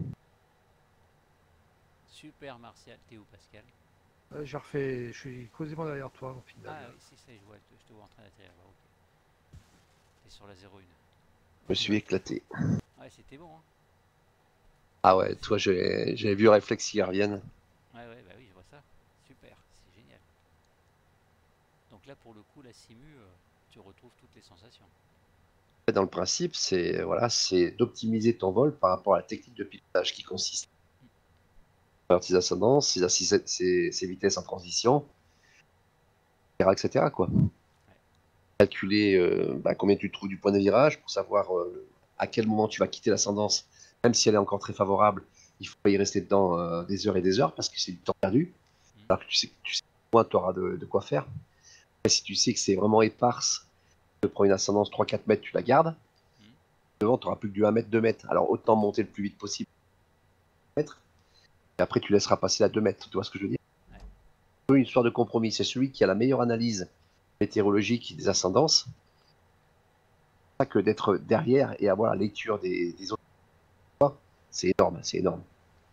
Super Martial, t'es où Pascal? J'ai refait, je suis quasiment derrière toi au final. Ah oui, si, ça, je te vois en train d'atterrir. Bah, ok. T'es sur la 01. Je me suis éclaté. Ouais, c'était bon, hein. Ah ouais, toi j'avais vu réflexe qui reviennent. Ouais, ouais, bah oui, je vois ça. Super, c'est génial. Donc là, pour le coup, la simu, tu retrouves toutes les sensations. Dans le principe, c'est voilà, c'est d'optimiser ton vol par rapport à la technique de pilotage qui consiste à faire tes ascendances, ses vitesses en transition, etc. quoi. Calculer combien tu trouves du point de virage pour savoir à quel moment tu vas quitter l'ascendance, même si elle est encore très favorable, il faut pas y rester dedans des heures et des heures parce que c'est du temps perdu. Alors que tu sais moins tu auras de quoi faire. Et si tu sais que c'est vraiment éparse, tu prends une ascendance 3-4 mètres, tu la gardes. Devant, tu n'auras plus que du 1 mètre, 2 mètres. Alors autant monter le plus vite possible. Et après, tu laisseras passer la 2 mètres. Tu vois ce que je veux dire? C'est une histoire de compromis. C'est celui qui a la meilleure analyse météorologique des ascendances. Pas que d'être derrière et avoir la lecture des autres. C'est énorme, c'est énorme.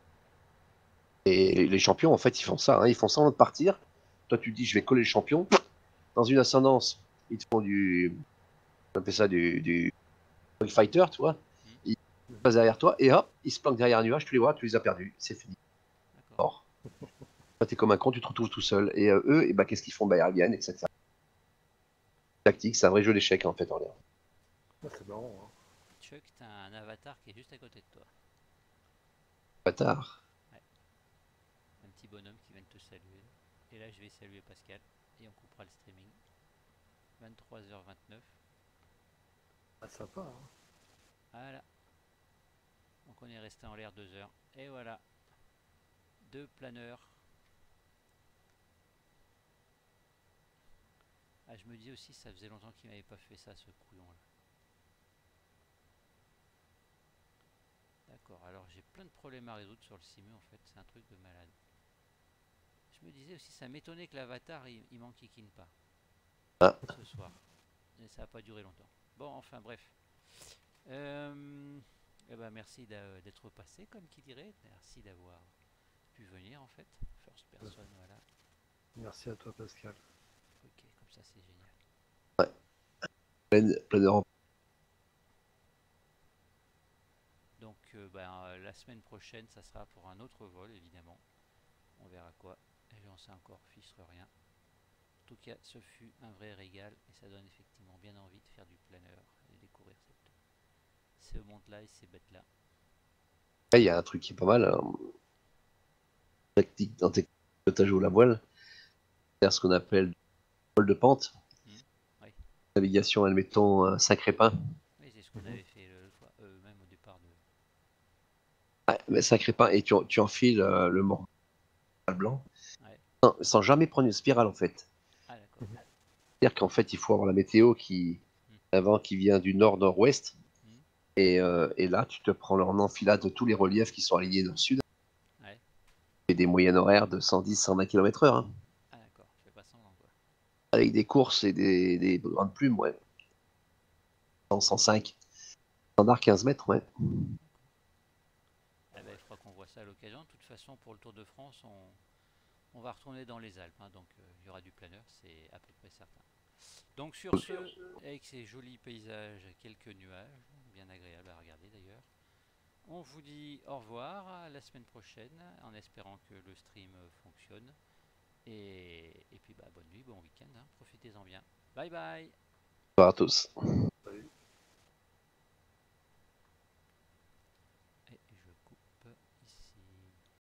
Et les champions, en fait, ils font ça. Hein. Ils font ça avant de partir. Toi, tu te dis, je vais coller le champion. Dans une ascendance, ils te font on appelle ça du fighter, tu vois. Ils passent derrière toi et hop, ils se planquent derrière un nuage. Tu les vois, tu les as perdus. C'est fini. D'accord. Toi, t'es comme un con, tu te retrouves tout seul. Et eux, et qu'est-ce qu'ils font? Ils reviennent, etc. Tactique, c'est un vrai jeu d'échecs en fait en l'air. C'est marrant. Hein. Chuck, t'as un avatar qui est juste à côté de toi. Bâtard. Ouais. Un petit bonhomme qui vient de te saluer. Et là, je vais saluer Pascal. Et on coupera le streaming. 23h29. Ah, sympa. Hein. Voilà. Donc on est resté en l'air 2 heures. Et voilà. 2 planeurs. Ah, je me dis aussi, ça faisait longtemps qu'il m'avait pas fait ça, ce couillon là. D'accord, alors j'ai plein de problèmes à résoudre sur le simu en fait, c'est un truc de malade. Je me disais aussi, ça m'étonnait que l'avatar il m'enquiquine pas. Ah. Ce soir. Et ça n'a pas duré longtemps. Bon, enfin bref. Eh ben, merci d'être passé, comme qui dirait. Merci d'avoir pu venir en fait. First person, voilà. Merci à toi, Pascal. Ok, comme ça c'est génial. Plein de Donc la semaine prochaine, ça sera pour un autre vol, évidemment. On verra quoi. Et j'en sais encore fiche rien. En tout cas, ce fut un vrai régal et ça donne effectivement bien envie de faire du planeur et de découvrir ce monde-là et ces bêtes-là. il y a un truc qui est pas mal. Tactique dans tes pilotage ou la voile. C'est ce qu'on appelle du vol de pente. Oui. Navigation, admettons, Saint-Crépin. Oui, c'est ce qu'on avait fait même au départ de. Ouais, mais Saint-Crépin, et tu enfiles le mort blanc. Ouais. Non, sans jamais prendre une spirale en fait. Ah d'accord. C'est-à-dire qu'en fait, il faut avoir la météo qui un vent qui vient du nord-nord-ouest. Et là, tu te prends en enfilade de tous les reliefs qui sont alignés nord-sud. Ouais. Et des moyennes horaires de 110-120 km/h. Hein. Ah d'accord, je fais pas semblant quoi. Avec des courses et des grandes plumes, ouais. 100, 105. Standard 15 mètres, ouais. Eh ben, il faudra qu'on voit ça à l'occasion. De toute façon, pour le Tour de France, on va retourner dans les Alpes, hein, donc il y aura du planeur, c'est à peu près certain. Donc sur ce, avec ces jolis paysages, quelques nuages, bien agréables à regarder d'ailleurs, on vous dit au revoir à la semaine prochaine, en espérant que le stream fonctionne. Et puis bah, bonne nuit, bon week-end, hein, profitez-en bien. Bye bye. Bonsoir à tous.